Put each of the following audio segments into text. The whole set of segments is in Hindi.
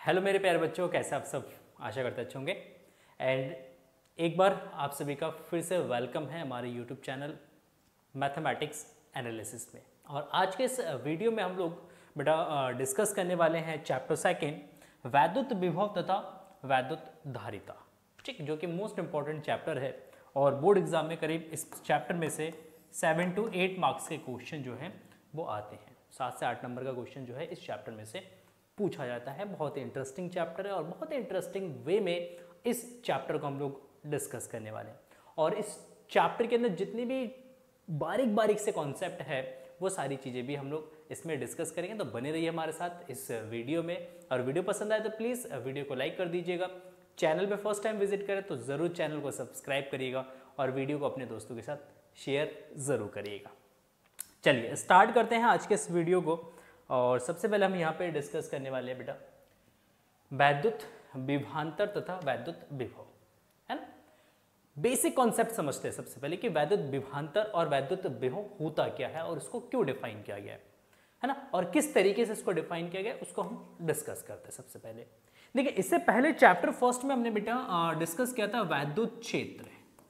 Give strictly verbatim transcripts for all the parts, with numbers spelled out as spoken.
हेलो मेरे प्यारे बच्चों, कैसे आप सब? आशा करते अच्छे होंगे। एंड एक बार आप सभी का फिर से वेलकम है हमारे यूट्यूब चैनल मैथमेटिक्स एनालिसिस में। और आज के इस वीडियो में हम लोग बेटा डिस्कस करने वाले हैं चैप्टर सेकेंड वैद्युत विभव तथा वैद्युत धारिता, ठीक, जो कि मोस्ट इंपॉर्टेंट चैप्टर है। और बोर्ड एग्जाम में करीब इस चैप्टर में से सेवन टू एट मार्क्स के क्वेश्चन जो हैं वो आते हैं। सात से आठ नंबर का क्वेश्चन जो है इस चैप्टर में से पूछा जाता है। बहुत ही इंटरेस्टिंग चैप्टर है और बहुत ही इंटरेस्टिंग वे में इस चैप्टर को हम लोग डिस्कस करने वाले हैं। और इस चैप्टर के अंदर जितनी भी बारीक बारीक से कॉन्सेप्ट है वो सारी चीज़ें भी हम लोग इसमें डिस्कस करेंगे। तो बने रहिए हमारे साथ इस वीडियो में। और वीडियो पसंद आए तो प्लीज़ वीडियो को लाइक कर दीजिएगा। चैनल पे फर्स्ट टाइम विजिट करें तो ज़रूर चैनल को सब्सक्राइब करिएगा और वीडियो को अपने दोस्तों के साथ शेयर ज़रूर करिएगा। चलिए स्टार्ट करते हैं आज के इस वीडियो को। और सबसे पहले हम यहाँ पे डिस्कस करने वाले हैं बेटा वैद्युत विभवांतर तथा वैद्युत विभव, है ना। बेसिक कॉन्सेप्ट समझते हैं सबसे पहले कि वैद्युत विभवांतर और वैद्युत विभव होता क्या है और इसको क्यों डिफाइन किया गया है, है ना, और किस तरीके से इसको डिफाइन किया गया उसको हम डिस्कस करते हैं। सबसे पहले देखिए, इससे पहले चैप्टर फर्स्ट में हमने बेटा डिस्कस किया था वैद्युत क्षेत्र।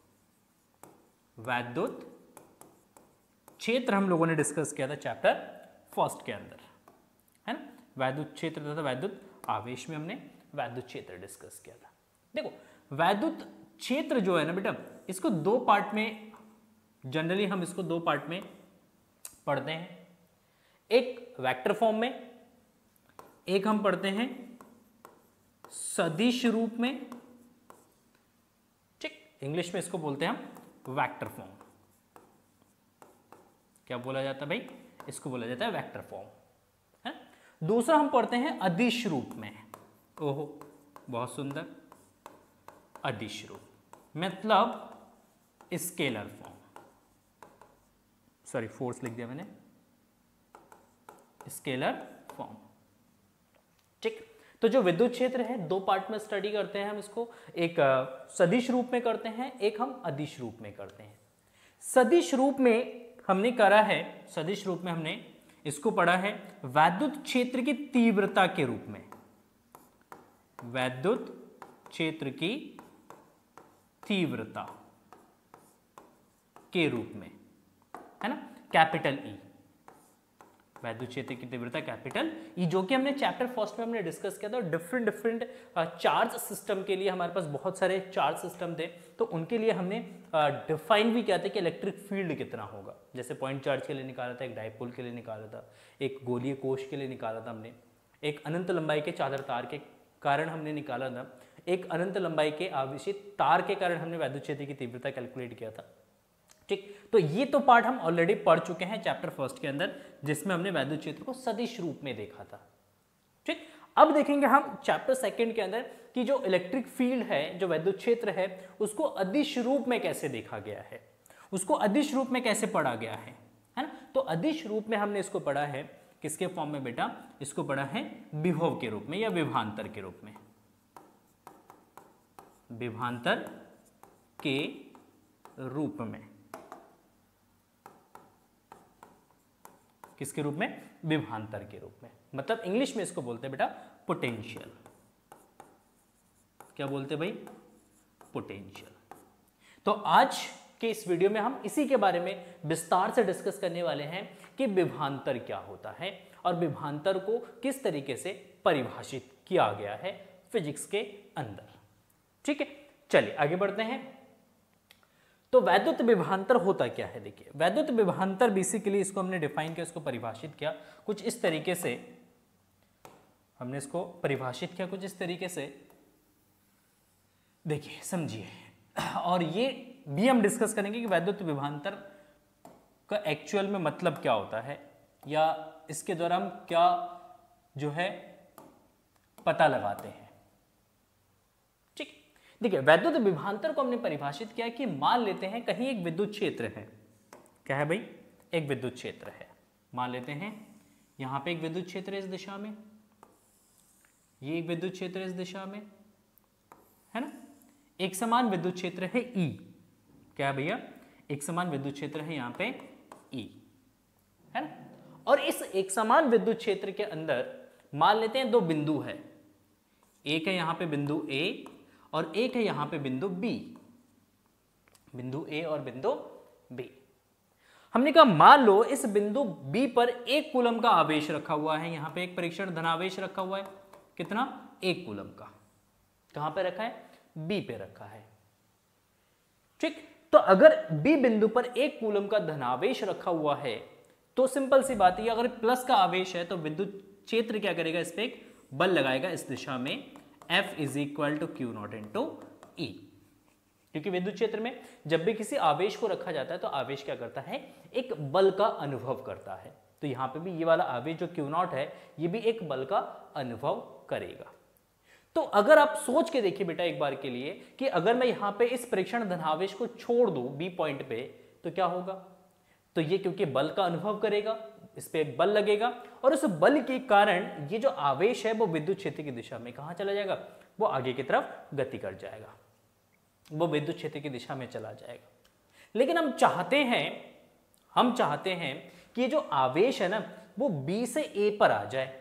वैद्युत क्षेत्र हम लोगों ने डिस्कस किया था चैप्टर फर्स्ट के अंदर, है ना। वैद्युत क्षेत्र तथा वैद्युत आवेश में हमने वैद्युत क्षेत्र डिस्कस किया था। देखो, वैद्युत क्षेत्र जो है ना बेटा, इसको दो पार्ट में जनरली हम इसको दो पार्ट में पढ़ते हैं। एक वेक्टर फॉर्म में, एक हम पढ़ते हैं सदिश रूप में, ठीक। इंग्लिश में इसको बोलते हैं हम वेक्टर फॉर्म। क्या बोला जाता है भाई? इसको बोला जाता है वेक्टर फॉर्म, है। दूसरा हम पढ़ते हैं अदिश रूप में। ओहो, बहुत सुंदर। अदिश रूप मतलब स्केलर फॉर्म, सॉरी फोर्स लिख दिया मैंने, स्केलर फॉर्म, ठीक। तो जो विद्युत क्षेत्र है दो पार्ट में स्टडी करते हैं हम इसको। एक सदिश रूप में करते हैं, एक हम अदिश रूप में करते हैं। सदिश रूप में हमने करा है, सदिश रूप में हमने इसको पढ़ा है वैद्युत क्षेत्र की तीव्रता के रूप में। वैद्युत क्षेत्र की तीव्रता के रूप में, है ना, कैपिटल ई। वैद्युत क्षेत्र की तीव्रता कैपिटल ई, जो कि हमने चैप्टर फर्स्ट में हमने डिस्कस किया था। डिफरेंट डिफरेंट चार्ज सिस्टम के लिए हमारे पास बहुत सारे चार्ज सिस्टम थे, तो उनके लिए हमने डिफाइन भी किया था कि इलेक्ट्रिक फील्ड कितना होगा। जैसे पॉइंट चार्ज के लिए निकाला था, एक डाइपोल के लिए निकाला था, एक गोलीय कोश के लिए निकाला था हमने, एक अनंत लंबाई के चादर तार के कारण हमने निकाला था, एक अनंत लंबाई के आवेशित तार के कारण हमने वैद्युत क्षेत्र की तीव्रता कैलकुलेट किया था, ठीक। तो ये तो पार्ट हम ऑलरेडी पढ़ चुके हैं चैप्टर फर्स्ट के अंदर, जिसमें हमने वैद्युत क्षेत्र को सदिश रूप में देखा था, ठीक। अब देखेंगे हम चैप्टर सेकंड के अंदर कि जो इलेक्ट्रिक फील्ड है, जो वैद्युत क्षेत्र है, उसको अदिश रूप में कैसे देखा गया है, उसको अदिश रूप में कैसे पढ़ा गया है, है ना। तो अदिश रूप में हमने इसको पढ़ा है किसके फॉर्म में बेटा? इसको पढ़ा है विभव के रूप में या विभवांतर के रूप में। विभवांतर के रूप में, किसके रूप में? विभवांतर के रूप में। मतलब इंग्लिश में इसको बोलते हैं बेटा पोटेंशियल। क्या बोलते हैं भाई? पोटेंशियल। तो आज के इस वीडियो में हम इसी के बारे में विस्तार से डिस्कस करने वाले हैं कि विभवांतर क्या होता है और विभवांतर को किस तरीके से परिभाषित किया गया है फिजिक्स के अंदर, ठीक है। चलिए आगे बढ़ते हैं। तो वैद्युत विभवांतर होता क्या है? देखिए, वैद्युत विभवांतर बेसिकली इसको हमने डिफाइन किया, इसको परिभाषित किया कुछ इस तरीके से। हमने इसको परिभाषित किया कुछ इस तरीके से, देखिए समझिए। और ये भी हम डिस्कस करेंगे कि वैद्युत विभवांतर का एक्चुअल में मतलब क्या होता है, या इसके द्वारा हम क्या जो है पता लगाते हैं, ठीक। देखिए, वैद्युत विभवांतर को हमने परिभाषित किया कि मान लेते हैं कहीं एक विद्युत क्षेत्र है। क्या है भाई? एक विद्युत क्षेत्र है। मान लेते हैं यहां पे एक विद्युत क्षेत्र है इस दिशा में, ये एक विद्युत क्षेत्र है इस दिशा में, है ना। एक समान विद्युत क्षेत्र है ई। क्या है भैया? एक समान विद्युत क्षेत्र है यहां पे ई, है ना। और इस एक समान विद्युत क्षेत्र के अंदर मान लेते हैं दो बिंदु है, एक है यहां पे बिंदु ए और एक है यहां पे बिंदु बी, बिंदु ए और बिंदु बी। हमने कहा मान लो इस बिंदु बी पर एक कूलम का आवेश रखा हुआ है, यहां पे एक परीक्षण धनावेश रखा हुआ है, कितना, एक कूलम का। कहां पे रखा है, बी पे रखा है, ठीक। तो अगर बी बिंदु पर एक कूलम का धनावेश रखा हुआ है तो सिंपल सी बात है, अगर प्लस का आवेश है तो विद्युत क्षेत्र क्या करेगा, इस पे एक बल लगाएगा इस दिशा में, F is equal to Q naught into E. क्योंकि विद्युत क्षेत्र में जब भी किसी आवेश को रखा जाता है तो आवेश क्या करता है, एक बल का अनुभव करता है। तो यहां पे भी ये वाला आवेश जो क्यू नॉट है ये भी एक बल का अनुभव करेगा। तो अगर आप सोच के देखिए बेटा एक बार के लिए कि अगर मैं यहां पे इस परीक्षण धनावेश को छोड़ दूं बी पॉइंट पे तो क्या होगा, तो ये क्योंकि बल का अनुभव करेगा, इस पे एक बल लगेगा और उस बल के कारण ये जो आवेश है वो विद्युत क्षेत्र की दिशा में कहां चला जाएगा, वो आगे की तरफ गति कर जाएगा, वो विद्युत क्षेत्र की दिशा में चला जाएगा। लेकिन हम चाहते हैं हम चाहते हैं कि ये जो आवेश है ना वो बी से ए पर आ जाए।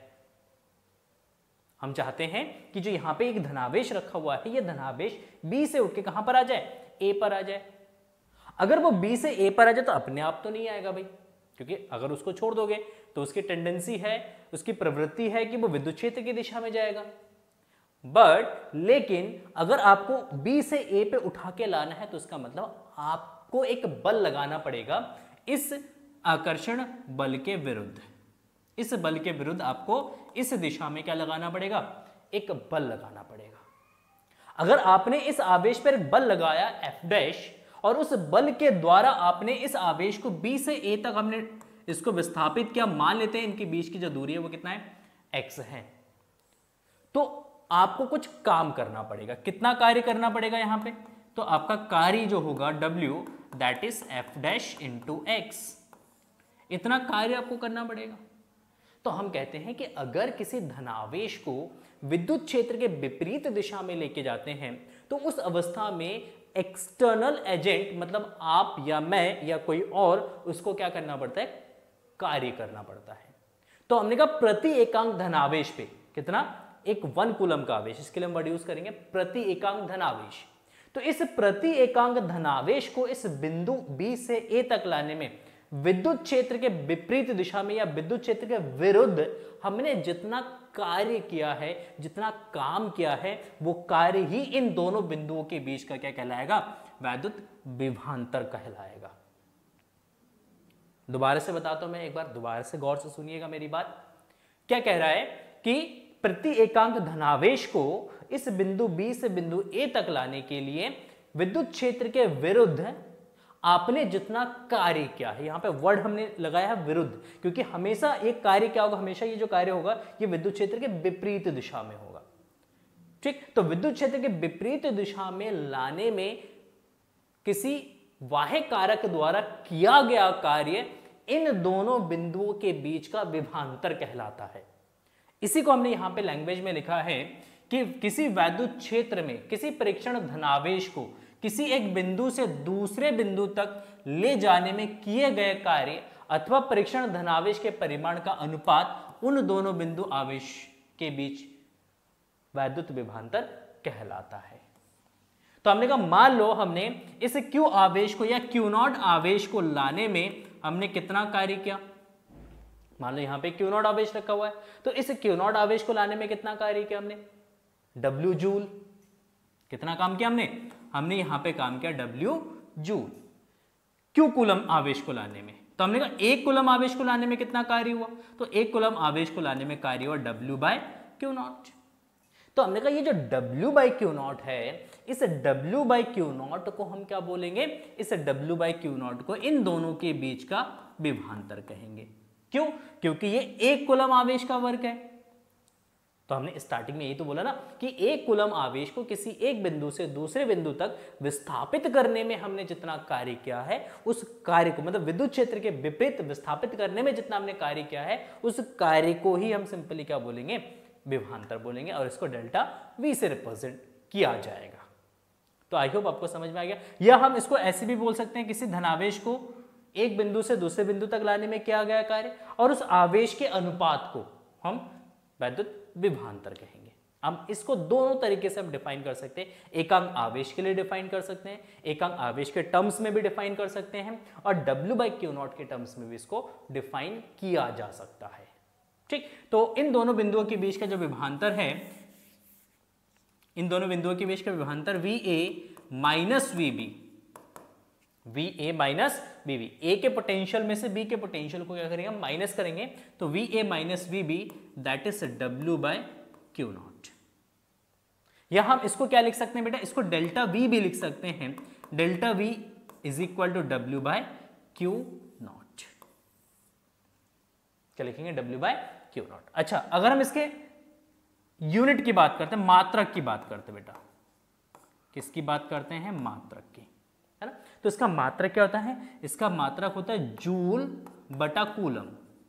हम चाहते हैं कि जो यहां पे एक धनावेश रखा हुआ है ये धनावेश बी से उठ के कहां पर आ जाए, ए पर आ जाए। अगर वो बी से ए पर आ जाए तो अपने आप तो नहीं आएगा भाई, क्योंकि अगर उसको छोड़ दोगे तो उसकी टेंडेंसी है, उसकी प्रवृत्ति है कि वो विद्युत क्षेत्र की दिशा में जाएगा। बट लेकिन अगर आपको बी से ए पे उठा के लाना है तो इसका मतलब आपको एक बल लगाना पड़ेगा इस आकर्षण बल के विरुद्ध। इस बल के विरुद्ध आपको इस दिशा में क्या लगाना पड़ेगा, एक बल लगाना पड़ेगा। अगर आपने इस आवेश पर एक बल लगाया एफ डैश और उस बल के द्वारा आपने इस आवेश को बी से ए तक हमने इसको विस्थापित किया, मान लेते हैं इनके बीच की जो दूरी है वो कितना है, एक्स है, तो आपको कुछ काम करना पड़ेगा। कितना कार्य करना पड़ेगा यहां पे, तो आपका कार्य जो होगा W that is F dash into X, इतना कार्य आपको करना पड़ेगा। तो हम कहते हैं कि अगर किसी धनावेश को विद्युत क्षेत्र के विपरीत दिशा में लेके जाते हैं तो उस अवस्था में एक्सटर्नल एजेंट मतलब आप या मैं या कोई और उसको क्या करना पड़ता है, कार्य करना पड़ता है। तो हमने कहा प्रति एकांक धनावेश पे कितना, एक वन कूलम का आवेश, इसके लिए हम वर्ड यूज करेंगे प्रति एकांक धनावेश। तो इस प्रति एकांक धनावेश को इस बिंदु बी से ए तक लाने में विद्युत क्षेत्र के विपरीत दिशा में या विद्युत क्षेत्र के विरुद्ध हमने जितना कार्य किया है, जितना काम किया है, वो कार्य ही इन दोनों बिंदुओं के बीच का क्या कहलाएगा, वैद्युत विभवांतर कहलाएगा। दोबारा से बताता हूं मैं एक बार, दोबारा से गौर से सुनिएगा मेरी बात। क्या कह रहा है कि प्रति एकांक धनावेश को इस बिंदु बी से बिंदु ए तक लाने के लिए विद्युत क्षेत्र के विरुद्ध आपने जितना कार्य किया है, यहां पे वर्ड हमने लगाया है विरुद्ध, क्योंकि हमेशा एक कार्य क्या होगा, हमेशा ये जो कार्य होगा ये विद्युत क्षेत्र के विपरीत दिशा में होगा, ठीक। तो विद्युत क्षेत्र के विपरीत दिशा में लाने में किसी बाह्य कारक द्वारा किया गया कार्य इन दोनों बिंदुओं के बीच का विभवांतर कहलाता है। इसी को हमने यहां पे लैंग्वेज में लिखा है कि किसी वैद्युत क्षेत्र में किसी परीक्षण धनावेश को किसी एक बिंदु से दूसरे बिंदु तक ले जाने में किए गए कार्य अथवा परीक्षण धनावेश के परिमाण का अनुपात उन दोनों बिंदु आवेश के बीच वैद्युत विभवांतर कहलाता है। तो हमने कहा मान लो हमने इस Q आवेश को या Q नॉट आवेश को लाने में हमने कितना कार्य किया, मान लो यहां पे Q नॉट आवेश रखा हुआ है, तो इस Q नॉट आवेश को लाने में कितना कार्य किया हमने, W जूल। कितना काम किया हमने, हमने यहां पे काम किया W जूल। Q कूलम आवेश को लाने में, तो हमने कहा एक कूलम आवेश को लाने में कितना कार्य हुआ, तो एक कूलम आवेश को लाने में कार्य हुआ W बाय Q नॉट। तो हमने कहा ये जो W बाय Q नॉट है, इस W बाय Q नॉट को हम क्या बोलेंगे, इस W बाय Q नॉट को इन दोनों के बीच का विभवांतर कहेंगे। क्यों, क्योंकि ये एक कूलम आवेश का वर्ग है। तो हमने स्टार्टिंग में यही तो बोला ना कि एक कूलम आवेश को किसी एक बिंदु से दूसरे बिंदु तक विस्थापित करने में हमने जितना कार्य किया है, उस कार्य को मतलब विद्युत क्षेत्र के विपरीत विस्थापित करने में जितना हमने कार्य किया है, उस कार्य को ही हम सिंपली क्या बोलेंगे, विभवांतर बोलेंगे, और इसको डेल्टा V से रिप्रेजेंट किया जाएगा। तो आई होप आपको समझ में आ गया। या हम इसको ऐसे भी बोल सकते हैं, किसी धनावेश को एक बिंदु से दूसरे बिंदु तक लाने में किया गया कार्य और उस आवेश के अनुपात को हम वैद्युत विभवांतर कहेंगे। हम इसको दोनों तरीके से हम डिफाइन कर सकते हैं। एकांक आवेश के लिए डिफाइन कर सकते हैं, एकांक आवेश के टर्म्स में भी डिफाइन कर सकते हैं, और W बाई क्यू नॉट के टर्म्स में भी इसको डिफाइन किया जा सकता है। ठीक, तो इन दोनों बिंदुओं के बीच का जो विभवांतर है, इन दोनों बिंदुओं के बीच का विभवांतर V A minus V B, V A minus V B, A के पोटेंशियल में से बी के पोटेंशियल को क्या करेंगे हम माइनस करेंगे, तो V A minus V B that is W by Q naught. या हम इसको क्या लिख सकते हैं बेटा, इसको डेल्टा वी भी लिख सकते हैं, delta V is equal to W by Q naught. क्या लिखेंगे, डब्ल्यू बाय क्यू नॉट। अच्छा, अगर हम इसके यूनिट की बात करते हैं, मात्रक की बात करते हैं बेटा, किसकी बात करते हैं, मात्रक की, है ना। तो इसका मात्रक क्या होता है, इसका मात्रक होता है जूल बटा कूलम।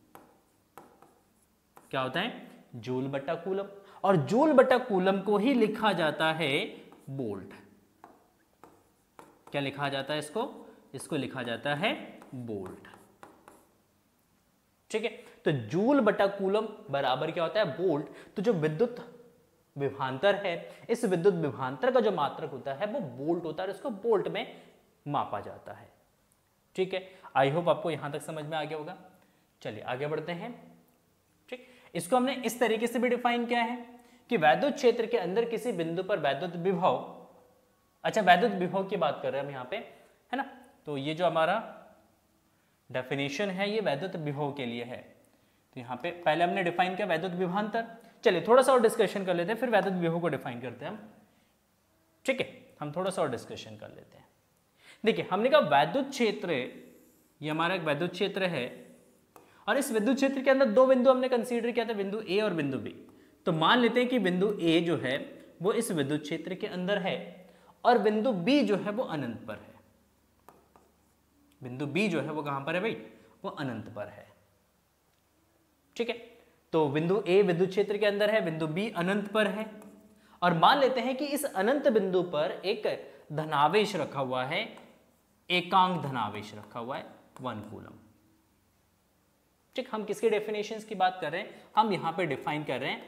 क्या होता है, जूल बटा कूलम, और जूल बटा कूलम को ही लिखा जाता है वोल्ट। क्या लिखा जाता है इसको, इसको लिखा जाता है वोल्ट। ठीक है, तो जूल बटा कूलम बराबर क्या होता है, वोल्ट। तो जो विद्युत विभवांतर है, इस विद्युत विभवांतर का जो मात्रक होता है वो वोल्ट होता है, और इसको वोल्ट में मापा जाता है। ठीक है, आई होप आपको यहां तक समझ में आ गया होगा। चलिए आगे बढ़ते हैं। ठीक, इसको हमने इस तरीके से भी डिफाइन किया है कि वैद्युत क्षेत्र के अंदर किसी बिंदु पर वैद्युत विभव, अच्छा वैद्युत विभव की बात कर रहे हैं हम यहाँ पे, है ना। तो ये जो हमारा डेफिनेशन है ये वैद्युत विभव के लिए है। तो यहाँ पे पहले हमने डिफाइन किया वैद्युत विभवांतर। चलिए थोड़ा सा और डिस्कशन कर लेते हैं, फिर वैद्युत विभव को डिफाइन करते हैं हम। ठीक है, हम थोड़ा सा और डिस्कशन कर लेते हैं। देखिए, हमने कहा वैद्युत क्षेत्र, ये हमारा एक वैद्युत क्षेत्र है, और इस विद्युत क्षेत्र के अंदर दो बिंदु हमने कंसीडर किया था, बिंदु ए और बिंदु बी। तो मान लेते हैं कि बिंदु ए जो है वो इस विद्युत क्षेत्र के अंदर है, और बिंदु बी जो है वो अनंत पर है। बिंदु बी जो है वो कहां पर है भाई, वो अनंत पर है। ठीक है, तो बिंदु ए विद्युत क्षेत्र के अंदर है, बिंदु बी अनंत पर है, और मान लेते हैं कि इस अनंत बिंदु पर एक धनावेश रखा हुआ है, एकांक धनावेश रखा हुआ है वन कूलम। ठीक, हम किसके डेफिनेशंस की बात कर रहे हैं, हम यहां पे डिफाइन कर रहे हैं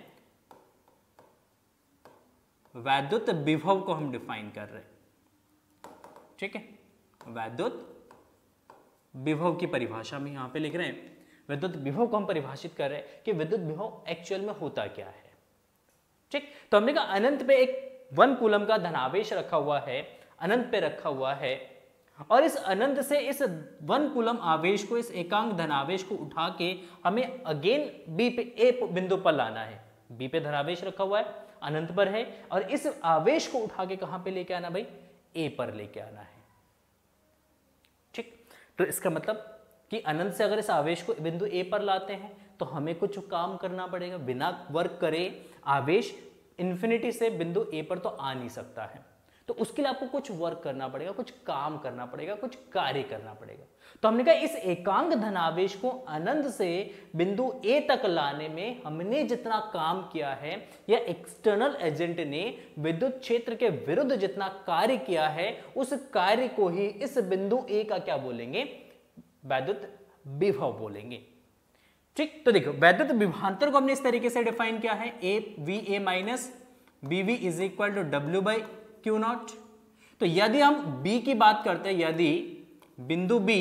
वैद्युत विभव को हम डिफाइन कर रहे हैं। ठीक है, वैद्युत विभव की परिभाषा में यहां पे लिख रहे हैं, विद्युत विभव को हम परिभाषित कर रहे हैं कि विद्युत विभव एक्चुअल में होता क्या है। ठीक, तो हमने कहा अनंत पे एक वन कूलम का धनावेश रखा हुआ है, अनंत पे रखा हुआ है, और इस अनंत से इस वन कूलम आवेश को, इस एकांक धनावेश को उठा के हमें अगेन बी पे, ए बिंदु पर लाना है। बी पे धनावेश रखा हुआ है, अनंत पर है, और इस आवेश को उठा के कहां पे लेके आना भाई, ए पर लेके आना है। ठीक, तो इसका मतलब कि अनंत से अगर इस आवेश को बिंदु ए पर लाते हैं तो हमें कुछ काम करना पड़ेगा। बिना वर्क करे आवेश इंफिनिटी से बिंदु ए पर तो आ नहीं सकता है, तो उसके लिए आपको कुछ वर्क करना पड़ेगा, कुछ काम करना पड़ेगा, कुछ कार्य करना पड़ेगा। तो हमने कहा इस एकांक धनावेश को अनंत से बिंदु ए तक लाने में हमने जितना काम किया है, या एक्सटर्नल एजेंट ने विद्युत क्षेत्र के विरुद्ध जितना कार्य किया है, उस कार्य को ही इस बिंदु ए का क्या बोलेंगे, वैद्युत विभव बोलेंगे। ठीक, तो देखो वैद्युत विभवांतर को हमने इस तरीके से डिफाइन किया है, A V A minus B V is equal to W by Q naught. तो यदि हम B की बात करते हैं, यदि बिंदु B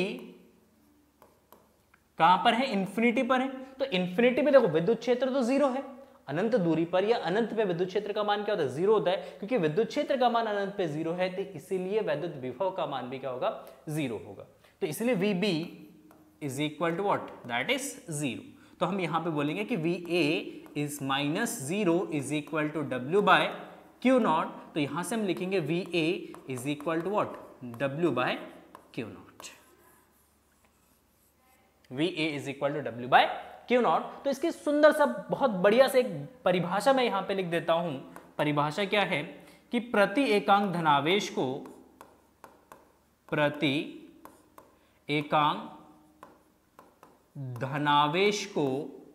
कहां पर है, इंफिनिटी पर है, तो इंफिनिटी पे देखो विद्युत क्षेत्र तो जीरो है, अनंत दूरी पर या अनंत पे विद्युत क्षेत्र का मान क्या होता है, जीरो होता है, क्योंकि विद्युत क्षेत्र का मान अनंत पे जीरो है, तो इसीलिए वैद्युत विभव का मान भी क्या होगा, जीरो होगा। तो इसलिए V B is equal to what, that is zero. तो हम यहां पे बोलेंगे कि V A is minus zero is equal to W by Q naught. तो यहां से हम लिखेंगे V A is equal to what, W by Q naught. V A is equal to W by Q naught. तो इसकी सुंदर सा बहुत बढ़िया से एक परिभाषा मैं यहां पे लिख देता हूं। परिभाषा क्या है कि प्रति एकांक धनावेश को, प्रति एकांक धनावेश को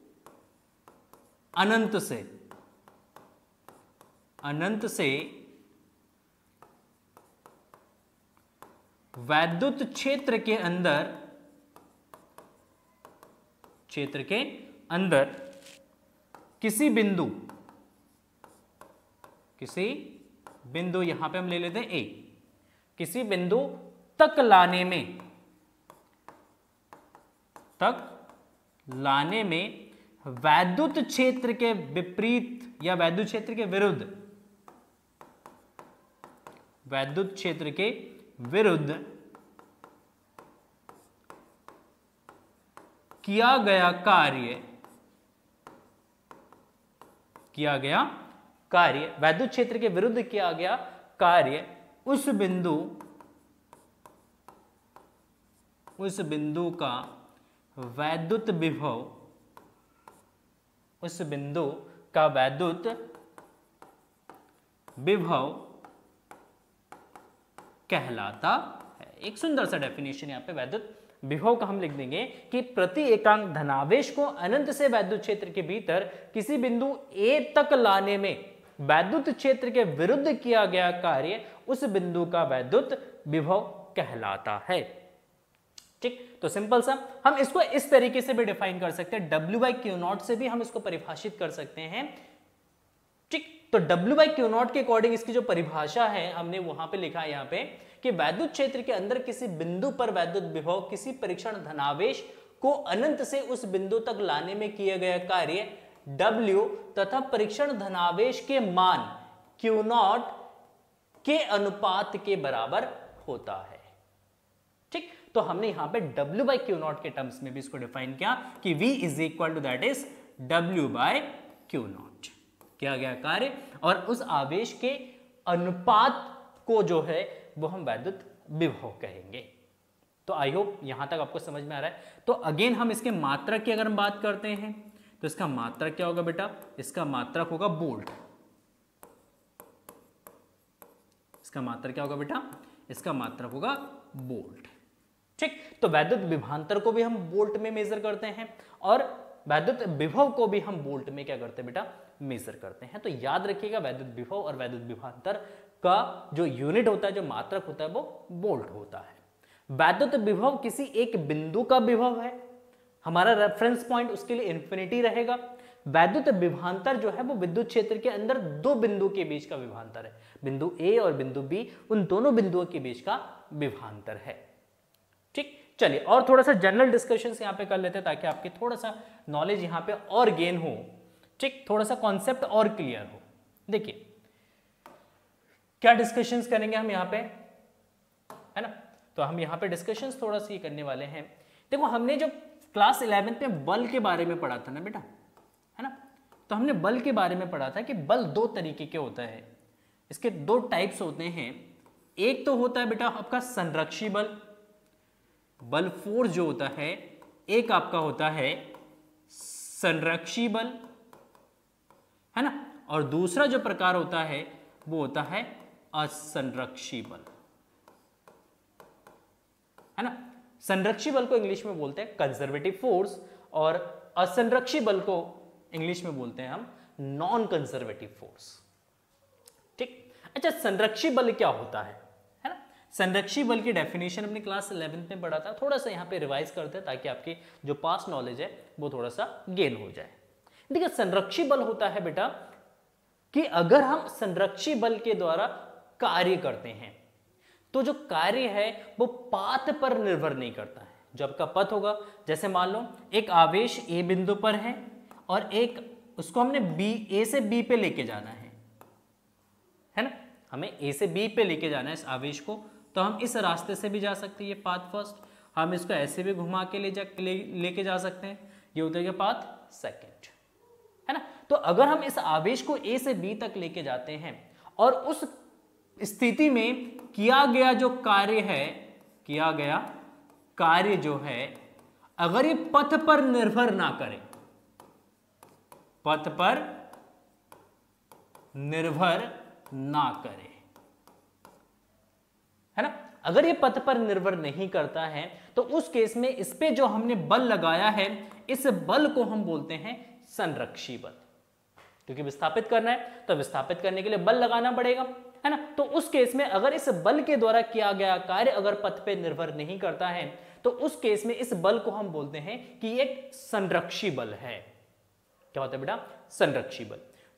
अनंत से, अनंत से वैद्युत क्षेत्र के अंदर, क्षेत्र के अंदर किसी बिंदु, किसी बिंदु, यहां पे हम ले लेते हैं ए, किसी बिंदु तक लाने में, तक लाने में वैद्युत क्षेत्र के विपरीत या वैद्युत क्षेत्र के विरुद्ध, वैद्युत क्षेत्र के विरुद्ध किया गया कार्य, किया गया कार्य, वैद्युत क्षेत्र के विरुद्ध किया गया कार्य उस बिंदु, उस बिंदु का वैद्युत विभव, उस बिंदु का वैद्युत विभव कहलाता है। एक सुंदर सा डेफिनेशन यहां पे वैद्युत विभव का हम लिख देंगे कि प्रति एकांक धनावेश को अनंत से वैद्युत क्षेत्र के भीतर किसी बिंदु ए तक लाने में वैद्युत क्षेत्र के विरुद्ध किया गया कार्य उस बिंदु का वैद्युत विभव कहलाता है। ठीक, तो सिंपल सा हम इसको इस तरीके से भी डिफाइन कर सकते हैं, W बाई क्यू नॉट से भी हम इसको परिभाषित कर सकते हैं। ठीक, तो W बाई क्यू नॉट के अकॉर्डिंग इसकी जो परिभाषा है हमने वहां पे लिखा है यहाँ पे कि वैद्युत क्षेत्र के अंदर किसी बिंदु पर वैद्युत विभव किसी परीक्षण धनावेश को अनंत से उस बिंदु तक लाने में किया गया कार्य W तथा परीक्षण धनावेश के मान क्यू नॉट के अनुपात के बराबर होता है। ठीक, तो हमने यहां पे W बाई क्यू नॉट के टर्म्स में भी इसको डिफाइन किया कि V is equal to that is W by Q naught, किया गया कार्य और उस आवेश के अनुपात को जो है वो हम वैद्युत विभव कहेंगे। तो आई होप यहां तक आपको समझ में आ रहा है। तो अगेन हम इसके मात्रक की अगर हम बात करते हैं तो इसका मात्रक क्या होगा बेटा, इसका मात्रक होगा वोल्ट। इसका मात्रक क्या होगा बेटा, इसका मात्रक होगा वोल्ट। ठीक, तो वैद्युत विभवांतर को भी हम वोल्ट में मेजर करते हैं और वैद्युत विभव को भी हम वोल्ट में क्या करते हैं बेटा, मेजर करते हैं। तो याद रखिएगा वैद्युत विभव और वैद्युत विभवांतर का जो यूनिट होता है, जो मात्रक होता है वो वोल्ट होता है। वैद्युत विभव किसी एक बिंदु का विभव है, हमारा रेफरेंस पॉइंट उसके लिए इंफिनिटी रहेगा। वैद्युत विभवांतर जो है वो विद्युत क्षेत्र के अंदर दो बिंदु के बीच का विभवांतर है, बिंदु ए और बिंदु बी, उन दोनों बिंदुओं के बीच का विभवांतर है। ठीक, चलिए और थोड़ा सा जनरल डिस्कशन यहाँ पे कर लेते हैं ताकि आपके थोड़ा सा नॉलेज यहाँ पे और गेन हो। ठीक, थोड़ा सा कॉन्सेप्ट और क्लियर हो। देखिए क्या डिस्कशंस करेंगे हम यहाँ पे, है ना। तो हम यहाँ पे डिस्कशंस थोड़ा सा ये करने वाले हैं। देखो हमने जो क्लास इलेवेंथ में बल के बारे में पढ़ा था ना बेटा, है ना, तो हमने बल के बारे में पढ़ा था कि बल दो तरीके के होता है, इसके दो टाइप्स होते हैं। एक तो होता है बेटा आपका संरक्षी बल, बल फोर्स जो होता है, एक आपका होता है संरक्षी बल, है ना, और दूसरा जो प्रकार होता है वो होता है असंरक्षी बल, है ना। संरक्षी बल को इंग्लिश में बोलते हैं कंजर्वेटिव फोर्स और असंरक्षी बल को इंग्लिश में बोलते हैं हम नॉन कंजर्वेटिव फोर्स। ठीक, अच्छा संरक्षी बल क्या होता है, है ना। संरक्षी बल की डेफिनेशन अपने क्लास इलेवेंथ में पढ़ा था, थोड़ा सा यहाँ पे रिवाइज करते हैं ताकि आपकी जो पास्ट नॉलेज है वो थोड़ा सा गेन हो जाए। देखिए संरक्षी बल होता है बेटा कि अगर हम संरक्षी बल के द्वारा कार्य करते हैं तो जो कार्य है वो पाथ पर निर्भर नहीं करता है। जो आपका पथ होगा, जैसे मान लो एक आवेश ए बिंदु पर है और एक उसको हमने बी ए से बी पे लेके जाना है, है ना, हमें ए से बी पे लेके जाना है इस आवेश को, तो हम इस रास्ते से भी जा सकते हैं, ये पाथ फर्स्ट। हम इसको ऐसे भी घुमा के ले जा ले, लेके जा सकते हैं, ये होता है पाथ सेकेंड, है ना। तो अगर हम इस आवेश को ए से बी तक लेके जाते हैं और उस स्थिति में किया गया जो कार्य है, किया गया कार्य जो है अगर ये पथ पर निर्भर ना करे, पथ पर निर्भर ना करे, है ना, अगर ये पथ पर निर्भर नहीं करता है तो उस केस में इस पे जो हमने बल लगाया है इस बल को हम बोलते हैं संरक्षी बल। क्योंकि विस्थापित करना है तो विस्थापित करने के लिए बल लगाना पड़ेगा, है ना। तो उस केस में अगर इस बल के द्वारा किया गया कार्य अगर पथ पे निर्भर नहीं करता है तो उस केस में इस बल को हम बोलते हैं कि एक संरक्षी बल है। क्या होता है बेटा, संरक्षी बल।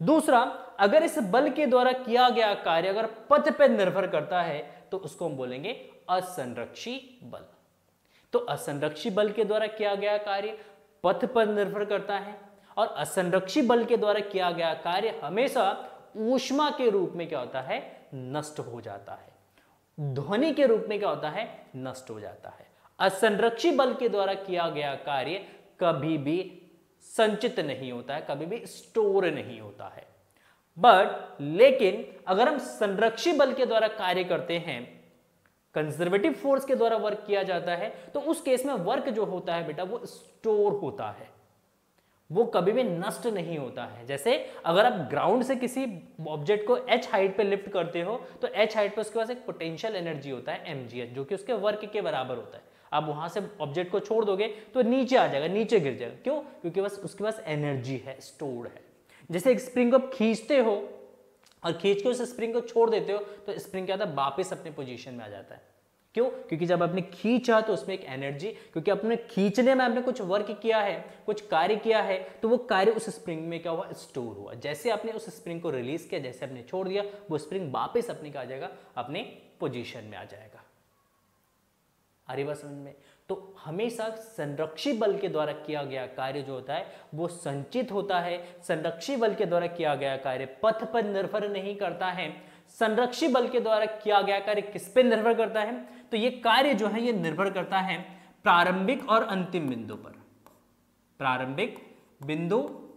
दूसरा, अगर इस बल के द्वारा किया गया कार्य अगर पथ पर निर्भर करता है तो उसको हम बोलेंगे असंरक्षी बल। तो असंरक्षी बल के द्वारा किया गया कार्य पथ पर निर्भर करता है और असंरक्षी बल के द्वारा किया गया कार्य हमेशा ऊष्मा के रूप में क्या होता है, नष्ट हो जाता है। ध्वनि के रूप में क्या होता है, नष्ट हो जाता है। असंरक्षी बल के द्वारा किया गया कार्य कभी भी संचित नहीं होता है, कभी भी स्टोर नहीं होता है। बट लेकिन अगर हम संरक्षी बल के द्वारा कार्य करते हैं, कंजर्वेटिव फोर्स के द्वारा वर्क किया जाता है, तो उस केस में वर्क जो होता है बेटा वो स्टोर होता है, वो कभी भी नष्ट नहीं होता है। जैसे अगर आप ग्राउंड से किसी ऑब्जेक्ट को एच हाइट पे लिफ्ट करते हो तो एच हाइट पे उसके पास एक पोटेंशियल एनर्जी होता है एम जी एच, जो कि उसके वर्क के बराबर होता है। आप वहां से ऑब्जेक्ट को छोड़ दोगे तो नीचे आ जाएगा, नीचे गिर जाएगा। क्यों? क्योंकि बस उसके पास एनर्जी है, स्टोर्ड है। जैसे एक स्प्रिंग को आप खींचते हो और खींच के उस स्प्रिंग को छोड़ देते हो तो स्प्रिंग क्या होता है, वापस अपने पोजीशन में आ जाता है। क्यों? क्योंकि जब आपने खींचा तो उसमें एक एनर्जी, क्योंकि अपने खींचने में आपने कुछ वर्क किया है, कुछ कार्य किया है, तो वो कार्य उस स्प्रिंग में क्या हुआ, स्टोर हुआ। जैसे आपने उस स्प्रिंग को रिलीज किया, जैसे आपने छोड़ दिया, वो स्प्रिंग वापस अपने क्या आ जाएगा, अपने पोजीशन में आ जाएगा। आ रही बात समझ में? तो हमेशा संरक्षी बल के द्वारा किया गया कार्य जो होता है वो संचित होता है। संरक्षी बल के द्वारा किया गया कार्य पथ पर निर्भर नहीं करता है। संरक्षी बल के द्वारा किया गया कार्य किस पे निर्भर करता है? तो ये कार्य जो है ये निर्भर करता है प्रारंभिक और अंतिम बिंदु पर। प्रारंभिक बिंदु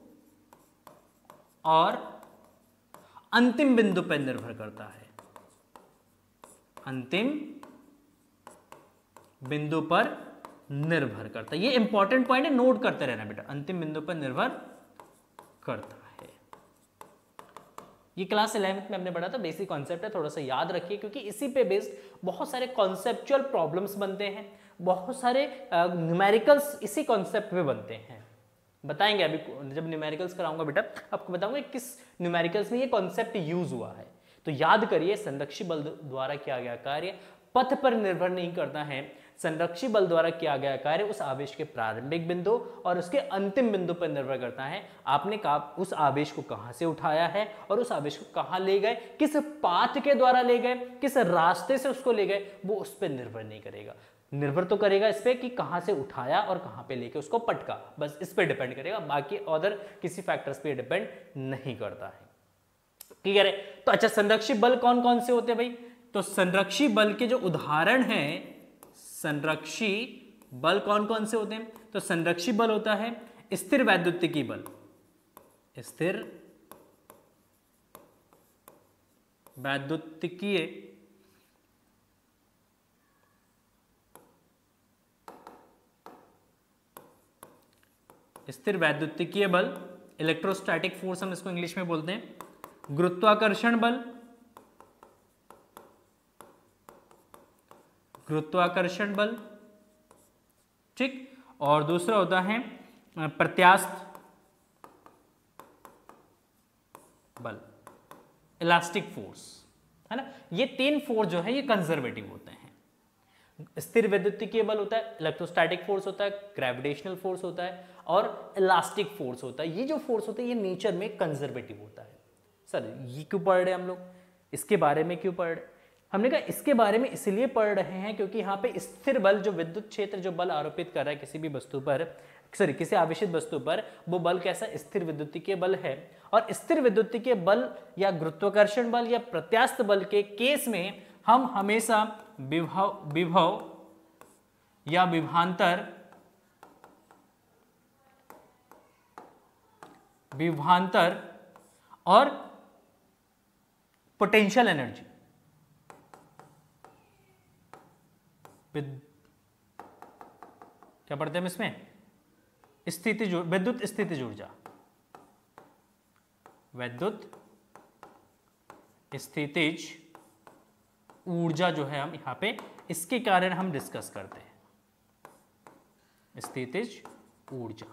और अंतिम बिंदु पर निर्भर करता है। अंतिम बिंदु पर निर्भर करता है। ये इंपॉर्टेंट पॉइंट है, नोट करते रहना बेटा। अंतिम बिंदु पर निर्भर करता है। ये क्लास इलेवेंथ में हमने पढ़ा था, बेसिक कॉन्सेप्ट है, थोड़ा सा याद रखिए, क्योंकि इसी पे बेस्ड बहुत सारे कॉन्सेप्चुअल प्रॉब्लम्स बनते हैं, बहुत सारे न्यूमेरिकल्स इसी कॉन्सेप्ट पे बनते हैं। बताएंगे अभी जब न्यूमेरिकल्स कराऊंगा बेटा, आपको बताऊंगा किस न्यूमेरिकल्स में ये कॉन्सेप्ट यूज हुआ है। तो याद करिए, संरक्षी बल द्वारा किया गया कार्य पथ पर निर्भर नहीं करता है। संरक्षी बल द्वारा किया गया कार्य उस आवेश के प्रारंभिक बिंदु और उसके अंतिम बिंदु पर निर्भर करता है। आपने कहा उस आवेश को कहां से उठाया है और उस आवेश को कहां ले गए, किस पाथ के द्वारा ले गए, किस रास्ते से उसको ले गए, वो उस पर निर्भर नहीं करेगा। निर्भर तो करेगा इस पे कि कहां से उठाया और कहां पे लेके उसको पटका, बस इस पे डिपेंड करेगा। बाकी अदर किसी फैक्टर्स पे डिपेंड नहीं करता है। क्लियर है? तो अच्छा, संरक्षी बल कौन कौन से होते हैं भाई? तो संरक्षी बल के जो उदाहरण हैं, संरक्षी बल कौन कौन से होते हैं? तो संरक्षी बल होता है स्थिर वैद्युतिकी बल, स्थिर वैद्युतिकीय स्थिर वैद्युतिकीय बल, इलेक्ट्रोस्टैटिक फोर्स हम इसको इंग्लिश में बोलते हैं। गुरुत्वाकर्षण बल, गुरुत्वाकर्षण बल, ठीक। और दूसरा होता है प्रत्यास्थ बल, इलास्टिक फोर्स, है ना। ये तीन फोर्स जो है ये कंजर्वेटिव होते हैं। स्थिर वैद्युतिकीय बल होता है, इलेक्ट्रोस्टैटिक फोर्स होता है, ग्रेविटेशनल फोर्स होता है और इलास्टिक फोर्स होता है। ये जो फोर्स होता है ये नेचर में कंजर्वेटिव होता है। सर ये क्यों पढ़ रहे हैं हम लोग, इसके बारे में क्यों पढ़ रहे? हमने कहा इसके बारे में इसलिए पढ़ रहे हैं क्योंकि यहाँ पे स्थिर बल, जो विद्युत क्षेत्र जो बल आरोपित कर रहा है किसी भी वस्तु पर, सॉरी किसी आवेशित वस्तु पर, वो बल कैसा, स्थिर विद्युतीय बल है। और स्थिर विद्युतीय बल या गुरुत्वाकर्षण बल या प्रत्यास्थ बल के केस में हम हमेशा विभव विभव या विभवांतर विभवांतर और पोटेंशियल एनर्जी, क्या पढ़ते हैं हम इसमें, स्थितिज विद्युत स्थितिज ऊर्जा, विद्युत स्थितिज ऊर्जा जो है हम यहां पे इसके कारण हम डिस्कस करते हैं, स्थितिज ऊर्जा,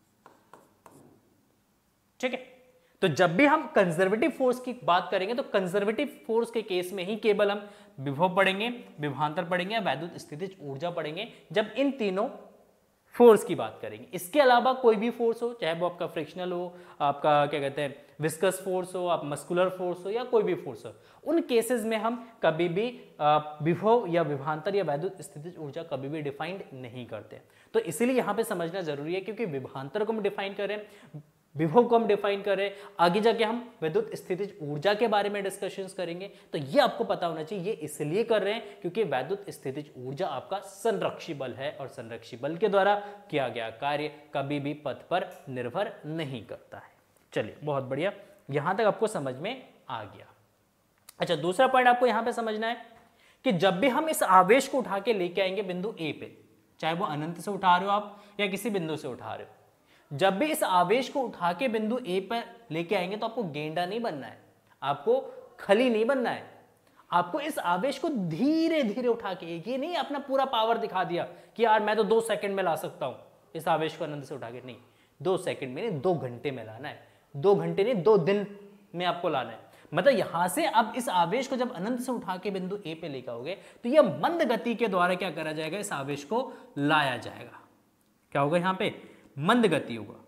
ठीक है। तो जब भी हम कंजर्वेटिव फोर्स की बात करेंगे तो कंजर्वेटिव फोर्स के केस में ही केवल हम विभव पढ़ेंगे, विभवांतर पढ़ेंगे, वैद्युत स्थितिज ऊर्जा पढ़ेंगे, जब इन तीनों फोर्स की बात करेंगे। इसके अलावा कोई भी फोर्स हो, चाहे वो आपका फ्रिक्शनल हो, आपका क्या कहते हैं विस्कस फोर्स हो, आप मस्कुलर फोर्स हो या कोई भी फोर्स हो, उन केसेस में हम कभी भी विभव या विभवांतर या वैद्युत स्थितिज ऊर्जा कभी भी डिफाइंड नहीं करते। तो इसीलिए यहां पे समझना जरूरी है, क्योंकि विभवांतर को हम डिफाइन करें, विभव को हम डिफाइन करें, आगे जाके हम विद्युत स्थितिज ऊर्जा के बारे में डिस्कशंस करेंगे। तो ये आपको पता होना चाहिए, ये इसलिए कर रहे हैं क्योंकि वैद्युत स्थितिज ऊर्जा आपका संरक्षी बल है और संरक्षी बल के द्वारा किया गया कार्य कभी भी पथ पर निर्भर नहीं करता है। चलिए बहुत बढ़िया, यहां तक आपको समझ में आ गया। अच्छा, दूसरा पॉइंट आपको यहां पे समझना है कि जब भी हम इस आवेश को उठा के लेके आएंगे बिंदु ए पे, चाहे वो अनंत से उठा रहे हो आप या किसी बिंदु से उठा रहे हो, जब भी इस आवेश को उठा के बिंदु ए पर लेके आएंगे तो आपको गेंडा नहीं बनना है, आपको खली नहीं बनना है। आपको इस आवेश को धीरे धीरे उठा के, ये नहीं अपना पूरा पावर दिखा दिया कि यार मैं तो दो सेकंड में ला सकता हूं इस आवेश को अनंत से उठा के, नहीं, दो सेकंड में नहीं, दो घंटे में लाना है, दो घंटे नहीं, दो दिन में आपको लाना है। मतलब यहां से अब इस आवेश को जब अनंत से उठा के बिंदु ए पे लेकर आओगे तो यह मंद गति के द्वारा क्या करा जाएगा, इस आवेश को लाया जाएगा। क्या होगा यहां पे, मंद गति होगा,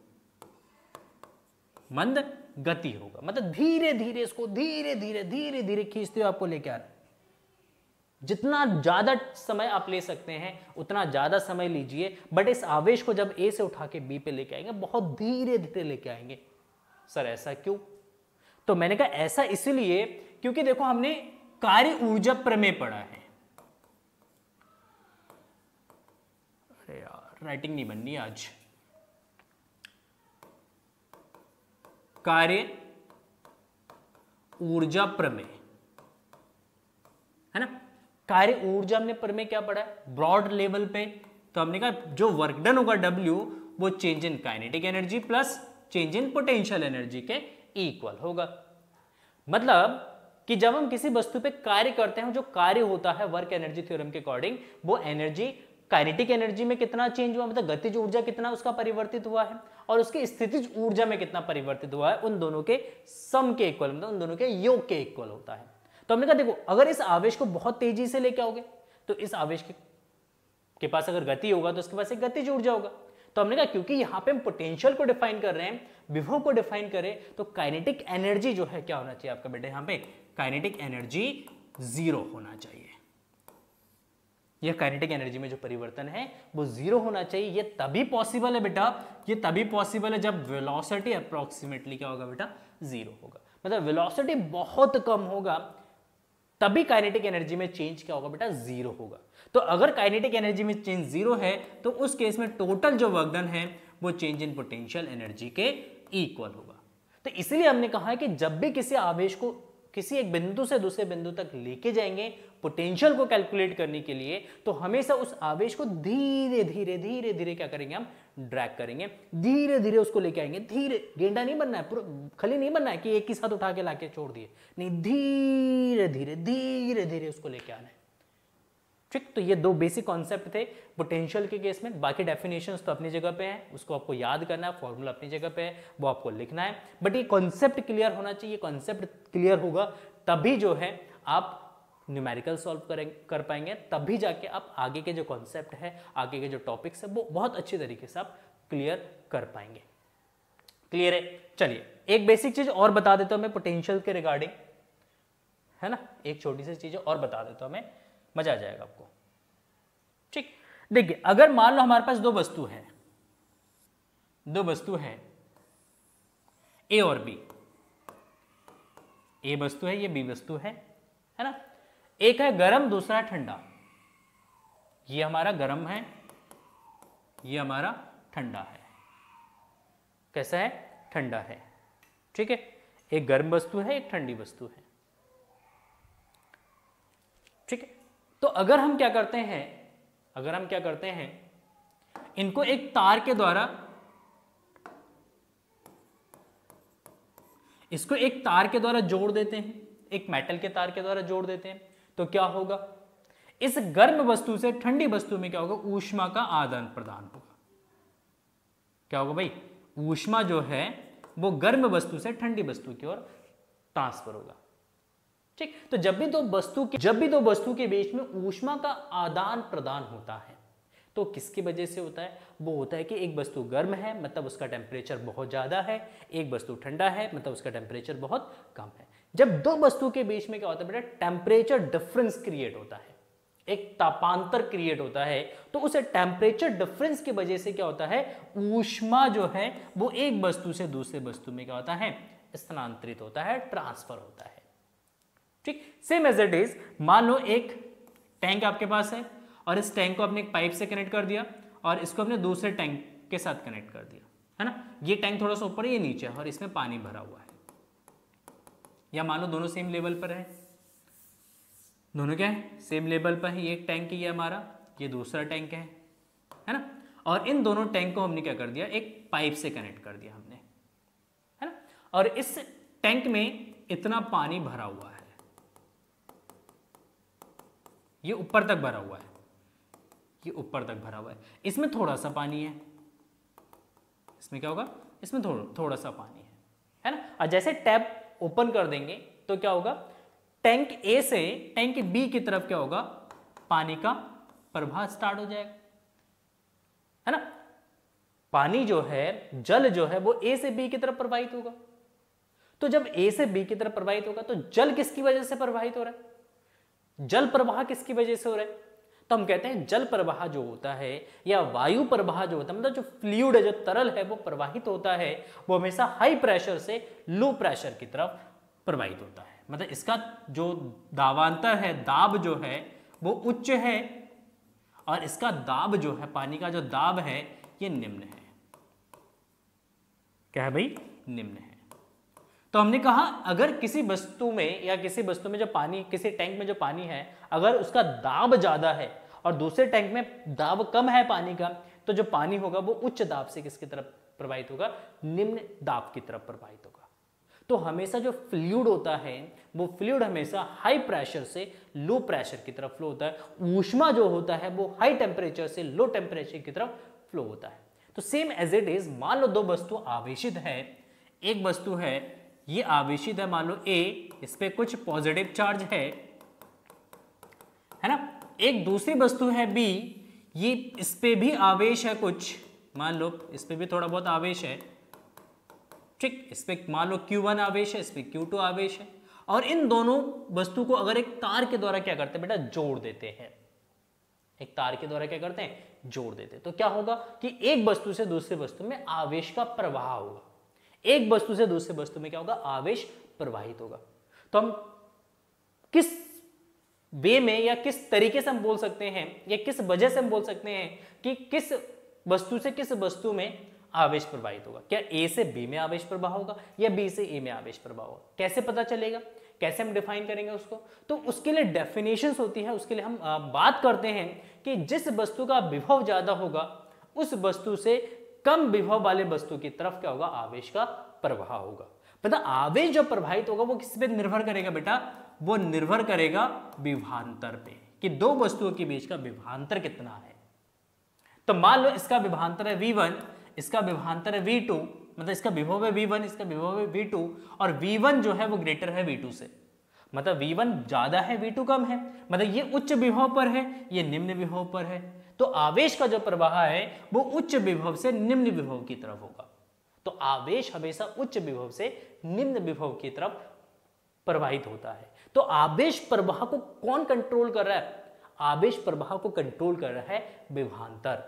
मंद गति होगा, मतलब धीरे धीरे इसको धीरे धीरे धीरे धीरे खींचते हुए आपको लेके आना है। जितना ज्यादा समय आप ले सकते हैं उतना ज्यादा समय लीजिए, बट इस आवेश को जब ए से उठा के बी पे लेके आएंगे बहुत धीरे धीरे लेके आएंगे। सर ऐसा क्यों? तो मैंने कहा ऐसा इसलिए क्योंकि देखो हमने कार्य ऊर्जा प्रमेय पढ़ा है। अरे यार राइटिंग नहीं बननी आज। कार्य ऊर्जा प्रमेय है ना, कार्य ऊर्जा हमने प्रमेय क्या पढ़ा है ब्रॉड लेवल पे, तो हमने कहा जो वर्क डन होगा W वो change in kinetic energy plus change in potential energy के इक्वल होगा। मतलब कि जब हम किसी वस्तु पे कार्य करते हैं, जो कार्य होता है वर्क एनर्जी थ्योरम के अकॉर्डिंग, वो एनर्जी काइनेटिक एनर्जी में कितना चेंज हुआ, मतलब गतिज ऊर्जा कितना उसका परिवर्तित हुआ है, और उसकी स्थितिज ऊर्जा में कितना परिवर्तित हुआ है, उन दोनों के सम के इक्वल, मतलब उन दोनों के योग के इक्वल होता है। तो हमने कहा देखो अगर इस आवेश को बहुत तेजी से लेके आओगे तो इस आवेश के, के पास अगर गति होगा तो उसके पास एक गतिज ऊर्जा होगा। तो हमने कहा क्योंकि यहां पे हम पोटेंशियल को डिफाइन कर रहे हैं, विभव को डिफाइन करें, तो काइनेटिक एनर्जी जो है क्या होना चाहिए आपका बेटा, यहां पे काइनेटिक एनर्जी जीरो होना चाहिए। यह काइनेटिक एनर्जी में जो परिवर्तन है वो जीरो होना चाहिए। ये तभी पॉसिबल है बेटा, ये तभी पॉसिबल है जब वेलोसिटी अप्रोक्सीमेटली क्या होगा बेटा, जीरो होगा। मतलब वेलोसिटी बहुत कम होगा तभी काइनेटिक एनर्जी में चेंज क्या होगा बेटा, जीरो होगा। तो अगर काइनेटिक एनर्जी में चेंज जीरो है तो उस केस में टोटल जो वर्क डन है वो चेंज इन पोटेंशियल एनर्जी के इक्वल होगा। तो इसलिए हमने कहा है कि जब भी किसी आवेश को किसी एक बिंदु से दूसरे बिंदु तक लेके जाएंगे पोटेंशियल को कैलकुलेट करने के लिए, तो हमेशा उस आवेश को धीरे धीरे धीरे धीरे क्या करेंगे, हम ड्रैग करेंगे, धीरे धीरे उसको लेके आएंगे। धीरे, गेंडा नहीं बनना है, पूरा खली नहीं बनना है कि एक ही साथ उठा के लाके छोड़ दिए, नहीं, धीरे धीरे धीरे धीरे उसको लेके आना है। ठीक, तो ये दो बेसिक कॉन्सेप्ट थे पोटेंशियल के केस में। बाकी डेफिनेशंस तो अपनी जगह पे हैं, उसको आपको याद करना है, फॉर्मूला अपनी जगह पे है, वो आपको लिखना है, बट ये कॉन्सेप्ट क्लियर होना चाहिए। कॉन्सेप्ट क्लियर होगा तभी जो है आप न्यूमेरिकल सॉल्व करें कर पाएंगे, तभी जाके आप आगे के जो कॉन्सेप्ट है, आगे के जो टॉपिक्स है वो बहुत अच्छी तरीके से आप क्लियर कर पाएंगे। क्लियर है? चलिए एक बेसिक चीज और बता देता हूं मैं पोटेंशियल के रिगार्डिंग, है ना, एक छोटी सी चीज और बता देता हूं मैं, मजा आ जाएगा आपको। ठीक, देखिए अगर मान लो हमारे पास दो वस्तु है, दो वस्तु है ए और बी, ए वस्तु है, ये बी वस्तु है, है ना, एक है गरम दूसरा है ठंडा। ये हमारा गरम है, ये हमारा ठंडा है। कैसा है? ठंडा है। ठीक है, एक गर्म वस्तु है, एक ठंडी वस्तु है। ठीक है, तो अगर हम क्या करते हैं, अगर हम क्या करते हैं, इनको एक तार के द्वारा, इसको एक तार के द्वारा जोड़ देते हैं, एक मेटल के तार के द्वारा जोड़ देते हैं, तो क्या होगा, इस गर्म वस्तु से ठंडी वस्तु में क्या होगा, ऊष्मा का आदान प्रदान होगा। क्या होगा भाई, ऊष्मा जो है वो गर्म वस्तु से ठंडी वस्तु की ओर ट्रांसफर होगा। ठीक, तो जब भी दो वस्तु के जब भी दो वस्तु के बीच में ऊष्मा का आदान प्रदान होता है तो किसकी वजह से होता है? वो होता है कि एक वस्तु गर्म है मतलब उसका टेम्परेचर बहुत ज़्यादा है, एक वस्तु ठंडा है मतलब उसका टेम्परेचर बहुत कम है। जब दो वस्तु के बीच में क्या होता है बेटा? टेम्परेचर डिफरेंस क्रिएट होता है, एक तापांतर क्रिएट होता है, तो उस टेम्परेचर डिफरेंस की वजह से क्या होता है? ऊष्मा जो है वो एक वस्तु से दूसरे वस्तु में क्या होता है? स्थानांतरित होता है, ट्रांसफर होता है। ठीक, सेम एज इट इज, मान लो एक टैंक आपके पास है और इस टैंक को आपने एक पाइप से कनेक्ट कर दिया और इसको अपने दूसरे टैंक के साथ कनेक्ट कर दिया, है ना। ये टैंक थोड़ा सा ऊपर है, ये नीचे है और इसमें पानी भरा हुआ है, या मान लो दोनों सेम लेवल पर है, दोनों क्या है? सेम लेवल पर है। ये एक टैंक है, ये हमारा, ये दूसरा टैंक है, है ना। और इन दोनों टैंक को हमने क्या कर दिया? एक पाइप से कनेक्ट कर दिया हमने, है ना। और इस टैंक में इतना पानी भरा हुआ है, ये ऊपर तक भरा हुआ है, ये ऊपर तक भरा हुआ है। इसमें थोड़ा सा पानी है, इसमें क्या होगा? इसमें थोड़ा थोड़ा सा पानी है, है ना। और जैसे टैप ओपन कर देंगे तो क्या होगा? टैंक ए से टैंक बी की तरफ क्या होगा? पानी का प्रवाह स्टार्ट हो जाएगा, है ना। पानी जो है, जल जो है, वो ए से बी की तरफ प्रवाहित होगा। तो जब ए से बी की तरफ प्रवाहित होगा तो जल किसकी वजह से प्रवाहित हो रहा है? जल प्रवाह किसकी वजह से हो रहा है? तो हम कहते हैं जल प्रवाह जो होता है या वायु प्रवाह जो होता है, मतलब जो फ्लूइड है, जो तरल है, वो प्रवाहित होता है, वो हमेशा हाई प्रेशर से लो प्रेशर की तरफ प्रवाहित होता है। मतलब इसका जो दाबांतर है, दाब जो है वो उच्च है, और इसका दाब जो है, पानी का जो दाब है, ये निम्न है। क्या है भाई? निम्न है। तो हमने कहा अगर किसी वस्तु में या किसी वस्तु में जो पानी, किसी टैंक में जो पानी है, अगर उसका दाब ज्यादा है और दूसरे टैंक में दाब कम है पानी का, तो जो पानी होगा वो उच्च दाब से किसकी तरफ प्रवाहित होगा? निम्न दाब की तरफ प्रवाहित होगा। तो हमेशा जो फ्लूइड होता है वो फ्लूइड हमेशा हाई प्रेशर से लो प्रेशर की तरफ फ्लो होता है। ऊष्मा जो होता है वो हाई टेम्परेचर से लो टेम्परेचर की तरफ फ्लो होता है। तो सेम एज इट इज, मान लो दो वस्तु आवेशित है, एक वस्तु है ये आवेशित है, मान लो ए, इस पे कुछ पॉजिटिव चार्ज है, है ना। एक दूसरी वस्तु है बी, ये इस पे भी आवेश है कुछ, मान लो इस पे भी थोड़ा बहुत आवेश है, ठीक। इस पे मान लो क्यू वन आवेश है, इस पे क्यू टू आवेश है, और इन दोनों वस्तु को अगर एक तार के द्वारा क्या करते हैं बेटा? जोड़ देते हैं। एक तार के द्वारा क्या करते हैं? जोड़ देते हैं। तो क्या होगा कि एक वस्तु से दूसरी वस्तु में आवेश का प्रवाह होगा, एक वस्तु से दूसरी वस्तु में क्या होगा? आवेश प्रवाहित होगा। तो हम किस वे में या किस तरीके से हम बोल सकते हैं, या किस वजह से हम बोल सकते हैं कि किस वस्तु से किस वस्तु में आवेश प्रवाहित होगा? क्या ए से बी में आवेश प्रवाह होगा या बी से ए में आवेश प्रवाह होगा? कैसे पता चलेगा? कैसे हम डिफाइन करेंगे उसको? तो उसके लिए डेफिनेशंस होती है। उसके लिए हम बात करते हैं कि जिस वस्तु का विभव ज्यादा होगा उस वस्तु से कम विभव वाले वस्तु की तरफ क्या होगा? आवेश का प्रवाह होगा। पता, आवेश जो प्रवाहित होगा वो किस पे निर्भर करेगा बेटा? वो निर्भर करेगा विभवांतर पे, कि दो वस्तुओं के बीच का विभवांतर कितना है। तो मान लो इसका विभवांतर है वी वन, इसका विभवांतर है वी टू, मतलब इसका विभव है वी वन, इसका विभव है वी टू, और वी वन जो है वो ग्रेटर है वी टू से, मतलब वी वन ज्यादा है वी टू कम है, मतलब ये उच्च विभव पर है, ये निम्न विभव पर है। तो आवेश का जो प्रवाह है वो उच्च विभव से निम्न विभव की तरफ होगा। तो आवेश हमेशा उच्च विभव से निम्न विभव की तरफ प्रवाहित होता है। तो आवेश प्रवाह को कौन कंट्रोल कर रहा है? आवेश प्रवाह को कंट्रोल कर रहा है विभवांतर।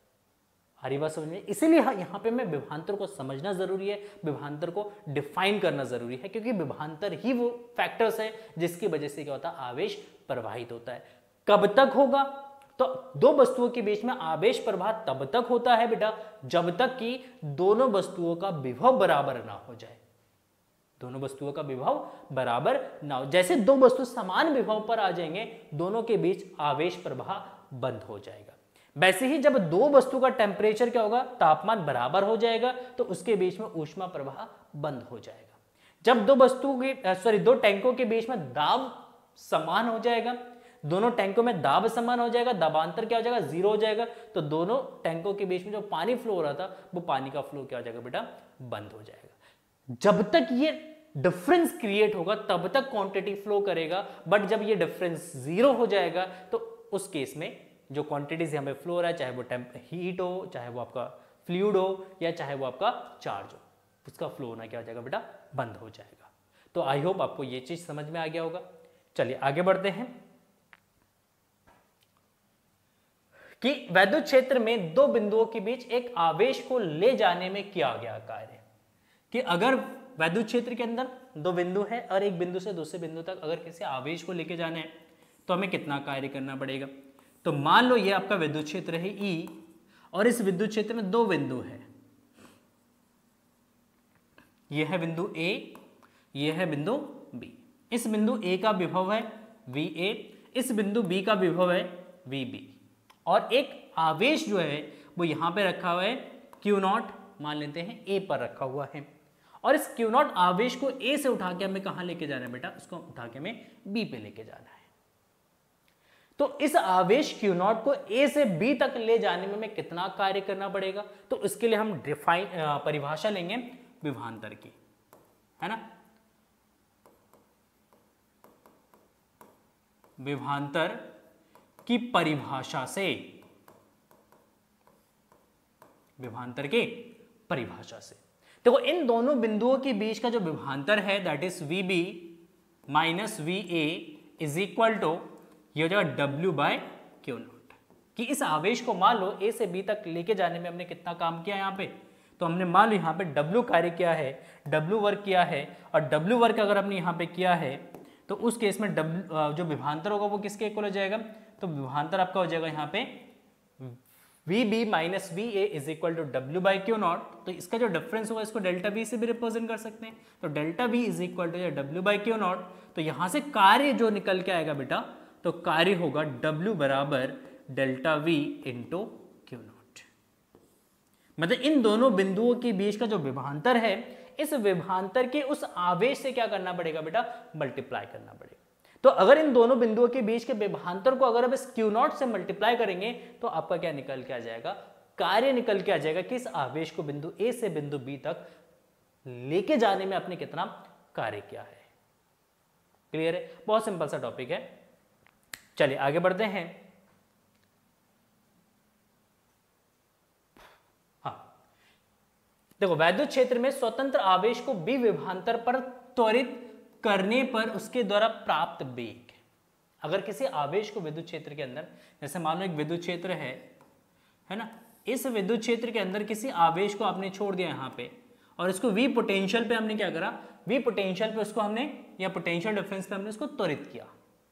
हरी बात समझ में? इसीलिए यहां पे मैं विभवांतर को समझना जरूरी है, विभवांतर को डिफाइन करना जरूरी है, क्योंकि विभवांतर ही वो फैक्टर्स है जिसकी वजह से क्या होता है? आवेश प्रवाहित होता है। कब तक होगा? तो दो वस्तुओं के बीच में आवेश प्रवाह तब तक होता है बेटा जब तक कि दोनों वस्तुओं का विभव बराबर ना हो जाए। दोनों वस्तुओं का विभव बराबर ना हो, जैसे दो वस्तु समान विभव पर आ जाएंगे दोनों के बीच आवेश प्रवाह बंद हो जाएगा। वैसे ही जब दो वस्तु का टेम्परेचर क्या होगा? तापमान बराबर हो जाएगा तो उसके बीच में ऊष्मा प्रवाह बंद हो जाएगा। जब दो वस्तु के सॉरी दो टैंकों के बीच में दाब समान हो जाएगा, दोनों टैंकों में दाब समान हो जाएगा, दाबांतर क्या हो जाएगा? जीरो हो जाएगा, तो दोनों टैंकों के बीच में जो पानी फ्लो हो रहा था वो पानी का फ्लो क्या हो जाएगा बेटा? बंद हो जाएगा। जब तक ये डिफरेंस क्रिएट होगा तब तक क्वांटिटी फ्लो करेगा, बट जब ये डिफरेंस जीरो हो जाएगा तो उस केस में जो क्वांटिटीज यहाँ पे फ्लो हो रहा है, चाहे वो टेम्प हीट हो, चाहे वो आपका फ्लूइड हो, या चाहे वो आपका चार्ज हो, उसका फ्लो होना क्या हो जाएगा बेटा, बंद हो जाएगा। तो आई होप आपको ये चीज समझ में आ गया होगा। चलिए आगे बढ़ते हैं कि वैद्युत क्षेत्र में दो बिंदुओं के बीच एक आवेश को ले जाने में किया गया कार्य, कि अगर वैद्युत क्षेत्र के अंदर दो बिंदु है और एक बिंदु से दूसरे बिंदु तक अगर किसी आवेश को लेके जाना है तो हमें कितना कार्य करना पड़ेगा। तो मान लो ये आपका विद्युत क्षेत्र है ई, और इस विद्युत क्षेत्र में दो बिंदु है, यह है बिंदु ए, यह है बिंदु बी। इस बिंदु ए का विभव है वी ए, इस बिंदु बी का विभव है वी बी, और एक आवेश जो है वो यहां पे रखा हुआ है क्यू नॉट, मान लेते हैं ए पर रखा हुआ है, और इस क्यू नॉट आवेश को ए से उठा के हमें कहां लेके जाना है बेटा, उसको उठा के हमें बी पे लेके जाना है। तो इस आवेश क्यू नॉट को ए से बी तक ले जाने में हमें कितना कार्य करना पड़ेगा, तो इसके लिए हम डिफाइन परिभाषा लेंगे विभवांतर की, है ना। विभवांतर की परिभाषा से, विभवांतर की परिभाषा से देखो, इन दोनों बिंदुओं के बीच का जो विभवांतर है that is V B minus V A is equal to ये हो जाएगा डब्ल्यू बाय क्यू नॉट, कि इस आवेश को मान लो ए से बी तक लेके जाने में हमने कितना काम किया यहाँ पे, तो हमने मान लो यहाँ पे डब्ल्यू कार्य किया है, डब्ल्यू वर्क किया है, और डब्ल्यू वर्क अगर हमने यहाँ पे किया है तो उस केस में डब्ल्यू जो विभवांतर होगा वो किसके इक्वल हो जाएगा, तो विभवांतर आपका हो जाएगा यहाँ पे V B minus V A is equal to W by Q naught. तो इसका जो डिफरेंस होगा इसको डेल्टा वी से भी रिप्रेजेंट कर सकते हैं, तो delta V is equal to W by Q naught. तो यहां से कार्य जो निकल के आएगा बेटा, तो कार्य होगा डब्ल्यू बराबर delta V into Q naught. मतलब इन दोनों बिंदुओं के बीच का जो विभवांतर है, इस विभवांतर के उस आवेश से क्या करना पड़ेगा बेटा, मल्टीप्लाई करना पड़ेगा। तो अगर इन दोनों बिंदुओं के बीच के विभवांतर को अगर आप इस क्यू नॉट से मल्टीप्लाई करेंगे तो आपका क्या निकल के आ जाएगा, कार्य निकल के आ जाएगा कि इस आवेश को बिंदु ए से बिंदु बी तक लेके जाने में आपने कितना कार्य किया है। क्लियर है, बहुत सिंपल सा टॉपिक है। चलिए आगे बढ़ते हैं। हाँ देखो, वैद्युत क्षेत्र में स्वतंत्र आवेश को बी विभवांतर पर त्वरित करने पर उसके द्वारा प्राप्त वेग, अगर किसी आवेश को विद्युत क्षेत्र के अंदर, जैसे मान लो एक विद्युत क्षेत्र है है ना, इस विद्युत क्षेत्र के अंदर किसी आवेश को आपने छोड़ दिया यहाँ पे, और इसको वी पोटेंशियल पे हमने क्या करा, वी पोटेंशियल पे उसको हमने, या पोटेंशियल डिफरेंस पे हमने उसको त्वरित किया।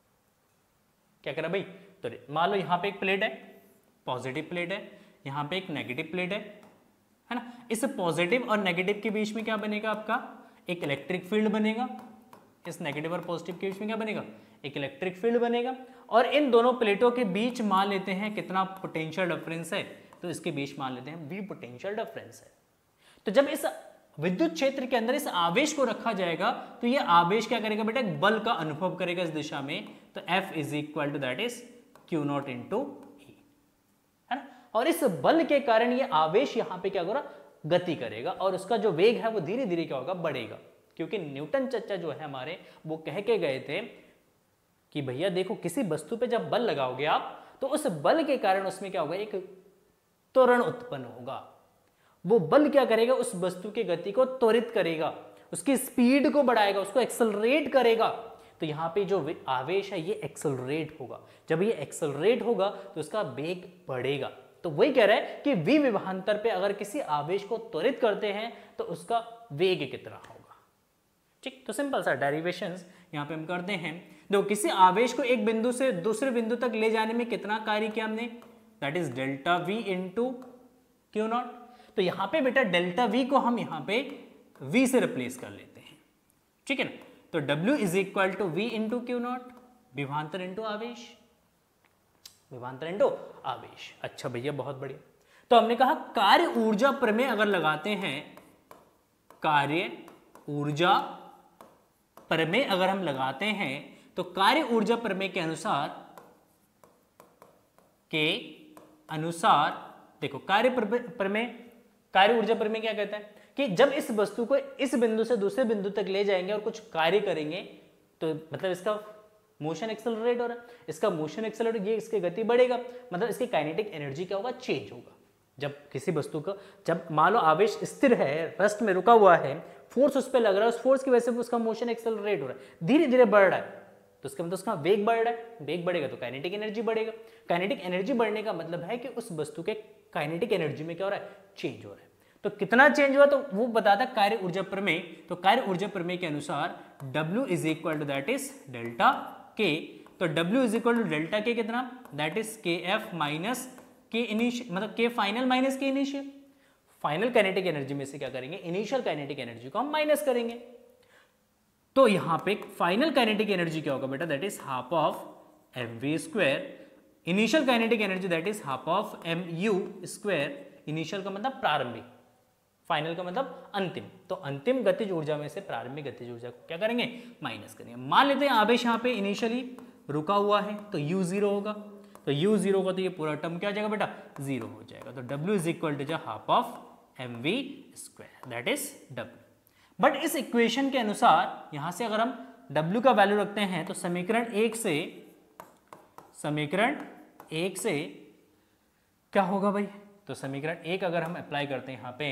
क्या करा भाई, त्वरित। मान लो यहाँ पे एक प्लेट है, पॉजिटिव प्लेट है, यहाँ पे एक नेगेटिव प्लेट है है ना। इस पॉजिटिव और नेगेटिव के बीच में क्या बनेगा, आपका एक इलेक्ट्रिक फील्ड बनेगा। इस नेगेटिव और पॉजिटिव के बीच में क्या बनेगा, एक इलेक्ट्रिक फील्ड बनेगा। और इन दोनों प्लेटों के बीच मान लेते हैं कितना पोटेंशियल डिफरेंस है, तो इसके बीच मान लेते हैं वी पोटेंशियल डिफरेंस है। तो जब इस विद्युत क्षेत्र के अंदर इस आवेश को रखा जाएगा तो ये आवेश क्या करेगा बेटा, एक बल का अनुभव करेगा इस दिशा में। तो F is equal to that is Q naught into E, है ना। और इस बल के कारण ये आवेश यहाँ पे क्या होगा, गति करेगा, और उसका जो वेग है वो धीरे धीरे क्या होगा, बढ़ेगा। क्योंकि न्यूटन चचा जो है हमारे, वो कह के गए थे कि भैया देखो, किसी वस्तु पे जब बल लगाओगे आप, तो उस बल के कारण उसमें क्या होगा, एक त्वरण उत्पन्न होगा। वो बल क्या करेगा, उस वस्तु की गति को त्वरित करेगा, उसकी स्पीड को बढ़ाएगा, उसको एक्सेलरेट करेगा। तो यहाँ पे जो आवेश है ये एक्सेलरेट होगा। जब ये एक्सेलरेट होगा तो उसका वेग बढ़ेगा। तो वही कह रहा है कि v विभवांतर पे अगर किसी आवेश को त्वरित करते हैं तो उसका वेग कितना होगा। ठीक, तो सिंपल सा डेरिवेशंस यहाँ पे हम करते हैं। देखो, किसी आवेश को एक बिंदु से दूसरे बिंदु तक ले जाने में कितना कार्य किया हमने, that is delta V into Q naught. तो यहाँ पे बेटा डेल्टा वी को हम यहाँ पे v से रिप्लेस कर लेते हैं, ठीक है ना। तो W is equal to V into Q naught, विभवांतर इंटू आवेश, विभवांतर इंटू आवेश। अच्छा भैया, बहुत बढ़िया। तो हमने कहा कार्य ऊर्जा प्रमेय अगर लगाते हैं, कार्य ऊर्जा प्रमेय अगर हम लगाते हैं तो कार्य ऊर्जा प्रमेय के अनुसार के अनुसार देखो, कार्य प्रमेय, कार्य ऊर्जा प्रमेय क्या कहता है कि जब इस वस्तु को इस बिंदु से दूसरे बिंदु तक ले जाएंगे और कुछ कार्य करेंगे, तो मतलब इसका मोशन एक्सेलरेट हो रहा है, इसका मोशन एक्सेलरेट, ये इसकी गति बढ़ेगा, मतलब इसकी काइनेटिक एनर्जी क्या होगा, चेंज होगा। जब किसी वस्तु का, जब मान लो आवेश स्थिर है, रेस्ट में रुका हुआ है, फोर्स उस पर लग रहा है, उस फोर्स की वजह से उसका मोशन एक्सेलरेट हो रहा है, धीरे धीरे बढ़ रहा है, तो उसका मतलब उसका वेग बढ़ रहा है, वेग बढ़ेगा तो काइनेटिक एनर्जी बढ़ेगा, काइनेटिक एनर्जी बढ़ने का मतलब है कि उस वस्तु के काइनेटिक एनर्जी में क्या हो रहा है, चेंज हो रहा है। तो कितना चेंज हुआ, तो वो बताता है कार्य ऊर्जा प्रमेय। तो कार्य ऊर्जा प्रमेय के अनुसार W is equal to that is delta K, तो W is equal to delta K कितना, that is K F minus K initial, मतलब K final minus K initial. Final kinetic energy में से क्या करेंगे, इनिशियल काइनेटिक एनर्जी को हम माइनस करेंगे। तो यहां पे फाइनल काइनेटिक एनर्जी क्या होगा बेटा, that is half of M V square, initial kinetic energy that is half of M U square. Initial का मतलब प्रारंभिक, फाइनल का मतलब अंतिम, तो अंतिम गतिज ऊर्जा में से प्रारंभिक गतिज ऊर्जा को क्या करेंगे, माइनस करेंगे। मान लेते हैं आवेश यहाँ पे इनिशियली रुका हुआ है, तो u जीरो होगा, तो u जीरो का तो ये पूरा टर्म क्या हो जाएगा बेटा, जीरो हो जाएगा। तो w इज इक्वल टू जो half of M V square, that is w। But इस इक्वेशन के अनुसार यहां से अगर हम w का वैल्यू रखते हैं, तो समीकरण एक से, समीकरण एक से क्या होगा भाई, तो समीकरण एक अगर हम अप्लाई करते हैं यहां पे,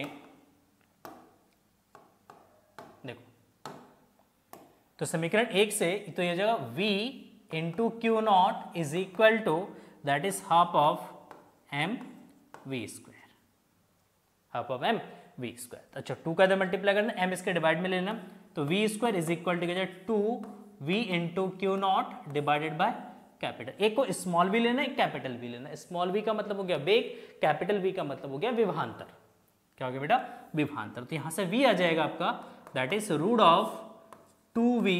देखो तो समीकरण एक से तो ये जगह v into Q naught is equal to that is half of M V square, half of M V square. अच्छा टू का इधर मल्टीप्लाई करना, एम इसके डिवाइड में लेना, तो V square is equal to two V into Q naught divided by capital, एक को स्मॉल वी लेना, एक कैपिटल वी लेना। स्मॉल वी का मतलब हो गया वेग, कैपिटल वी का मतलब हो गया विभवांतर। क्या हो गया बेटा, विभवांतर। तो यहां से v आ जाएगा आपका, that is root of two V,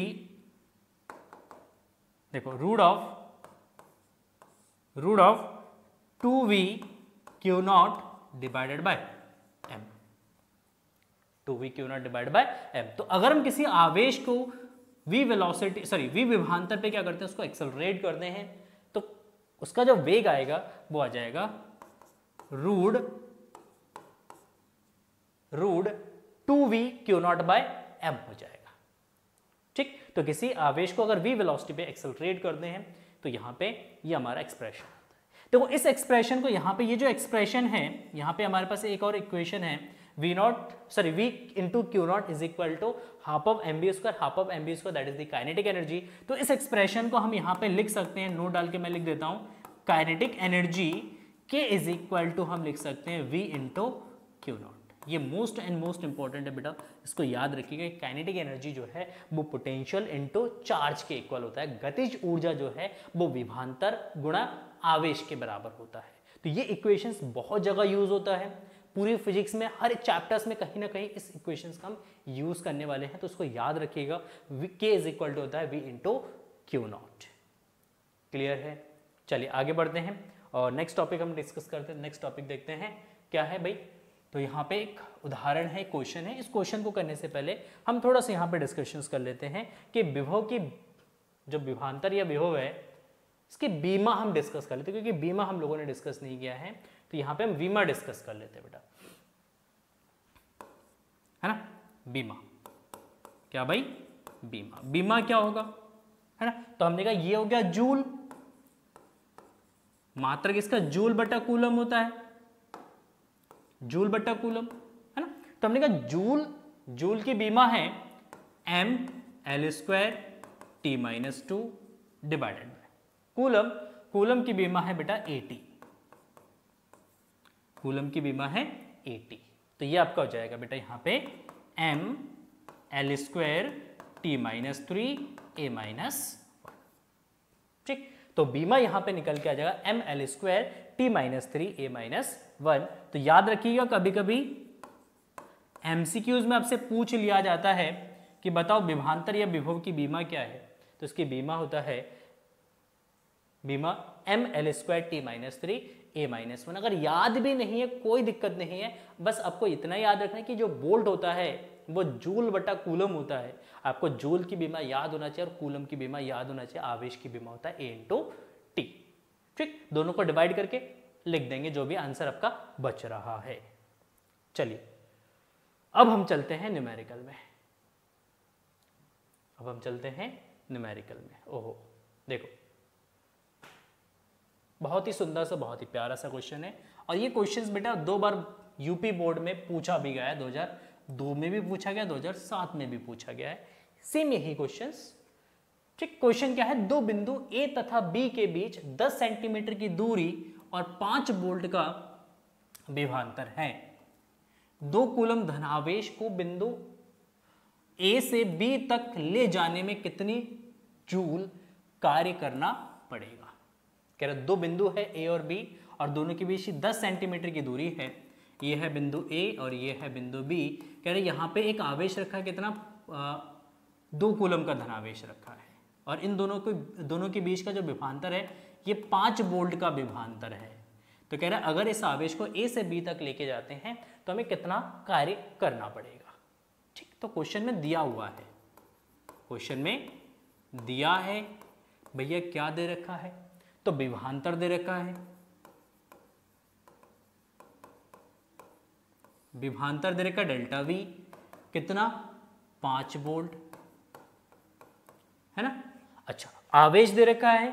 देखो root of root of two V Q naught divided by M, two V Q naught divided by M. तो अगर हम किसी आवेश को v वेलोसिटी सॉरी v विभवांतर पे क्या करते हैं, उसको एक्सेलरेट करते हैं, तो उसका जो वेग आएगा वो आ जाएगा root root two V Q naught by M हो जाएगा। ठीक, तो किसी आवेश को अगर v वेलोसिटी पे एक्सेलरेट करते हैं तो यहां पे ये हमारा एक्सप्रेशन आता है। देखो इस एक्सप्रेशन को यहां पे, ये जो एक्सप्रेशन है यहां पे हमारे पास एक और इक्वेशन है, v naught sorry v into Q naught is equal to half of M B square, half of M B square that is the kinetic energy. तो इस एक्सप्रेशन को हम यहाँ पे लिख सकते हैं, नोट डाल के मैं लिख देता हूँ, kinetic energy K is equal to हम लिख सकते हैं v इंटू क्यू नॉट। ये मोस्ट एंड मोस्ट इंपॉर्टेंट है बेटा, इसको याद रखिएगा। काइनेटिक एनर्जी जो है वो पोटेंशियल इंटू चार्ज के इक्वल होता है, गतिज ऊर्जा जो है वो विभवांतर गुणा आवेश के बराबर होता है। तो ये इक्वेशंस बहुत जगह यूज होता है, पूरी फिजिक्स में हर एक चैप्टर्स में कहीं ना कहीं इस इक्वेशंस का हम यूज करने वाले हैं, तो उसको याद रखिएगा। के इज इक्वल टू होता है V into Q naught. Clear है, चलिए आगे बढ़ते हैं और नेक्स्ट टॉपिक हम डिस्कस करते हैं। नेक्स्ट टॉपिक देखते हैं क्या है भाई, तो यहाँ पे एक उदाहरण है, क्वेश्चन है। इस क्वेश्चन को करने से पहले हम थोड़ा सा यहाँ पे डिस्कशंस कर लेते हैं कि विभव की जो विभवांतर या विभव है इसकी बीमा हम डिस्कस कर लेते हैं, क्योंकि बीमा हम लोगों ने डिस्कस नहीं किया है, तो यहाँ पे हम बीमा डिस्कस कर लेते हैं बेटा, है ना। बीमा क्या भाई, बीमा बीमा क्या होगा, है ना। तो हमने कहा ये हो गया जूल, मात्रा किसका, जूल बटा कूलम होता है, जूल बटा कूलम, है ना। तो हमने कहा जूल जूल की बीमा है M L square T minus two divided by coulomb, coulomb की बीमा है बेटा एटी, कूलम की बीमा है एटी। तो ये आपका हो जाएगा बेटा यहाँ पे M L square T minus three A minus one. ठीक, तो बीमा यहाँ पे निकल के आ जाएगा M L square T minus three A minus one. तो याद रखिएगा, कभी कभी एमसीक्यूज में आपसे पूछ लिया जाता है कि बताओ विभवांतर या विभव की बीमा क्या है, तो इसकी बीमा होता है बीमा M L square T minus three A minus one. अगर याद भी नहीं है कोई दिक्कत नहीं है, बस आपको इतना याद रखना है कि जो वोल्ट होता है वो जूल बटा कूलम होता है। आपको जूल की बीमा याद होना चाहिए और कूलम की बीमा याद होना चाहिए। आवेश की बीमा होता है ए इंटू टी। ठीक, दोनों को डिवाइड करके लिख देंगे जो भी आंसर आपका बच रहा है। चलिए अब हम चलते हैं न्यूमेरिकल में, अब हम चलते हैं न्यूमेरिकल में। ओहो देखो बहुत ही सुंदर सा, बहुत ही प्यारा सा क्वेश्चन है। और ये क्वेश्चंस बेटा दो बार यूपी बोर्ड में पूछा भी गया है, दो हज़ार दो में भी पूछा गया, दो हज़ार सात में भी पूछा गया है, सेम यही क्वेश्चंस। ठीक, क्वेश्चन क्या है, दो बिंदु ए तथा बी के बीच दस सेंटीमीटर की दूरी और पांच वोल्ट का विभवांतर है। दो कूलम धनावेश को बिंदु ए से बी तक ले जाने में कितनी जूल कार्य करना पड़ेगा। कह रहे दो बिंदु है ए और बी और दोनों के बीच दस सेंटीमीटर की दूरी है। ये है बिंदु ए और ये है बिंदु बी। कह रहे यहाँ पे एक आवेश रखा है, कितना, आ, दो कूलम का धनावेश रखा है और इन दोनों को दोनों के बीच का जो विभवांतर है ये पाँच वोल्ट का विभवांतर है। तो कह रहा है अगर इस आवेश को ए से बी तक लेके जाते हैं तो हमें कितना कार्य करना पड़ेगा। ठीक, तो क्वेश्चन में दिया हुआ है, क्वेश्चन में दिया है भैया क्या दे रखा है, तो विभवांतर दे रखा है, विभवांतर दे रखा डेल्टा वी कितना, पांच वोल्ट है ना। अच्छा, आवेश दे रखा है,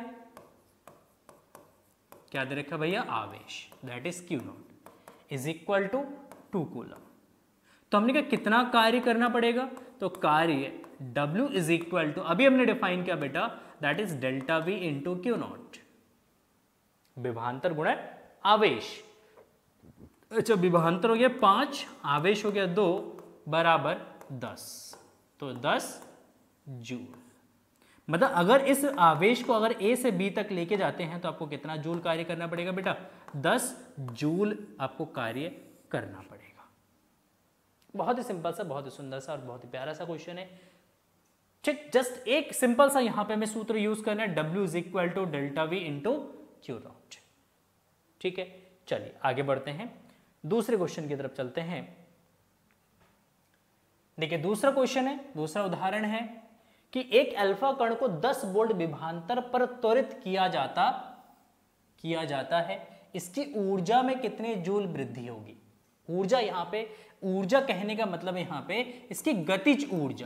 क्या दे रखा भैया, आवेश, that is Q naught is equal to two coulomb. तो हमने कहा कितना कार्य करना पड़ेगा, तो कार्य W इज इक्वल टू, अभी हमने डिफाइन किया बेटा, that is delta V into Q naught, विभवांतर गुणा आवेश। अच्छा, विभवांतर हो गया पांच, आवेश हो गया दो, बराबर दस, तो दस जूल। मतलब अगर इस आवेश को अगर ए से बी तक लेके जाते हैं तो आपको कितना जूल कार्य करना पड़ेगा बेटा, दस जूल आपको कार्य करना पड़ेगा। बहुत ही सिंपल सा, बहुत ही सुंदर सा और बहुत ही प्यारा सा क्वेश्चन है। ठीक, जस्ट एक सिंपल सा यहां पे हमें सूत्र यूज करना है, W is equal to delta V into Q naught. ठीक है, चलिए आगे बढ़ते हैं, दूसरे क्वेश्चन की तरफ चलते हैं। देखिए दूसरा क्वेश्चन है, दूसरा उदाहरण है कि एक अल्फा कण को दस वोल्ट विभवांतर पर त्वरित किया जाता किया जाता है, इसकी ऊर्जा में कितने जूल वृद्धि होगी। ऊर्जा, यहां पे ऊर्जा कहने का मतलब यहां पे इसकी गतिज ऊर्जा,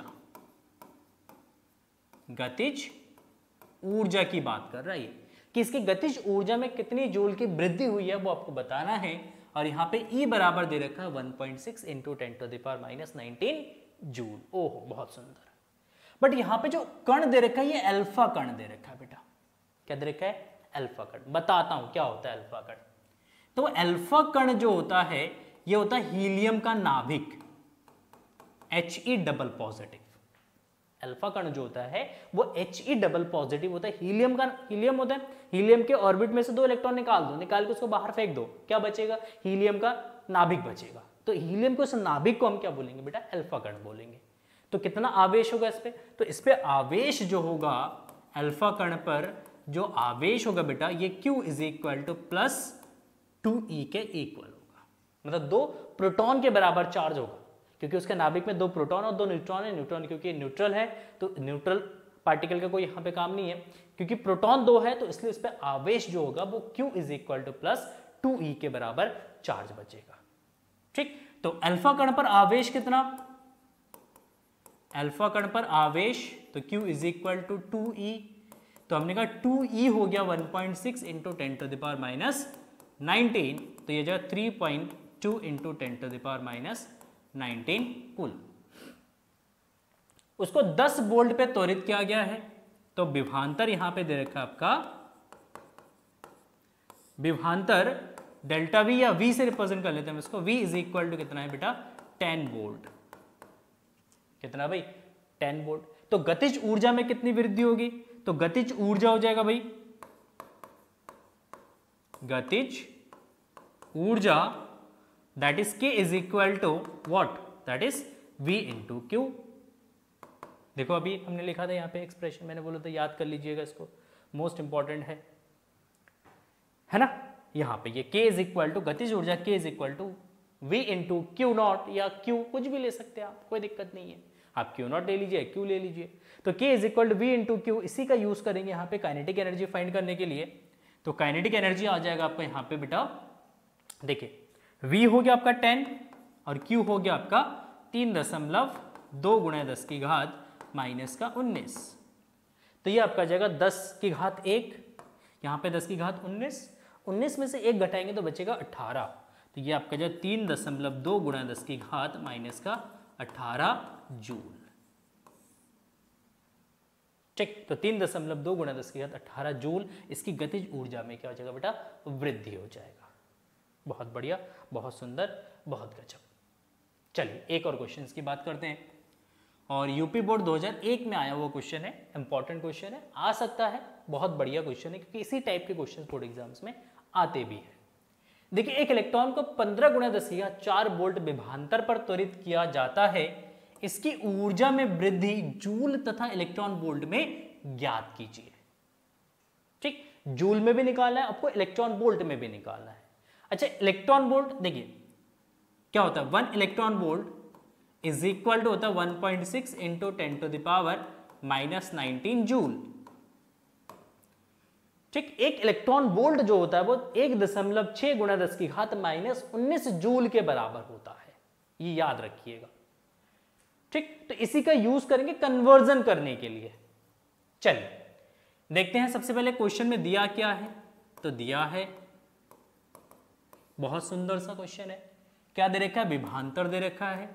गतिज ऊर्जा की बात कर रहा है कि इसकी गतिज ऊर्जा में कितनी जूल की वृद्धि हुई है वो आपको बताना है। और यहां पे E बराबर दे रखा है one point six into ten to the power minus nineteen joule. ओहो, बहुत सुंदर। बट यहां पे जो कण दे रखा है ये अल्फा कण दे रखा है बेटा, क्या दे रखा है, अल्फा कण। बताता हूं क्या होता है अल्फा कण। तो अल्फा कण जो होता है ये होता है हीलियम का नाभिक, H E double positive. Alpha कण जो होता है वो एच ई डबल पॉजिटिव होता है, हीलियम का हीलियम होता है। हीलियम के ऑर्बिट में से दो इलेक्ट्रॉन निकाल दो, निकाल के उसको बाहर फेंक दो, क्या बचेगा, हीलियम का नाभिक बचेगा। तो हीलियम को, उस नाभिक को हम क्या बोलेंगे बेटा, अल्फा कण बोलेंगे। तो कितना आवेश होगा इस पे, तो इस पे आवेश जो होगा अल्फा कण पर जो आवेश होगा बेटा ये Q is equal to plus two E के इक्वल होगा। मतलब दो प्रोटॉन के बराबर चार्ज होगा, क्योंकि उसके नाभिक में दो प्रोटॉन और दो न्यूट्रॉन है। न्यूट्रॉन क्योंकि न्यूट्रल है तो न्यूट्रल पार्टिकल का कोई यहाँ पे काम नहीं है, क्योंकि प्रोटॉन दो है तो इसलिए उस पर आवेश जो होगा वो Q is equal to plus two E के बराबर चार्ज बचेगा। ठीक, तो अल्फा कण पर आवेश कितना, अल्फा कण पर आवेश तो Q is equal to two E, तो हमने कहा टू ई हो गया one point six into ten to the power minus nineteen, तो ये जो three point two into ten to the power minus nineteen coulomb. उसको दस वोल्ट पे त्वरित किया गया है, तो विभवांतर यहां पे दे रखा है आपका, विभवांतर डेल्टा वी या V से रिप्रेजेंट कर लेते हैं इसको, V इज इक्वल टू कितना है बेटा, टेन वोल्ट। कितना भाई, टेन वोल्ट। तो गतिज ऊर्जा में कितनी वृद्धि होगी, तो गतिज ऊर्जा हो जाएगा भाई, गतिज ऊर्जा that is K is equal to what, that is V into Q. देखो अभी हमने लिखा था यहाँ पे एक्सप्रेशन, मैंने बोला था याद कर लीजिएगा इसको, मोस्ट इंपॉर्टेंट है है ना। यहाँ पे ये K इज इक्वल टू गतिज ऊर्जा K is equal to V into Q naught, या Q कुछ भी ले सकते हैं आप, कोई दिक्कत नहीं है, आप क्यू नॉट ले लीजिए, Q ले लीजिए। तो K is equal to V into Q, इसी का यूज करेंगे यहाँ पे काइनेटिक एनर्जी फाइंड करने के लिए। तो काइनेटिक एनर्जी आ जाएगा आपका यहाँ पे बेटा, देखिए V हो गया आपका टेन और Q हो गया आपका तीन दशमलव दो गुणा दस की घात माइनस का उन्नीस। तो ये आपका जाएगा दस की घात एक, यहाँ पे दस की घात उन्नीस, उन्नीस में से एक घटाएंगे तो बचेगा अठारह। तो ये आपका जो तीन दशमलव दो गुणा दस की घात माइनस का अठारह जूल। ठीक, तो तीन दशमलव दो गुणा दस की घात अठारह जूल, इसकी गतिज ऊर्जा में क्या हो जाएगा बेटा, वृद्धि हो जाएगा। बहुत बढ़िया, बहुत सुंदर, बहुत गजब। चलिए एक और क्वेश्चन की बात करते हैं, और यूपी बोर्ड दो हज़ार एक में आया हुआ क्वेश्चन है, इंपॉर्टेंट क्वेश्चन है, आ सकता है, बहुत बढ़िया क्वेश्चन है, क्योंकि इसी टाइप के क्वेश्चन बोर्ड एग्जाम्स में आते भी हैं। देखिए, एक इलेक्ट्रॉन को पंद्रह गुणा दस की घात चार वोल्ट विभवांतर पर त्वरित किया जाता है, इसकी ऊर्जा में वृद्धि जूल तथा इलेक्ट्रॉन वोल्ट में ज्ञात कीजिए। ठीक, जूल में भी निकालना है आपको, इलेक्ट्रॉन वोल्ट में भी निकालना है। अच्छा, इलेक्ट्रॉन वोल्ट देखिए क्या होता है, one electron volt is equal to होता है one point six into ten to the power minus nineteen joule. ठीक, एक इलेक्ट्रॉन वोल्ट जो होता है वो एक दशमलव छह गुणा दस की घात माइनस उन्नीस जूल के बराबर होता है, ये याद रखिएगा। ठीक, तो इसी का यूज करेंगे कन्वर्जन करने के लिए। चलिए देखते हैं, सबसे पहले क्वेश्चन में दिया क्या है, तो दिया है, बहुत सुंदर सा क्वेश्चन है, क्या दे रखा है, विभवांतर दे रखा है,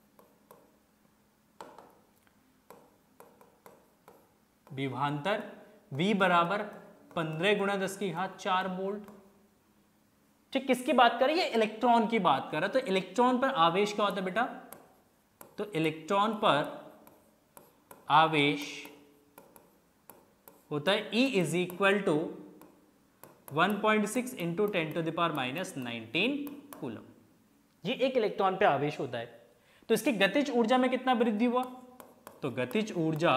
विभवांतर V बराबर पंद्रह गुणा दस की घात चार वोल्ट। ठीक, किसकी बात कर रही है, इलेक्ट्रॉन की बात कर रहा है। तो इलेक्ट्रॉन पर आवेश क्या होता है बेटा, तो इलेक्ट्रॉन पर आवेश होता है E is equal to one point six into ten to the power minus nineteen coulomb. ये एक इलेक्ट्रॉन पे आवेश होता है, तो इसकी गतिज ऊर्जा में कितना वृद्धि हुआ, तो गतिज ऊर्जा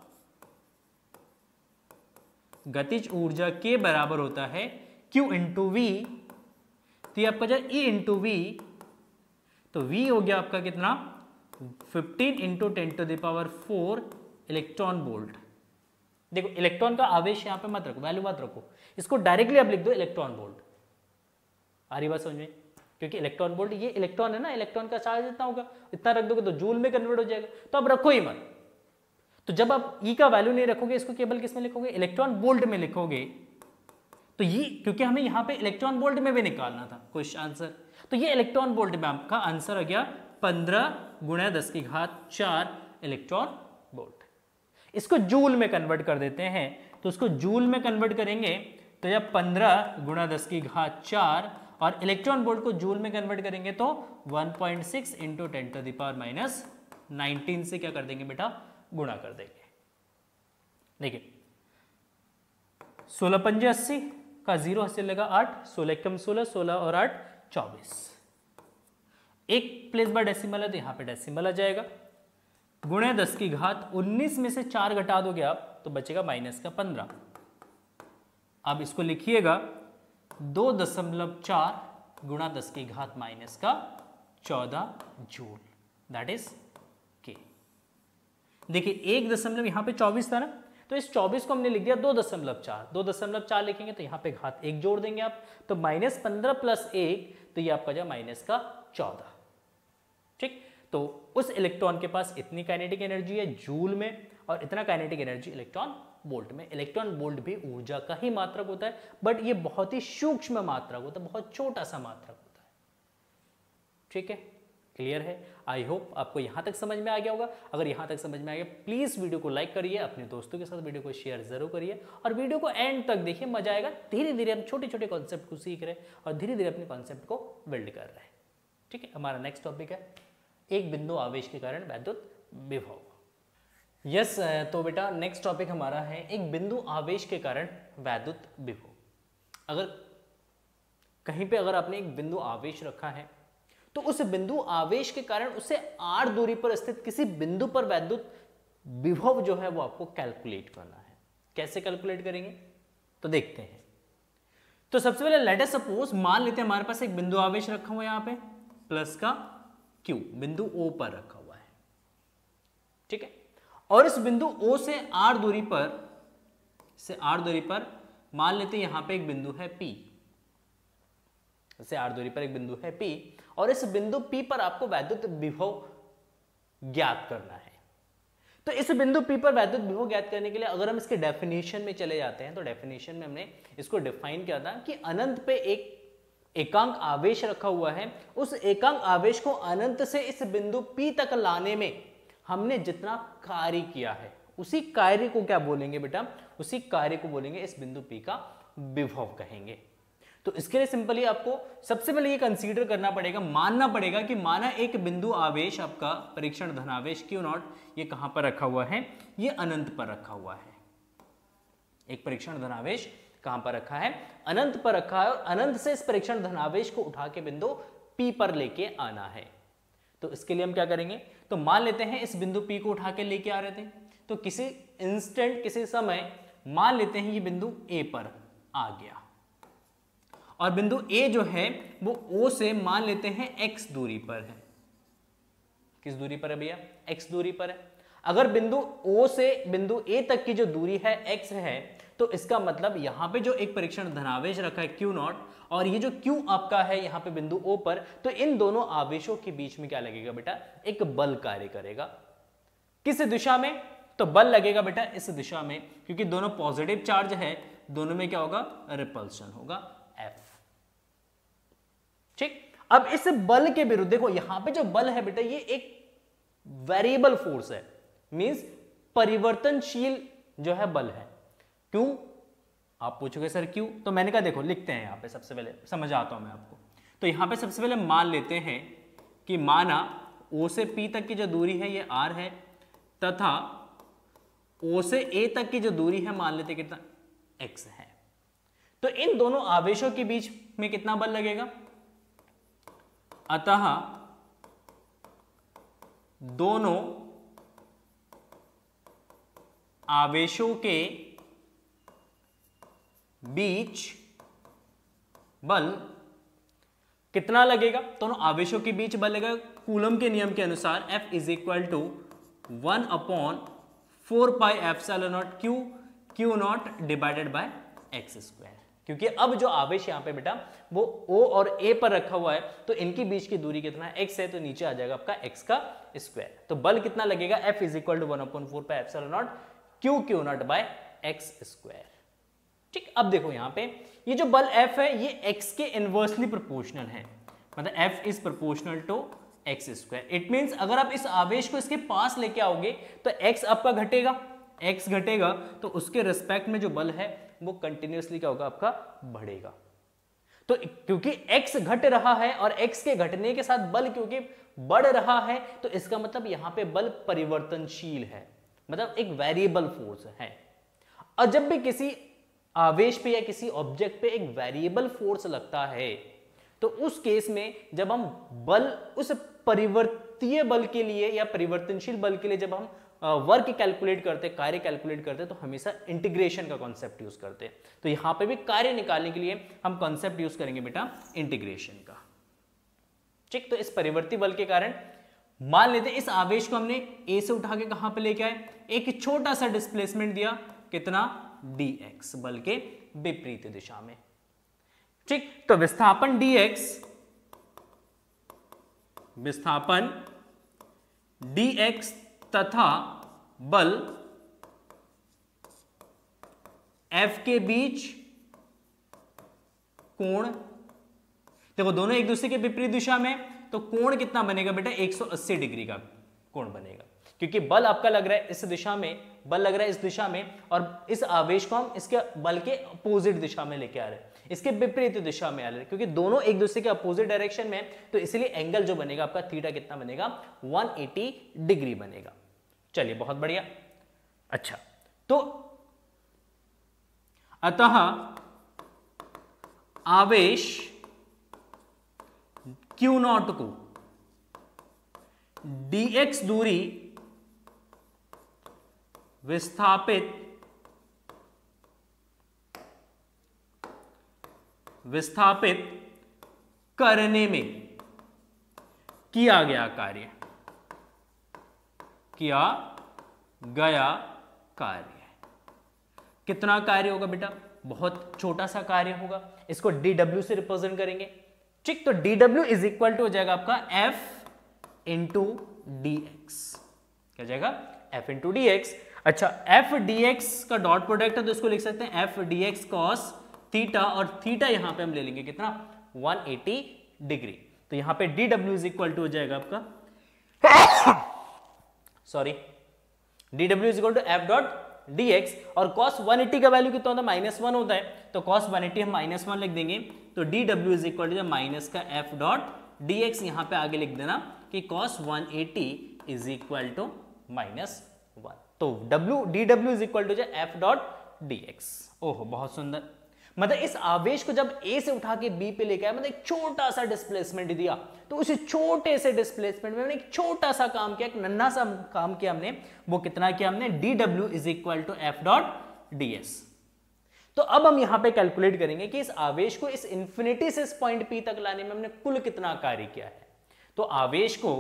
गतिज ऊर्जा के बराबर होता है Q इंटू वी। तो ये आपका जब E इंटू वी, तो V हो गया आपका कितना, fifteen into ten to the power four electron volt. देखो, इलेक्ट्रॉन का आवेश यहां पे मत रखो, वैल्यू मत रखो, इसको डायरेक्टली आप लिख दो इलेक्ट्रॉन वोल्ट। आ रही बात समझ में, क्योंकि इलेक्ट्रॉन वोल्ट ये इलेक्ट्रॉन है ना, इलेक्ट्रॉन का चार्ज इतना होगा, इतना रख दोगे तो जूल में कन्वर्ट हो जाएगा, तो अब रखो ही मत। तो जब आप E का वैल्यू नहीं रखोगे, इसको केवल किस में लिखोगे, इलेक्ट्रॉन वोल्ट में लिखोगे, तो ये क्योंकि हमें यहाँ पे इलेक्ट्रॉन वोल्ट में भी निकालना था क्वेश्चन आंसर, तो ये इलेक्ट्रॉन वोल्ट में आपका आंसर आ गया पंद्रह गुणा दस की घात चार इलेक्ट्रॉन वोल्ट। इसको जूल में कन्वर्ट कर देते हैं, तो उसको जूल में कन्वर्ट करेंगे तो जब पंद्रह गुणा दस की घात चार और इलेक्ट्रॉन वोल्ट को जूल में कन्वर्ट करेंगे तो one point six into ten to the power minus nineteen से क्या कर देंगे बेटा, गुणा कर देंगे। देखिए, सोलह पंजे अस्सी का जीरो हासिल लगा आठ, सोलह कम सोलह, सोलह और आठ चौबीस। एक प्लेस बाय डेसिमल है तो यहां पे डेसिमल आ जाएगा। गुणे दस की घात उन्नीस में से चार घटा दोगे आप तो बचेगा माइनस का पंद्रह। अब इसको लिखिएगा दो दशमलव चार गुणा दस की घात माइनस का चौदह जूल, दैट इज के। देखिए, एक दशमलव यहां पे चौबीस था ना, तो इस चौबीस को हमने लिख दिया दो दशमलव चार, दो दशमलव चार लिखेंगे तो यहाँ पे घात एक जोड़ देंगे आप, तो माइनस पंद्रह प्लस एक, तो ये आपका जाए माइनस का चौदह। ठीक, तो उस इलेक्ट्रॉन के पास इतनी काइनेटिक एनर्जी है जूल में, और इतना काइनेटिक एनर्जी इलेक्ट्रॉन वोल्ट में। इलेक्ट्रॉन वोल्ट भी ऊर्जा का ही मात्रक होता है, बट ये बहुत ही सूक्ष्म मात्रक होता है, बहुत छोटा सा मात्रक होता है। ठीक है, क्लियर है? आई होप आपको यहां तक समझ में आ गया होगा। अगर यहां तक समझ में आ गया, प्लीज वीडियो को लाइक करिए, अपने दोस्तों के साथ वीडियो को शेयर जरूर करिए, और वीडियो को एंड तक देखिए, मजा आएगा। धीरे धीरे हम छोटे छोटे कॉन्सेप्ट को सीख रहे हैं और धीरे धीरे अपने कॉन्सेप्ट को बिल्ड कर रहे हैं। ठीक है, हमारा नेक्स्ट टॉपिक है एक बिंदु आवेश के कारण वैद्युत विभव। यस yes, तो बेटा नेक्स्ट टॉपिक हमारा है एक बिंदु आवेश के कारण वैद्युत विभव। अगर कहीं पे अगर आपने एक बिंदु आवेश रखा है तो उस बिंदु आवेश के कारण उससे आर दूरी पर स्थित किसी बिंदु पर वैद्युत विभव जो है वो आपको कैलकुलेट करना है। कैसे कैलकुलेट करेंगे तो देखते हैं। तो सबसे पहले लेट अस सपोज, मान लेते हैं हमारे पास एक बिंदु आवेश रखा हुआ है यहां पे प्लस का क्यू, बिंदु ओ पर रखा हुआ है। ठीक है, और इस बिंदु ओ से आर दूरी पर से आर दूरी पर मान लेते हैं यहां पे एक बिंदु है पी, से आर दूरी पर एक बिंदु है पी, और इस बिंदु पी पर आपको वैद्युत विभव ज्ञात करना है। तो इस बिंदु P पर वैद्युत विभव ज्ञात करने के लिए अगर हम इसके डेफिनेशन में चले जाते हैं तो डेफिनेशन में हमने इसको डिफाइन किया था कि अनंत पे एक एकांक आवेश रखा हुआ है, उस एकांक आवेश को अनंत से इस बिंदु P तक लाने में हमने जितना कार्य किया है उसी कार्य को क्या बोलेंगे बेटा, उसी कार्य को बोलेंगे इस बिंदु P का विभव कहेंगे। तो इसके लिए सिंपली आपको सबसे पहले ये कंसीडर करना पड़ेगा, मानना पड़ेगा कि माना एक बिंदु आवेश आपका परीक्षण धनावेश क्यू नॉट ये कहां पर रखा हुआ है, ये अनंत पर रखा हुआ है। एक परीक्षण धनावेश कहां पर रखा है, अनंत पर रखा है, और अनंत से इस परीक्षण धनावेश को उठा के बिंदु P पर लेके आना है। तो इसके लिए हम क्या करेंगे, तो मान लेते हैं इस बिंदु P को उठा के लेके आ रहे थे, तो किसी इंस्टेंट किसी समय मान लेते हैं ये बिंदु A पर आ गया, और बिंदु A जो है वो O से मान लेते हैं x दूरी पर है। किस दूरी पर है भैया, x दूरी पर है। अगर बिंदु O से बिंदु A तक की जो दूरी है x है, तो इसका मतलब यहां पे जो एक परीक्षण धनावेश रखा है Q नॉट, और ये जो Q आपका है यहाँ पे बिंदु O पर, तो इन दोनों आवेशों के बीच में क्या लगेगा बेटा, एक बल कार्य करेगा। किस दिशा में, तो बल लगेगा बेटा इस दिशा में, क्योंकि दोनों पॉजिटिव चार्ज है, दोनों में क्या होगा, रिपल्शन होगा F। ठीक, अब इस बल के विरुद्ध देखो यहां पे जो बल है बेटा ये एक वेरिएबल फोर्स है, मींस परिवर्तनशील जो है बल है। क्यों, आप पूछोगे सर क्यों, तो मैंने कहा देखो लिखते हैं यहां पे, सबसे पहले समझ आता हूं मैं आपको। तो यहां पे सबसे पहले मान लेते हैं कि माना O से P तक की जो दूरी है ये R है, तथा O से A तक की जो दूरी है मान लेते कितना, X है। तो इन दोनों आवेशों के बीच में कितना बल लगेगा, अतः दोनों आवेशों के बीच बल कितना लगेगा, दोनों आवेशों के बीच बल लगेगा कूलम के नियम के अनुसार F is equal to one upon four pi epsilon naught q q naught divided by x square. क्योंकि अब जो आवेश यहाँ पे बेटा वो O और A पर रखा हुआ है, तो इनके बीच की दूरी कितना है, x है, तो नीचे आ जाएगा आपका x का स्क्वायर। तो बल कितना लगेगा, F is equal to one upon four pi epsilon naught q q naught by x square. ठीक, अब देखो यहाँ पे ये जो बल F है ये x के इनवर्सली प्रोपोर्शनल है, मतलब F is proportional to x square. It means अगर आप इस आवेश को इसके पास लेके आओगे तो x आपका घटेगा, x घटेगा तो उसके रिस्पेक्ट में जो बल है वो कंटिन्यूअसली क्या होगा, आपका बढ़ेगा। तो क्योंकि x घट रहा है और x के घटने के साथ बल क्योंकि बढ़ रहा है, तो इसका मतलब यहां पे बल परिवर्तनशील है, मतलब एक वेरिएबल फोर्स है। और जब भी किसी आवेश पे या किसी ऑब्जेक्ट पे एक वेरिएबल फोर्स लगता है, तो उस केस में जब हम बल उस परिवर्तीय बल के लिए या परिवर्तनशील बल के लिए जब हम वर्क कैलकुलेट करते, कार्य कैलकुलेट करते, तो हमेशा इंटीग्रेशन का कॉन्सेप्ट यूज करते हैं। तो यहां पे भी कार्य निकालने के लिए हम कॉन्सेप्ट यूज करेंगे बेटा इंटीग्रेशन का। ठीक, तो इस परिवर्ती बल के कारण मान लेते हैं इस आवेश को हमने A से उठा के कहां पे लेके आए, एक छोटा सा डिस्प्लेसमेंट दिया, कितना, dx, बल के विपरीत दिशा में। ठीक, तो विस्थापन dx, विस्थापन dx तथा बल F के बीच कोण, देखो दोनों एक दूसरे के विपरीत दिशा में, तो कोण कितना बनेगा बेटा, एक सौ अस्सी डिग्री का कोण बनेगा, क्योंकि बल आपका लग रहा है इस दिशा में, बल लग रहा है इस दिशा में, और इस आवेश को हम इसके बल के अपोजिट दिशा में लेके आ रहे हैं, इसके विपरीत दिशा में आ रहे हैं, क्योंकि दोनों एक दूसरे के अपोजिट डायरेक्शन में, तो इसलिए एंगल जो बनेगा आपका थीटा कितना बनेगा, एक सौ अस्सी डिग्री बनेगा। चलिए बहुत बढ़िया। अच्छा, तो अतः आवेश Q नॉट को dx दूरी विस्थापित विस्थापित करने में किया गया कार्य किया गया कार्य कितना कार्य होगा बेटा, बहुत छोटा सा कार्य होगा, इसको dw से रिप्रेजेंट करेंगे। ठीक, तो dw इज इक्वल टू हो जाएगा आपका f इंटू डी एक्स, क्या जाएगा, एफ इंटू डी एक्स। अच्छा एफ डी एक्स का डॉट प्रोडक्ट है तो इसको लिख सकते हैं F D x cos theta, और थीटा यहां पे हम ले लेंगे कितना वन एटी डिग्री। तो यहां पे d W is equal to हो जाएगा आपका sorry d W is equal to F dot D x, और cos वन एटी का वैल्यू कितना होता है माइनस वन होता है, तो cos वन एटी हम माइनस वन लिख देंगे। तो d W is equal to minus का एफ डॉट डी एक्स, यहां पे आगे लिख देना कि cos one eighty is equal to minus one. तो w d W is equal to F dot D x. ओहो बहुत सुंदर, मतलब इस आवेश को जब A से उठा के B पे लेके आया, मतलब एक छोटा सा डिस्प्लेसमेंट दिया, तो उस छोटे से डिस्प्लेसमेंट में हमने एक छोटा सा काम किया, एक नन्हा सा काम किया हमने, वो कितना किया हमने d W is equal to F dot d s. तो अब हम यहां पे कैलकुलेट करेंगे कि इस आवेश को इस इंफिनिटी से इस पॉइंट P तक लाने में हमने कुल कितना कार्य किया है। तो आवेश को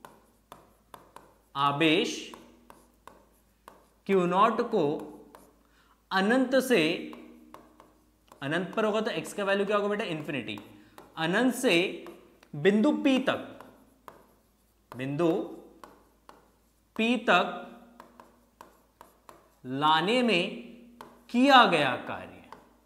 आवेश क्यू नॉट को अनंत से, अनंत पर होगा तो x का वैल्यू क्या होगा बेटा इंफिनिटी, अनंत से बिंदु P तक, बिंदु P तक लाने में किया गया कार्य,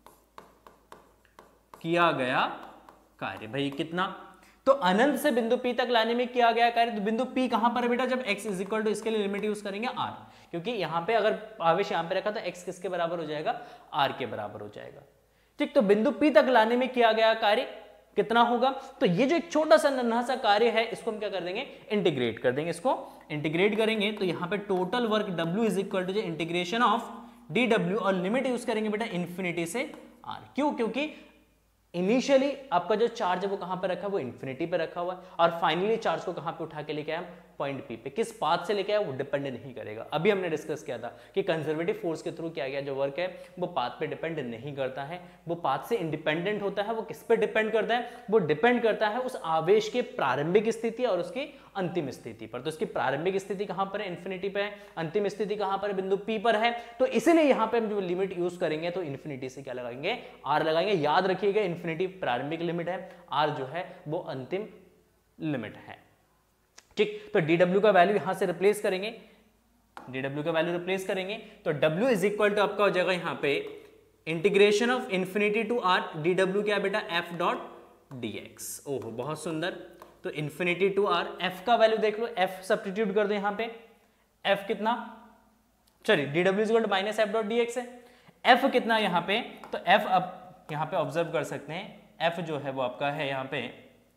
किया गया कार्य भाई कितना, तो अनंत से बिंदु P तक लाने में किया गया कार्य। तो बिंदु P कहां पर है बेटा, जब x इज इक्वल टू, इसके लिए लिमिट यूज करेंगे r, क्योंकि यहां पे अगर आवेश यहां पे रखा तो x किसके बराबर हो जाएगा, r के बराबर हो जाएगा। ठीक, तो बिंदु P तक लाने में किया गया कार्य कितना होगा, तो ये जो एक छोटा सा नन्हा सा कार्य है इसको हम क्या कर देंगे इंटीग्रेट कर देंगे, इसको इंटीग्रेट करेंगे तो यहां पे total work W is equal to integration of d W, और लिमिट यूज करेंगे बेटा इन्फिनिटी से r। क्यों, क्योंकि इनिशियली आपका जो चार्ज है वो कहां पर रखा है, वो इन्फिनिटी पे रखा हुआ है, और फाइनली चार्ज को कहां पे उठा के लेके आया पॉइंट P पे, किस पाथ से लेके आया वो डिपेंड नहीं करेगा। अभी हमने डिस्कस किया था कि कंजर्वेटिव फोर्स के थ्रू किया गया जो वर्क है वो पाथ पे डिपेंड नहीं करता है, वो पाथ से इंडिपेंडेंट होता है। वो किस पे डिपेंड करता है, वो डिपेंड करता है उस आवेश के प्रारंभिक स्थिति और उसकी अंतिम स्थिति पर। तो इसकी प्रारंभिक स्थिति कहां पर है, इन्फिनिटी पे है, अंतिम स्थिति कहां पर है, बिंदु P पर है। तो इसीलिए यहां पे हम जो लिमिट यूज करेंगे तो इन्फिनिटी से क्या लगाएंगे, r लगाएंगे। याद रखिएगा इन्फिनिटी प्रारंभिक लिमिट है, r जो है वो अंतिम लिमिट है। ठीक, तो dw का वैल्यू यहां से रिप्लेस करेंगे, dw का वैल्यू रिप्लेस करेंगे तो w इज इक्वल टू आपका हो जाएगा यहां पे integration of infinity to r, dw क्या बेटा f डॉट dx। ओहो बहुत सुंदर, तो इंफिनिटी टू r, f का वैल्यू देख लो, f सब्स्टिट्यूट कर दो यहां पे, f कितना, चलिए dw is equal to minus F dot dx है, f कितना यहां पे, तो f अब यहां पे ऑब्जर्व कर सकते हैं, f जो है वो आपका है यहां पे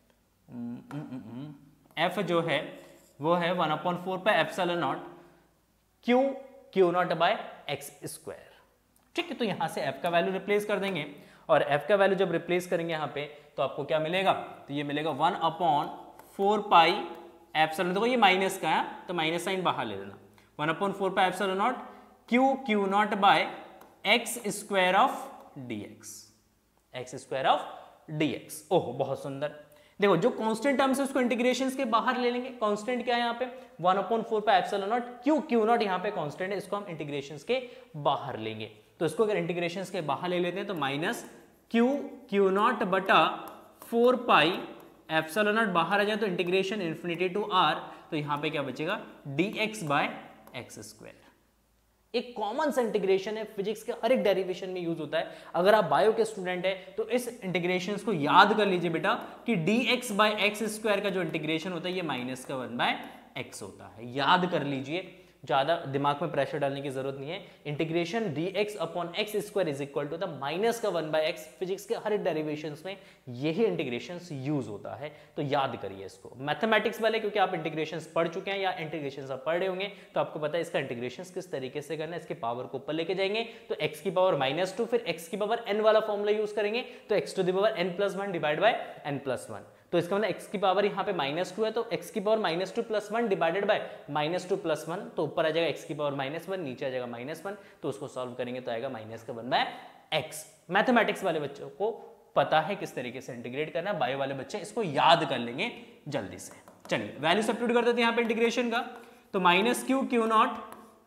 f जो है वो है one upon four pi epsilon naught q q naught by x square. ठीक है, तो यहां से f का वैल्यू रिप्लेस कर देंगे, और f का वैल्यू जब रिप्लेस करेंगे यहाँ पे तो आपको क्या मिलेगा, तो ये मिलेगा one upon four pi epsilon, देखो ये माइनस का है तो माइनस साइन बाहर ले लेना, one upon four pi epsilon naught q q naught by x square of dx, x square of dx। ओहो बहुत सुंदर, देखो जो कांस्टेंट टर्म्स है उसको इंटीग्रेशंस के बाहर ले लेंगे। कांस्टेंट क्या है यहाँ पे, one upon four pi epsilon naught q q naught यहाँ पे कांस्टेंट है, इसको हम इंटीग्रेशंस के बाहर लेंगे। तो इसको अगर इंटीग्रेशंस के बाहर ले लेते हैं तो माइनस q q नॉट बटा फोर पाई एप्सिलॉन नॉट बाहर आ जाए तो इंटीग्रेशन इन्फिनिटी टू r, तो यहाँ पे क्या बचेगा dx बाय एक्स स्क्वायर। एक कॉमन सा इंटीग्रेशन है, फिजिक्स के हर एक डेरिवेशन में यूज होता है। अगर आप बायो के स्टूडेंट है तो इस इंटीग्रेशंस को याद कर लीजिए बेटा कि dx बाय एक्स स्क्वायर का जो इंटीग्रेशन होता है ये माइनस का वन बाय एक्स होता है, याद कर लीजिए, ज्यादा दिमाग में प्रेशर डालने की जरूरत नहीं है। Integration dx upon x square is equal to the minus का वन बाय एक्स, फिजिक्स के हर एक डेरिवेशंस में यही इंटीग्रेशंस यूज होता है, तो याद करिए इसको। मैथमेटिक्स वाले क्योंकि आप इंटीग्रेशंस पढ़ चुके हैं या इंटीग्रेशंस आप पढ़ रहे होंगे तो आपको पता है इसका इंटीग्रेशंस किस तरीके से करना है। इसके पावर को ऊपर लेके जाएंगे तो x की पावर माइनस टू, फिर x की पावर n वाला फॉर्मूला यूज करेंगे तो x to the power n plus one divide by n plus one. तो इसका मतलब x की पावर यहाँ पे माइनस टू है तो x की power minus two plus one divided by minus two plus one, तो ऊपर आ जाएगा x की पावर माइनस वन, नीचे आ जाएगा माइनस वन, तो उसको सॉल्व करेंगे तो आएगा माइनस का वन बाय एक्स। मैथमेटिक्स वाले बच्चों को पता है किस तरीके से इंटीग्रेट करना है, बायो वाले बच्चे इसको याद कर लेंगे जल्दी से। चलिए वैल्यू सब्स्टिट्यूट कर देते हैं यहाँ पे इंटीग्रेशन का, तो माइनस क्यू क्यू नॉट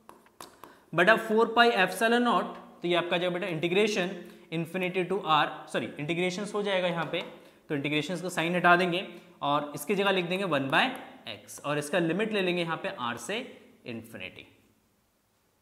बटा फोर पाई एप्सिलॉन नॉट, तो ये आपका जो बेटा integration infinity to r, sorry integration हो जाएगा यहाँ पे, तो इंटीग्रेशन का साइन हटा देंगे और इसकी जगह लिख देंगे वन बाय एक्स, और इसका लिमिट ले लेंगे यहाँ पे r से इन्फिनिटी।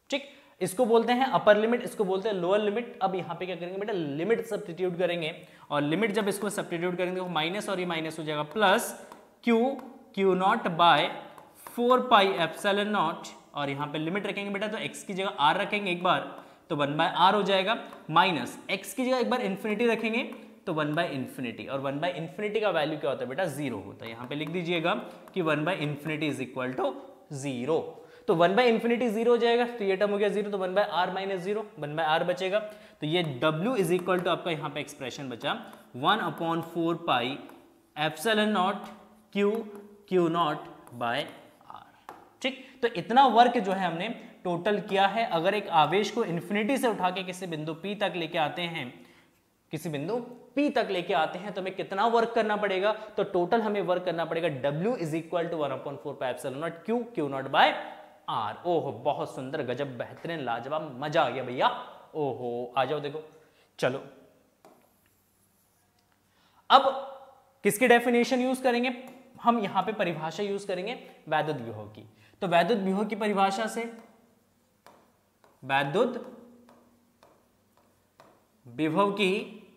ठीक, इसको बोलते हैं अपर लिमिट, इसको बोलते हैं लोअर लिमिट। अब यहाँ पे क्या करेंगे बेटा, लिमिट सब्स्टिट्यूट करेंगे, और लिमिट जब इसको सब्स्टिट्यूट करेंगे तो माइनस और ये माइनस हो जाएगा, plus q q naught by four pi epsilon naught, और यहाँ पे लिमिट रखेंगे बेटा तो x की जगह r रखेंगे एक बार तो वन बाय आर हो जाएगा, माइनस x की जगह एक बार इन्फिनिटी रखेंगे तो वन बाय इन्फिनिटी, और वन बाय इन्फिनिटी का वैल्यू क्या होता है बेटा, जीरो होता है। यहाँ पे लिख दीजिएगा कि one by infinity is equal to zero, तो वन बाय इन्फिनिटी जीरो हो जाएगा, तो ये टर्म हो गया जीरो, तो one by are minus zero, one by r बचेगा, तो ये W इज इक्वल टू आपका यहाँ पे एक्सप्रेशन बचा one upon four pi epsilon naught q q naught by r. ठीक, तो इतना वर्क जो है हमने टोटल किया है। अगर एक आवेश को इन्फिनिटी से उठा के किसी बिंदु P तक लेके आते हैं, किसी बिंदु P तक लेके आते हैं तो हमें कितना वर्क करना पड़ेगा, तो टोटल हमें वर्क करना पड़ेगा W is equal to one upon four pi epsilon naught q q naught by are. ओहो बहुत सुंदर, गजब, बेहतरीन, लाजवाब, मजा आ गया भैया। ओहो आ जाओ देखो, चलो अब किसकी डेफिनेशन यूज करेंगे, हम यहां पे परिभाषा यूज करेंगे वैद्युत विभव की। तो वैद्युत विभव की परिभाषा से, वैद्युत विभव की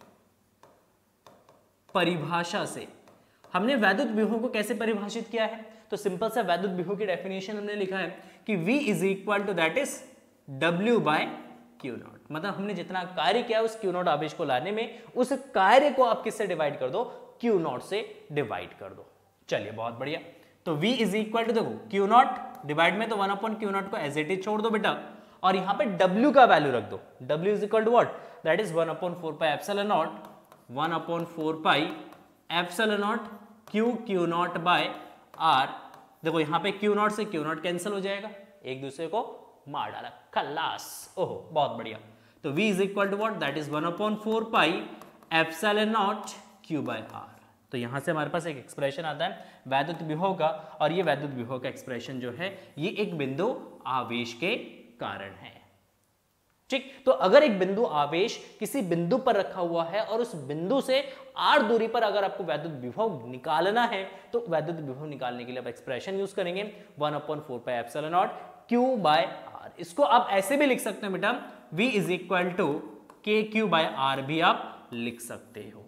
परिभाषा से हमने वैद्युत विभव को कैसे परिभाषित किया है, तो सिंपल सा वैद्युत विभव की डेफिनेशन हमने लिखा है कि V is equal to that is W by Q naught, मतलब हमने जितना कार्य किया उस क्यू नॉट आवेश को लाने में, उस कार्य को आप किससे डिवाइड कर दो, क्यू नॉट से डिवाइड कर दो। चलिए बहुत बढ़िया, तो V इज इक्वल टू देखो क्यू नॉट डिवाइड में तो वन अपॉन क्यू नॉट को एज इट इज छोड़ दो बेटा, और यहाँ पे W का वैल्यू रख दो, W is equal to what, that is one upon four pi epsilon naught, one upon four pi epsilon naught q q naught by r. देखो यहाँ पे क्यू नॉट से क्यू नॉट कैंसिल हो जाएगा, एक दूसरे को मार डाला, खल्लास। ओहो बहुत बढ़िया, तो V is equal to what, that is one upon four pi epsilon naught q by are. तो यहां से हमारे पास एक एक्सप्रेशन आता है वैद्युत विभव का, और ये वैद्युत विभव का एक्सप्रेशन जो है ये एक बिंदु आवेश के कारण है। ठीक, तो अगर एक बिंदु आवेश किसी बिंदु पर रखा हुआ है और उस बिंदु से आर दूरी पर अगर आपको वैद्युत विभव निकालना है, तो वैद्युत विभव निकालने के लिए आप एक्सप्रेशन यूज करेंगे one upon four pi epsilon naught q by r. इसको आप ऐसे भी लिख सकते हैं बेटा, V is equal to K Q by r भी आप लिख सकते हो।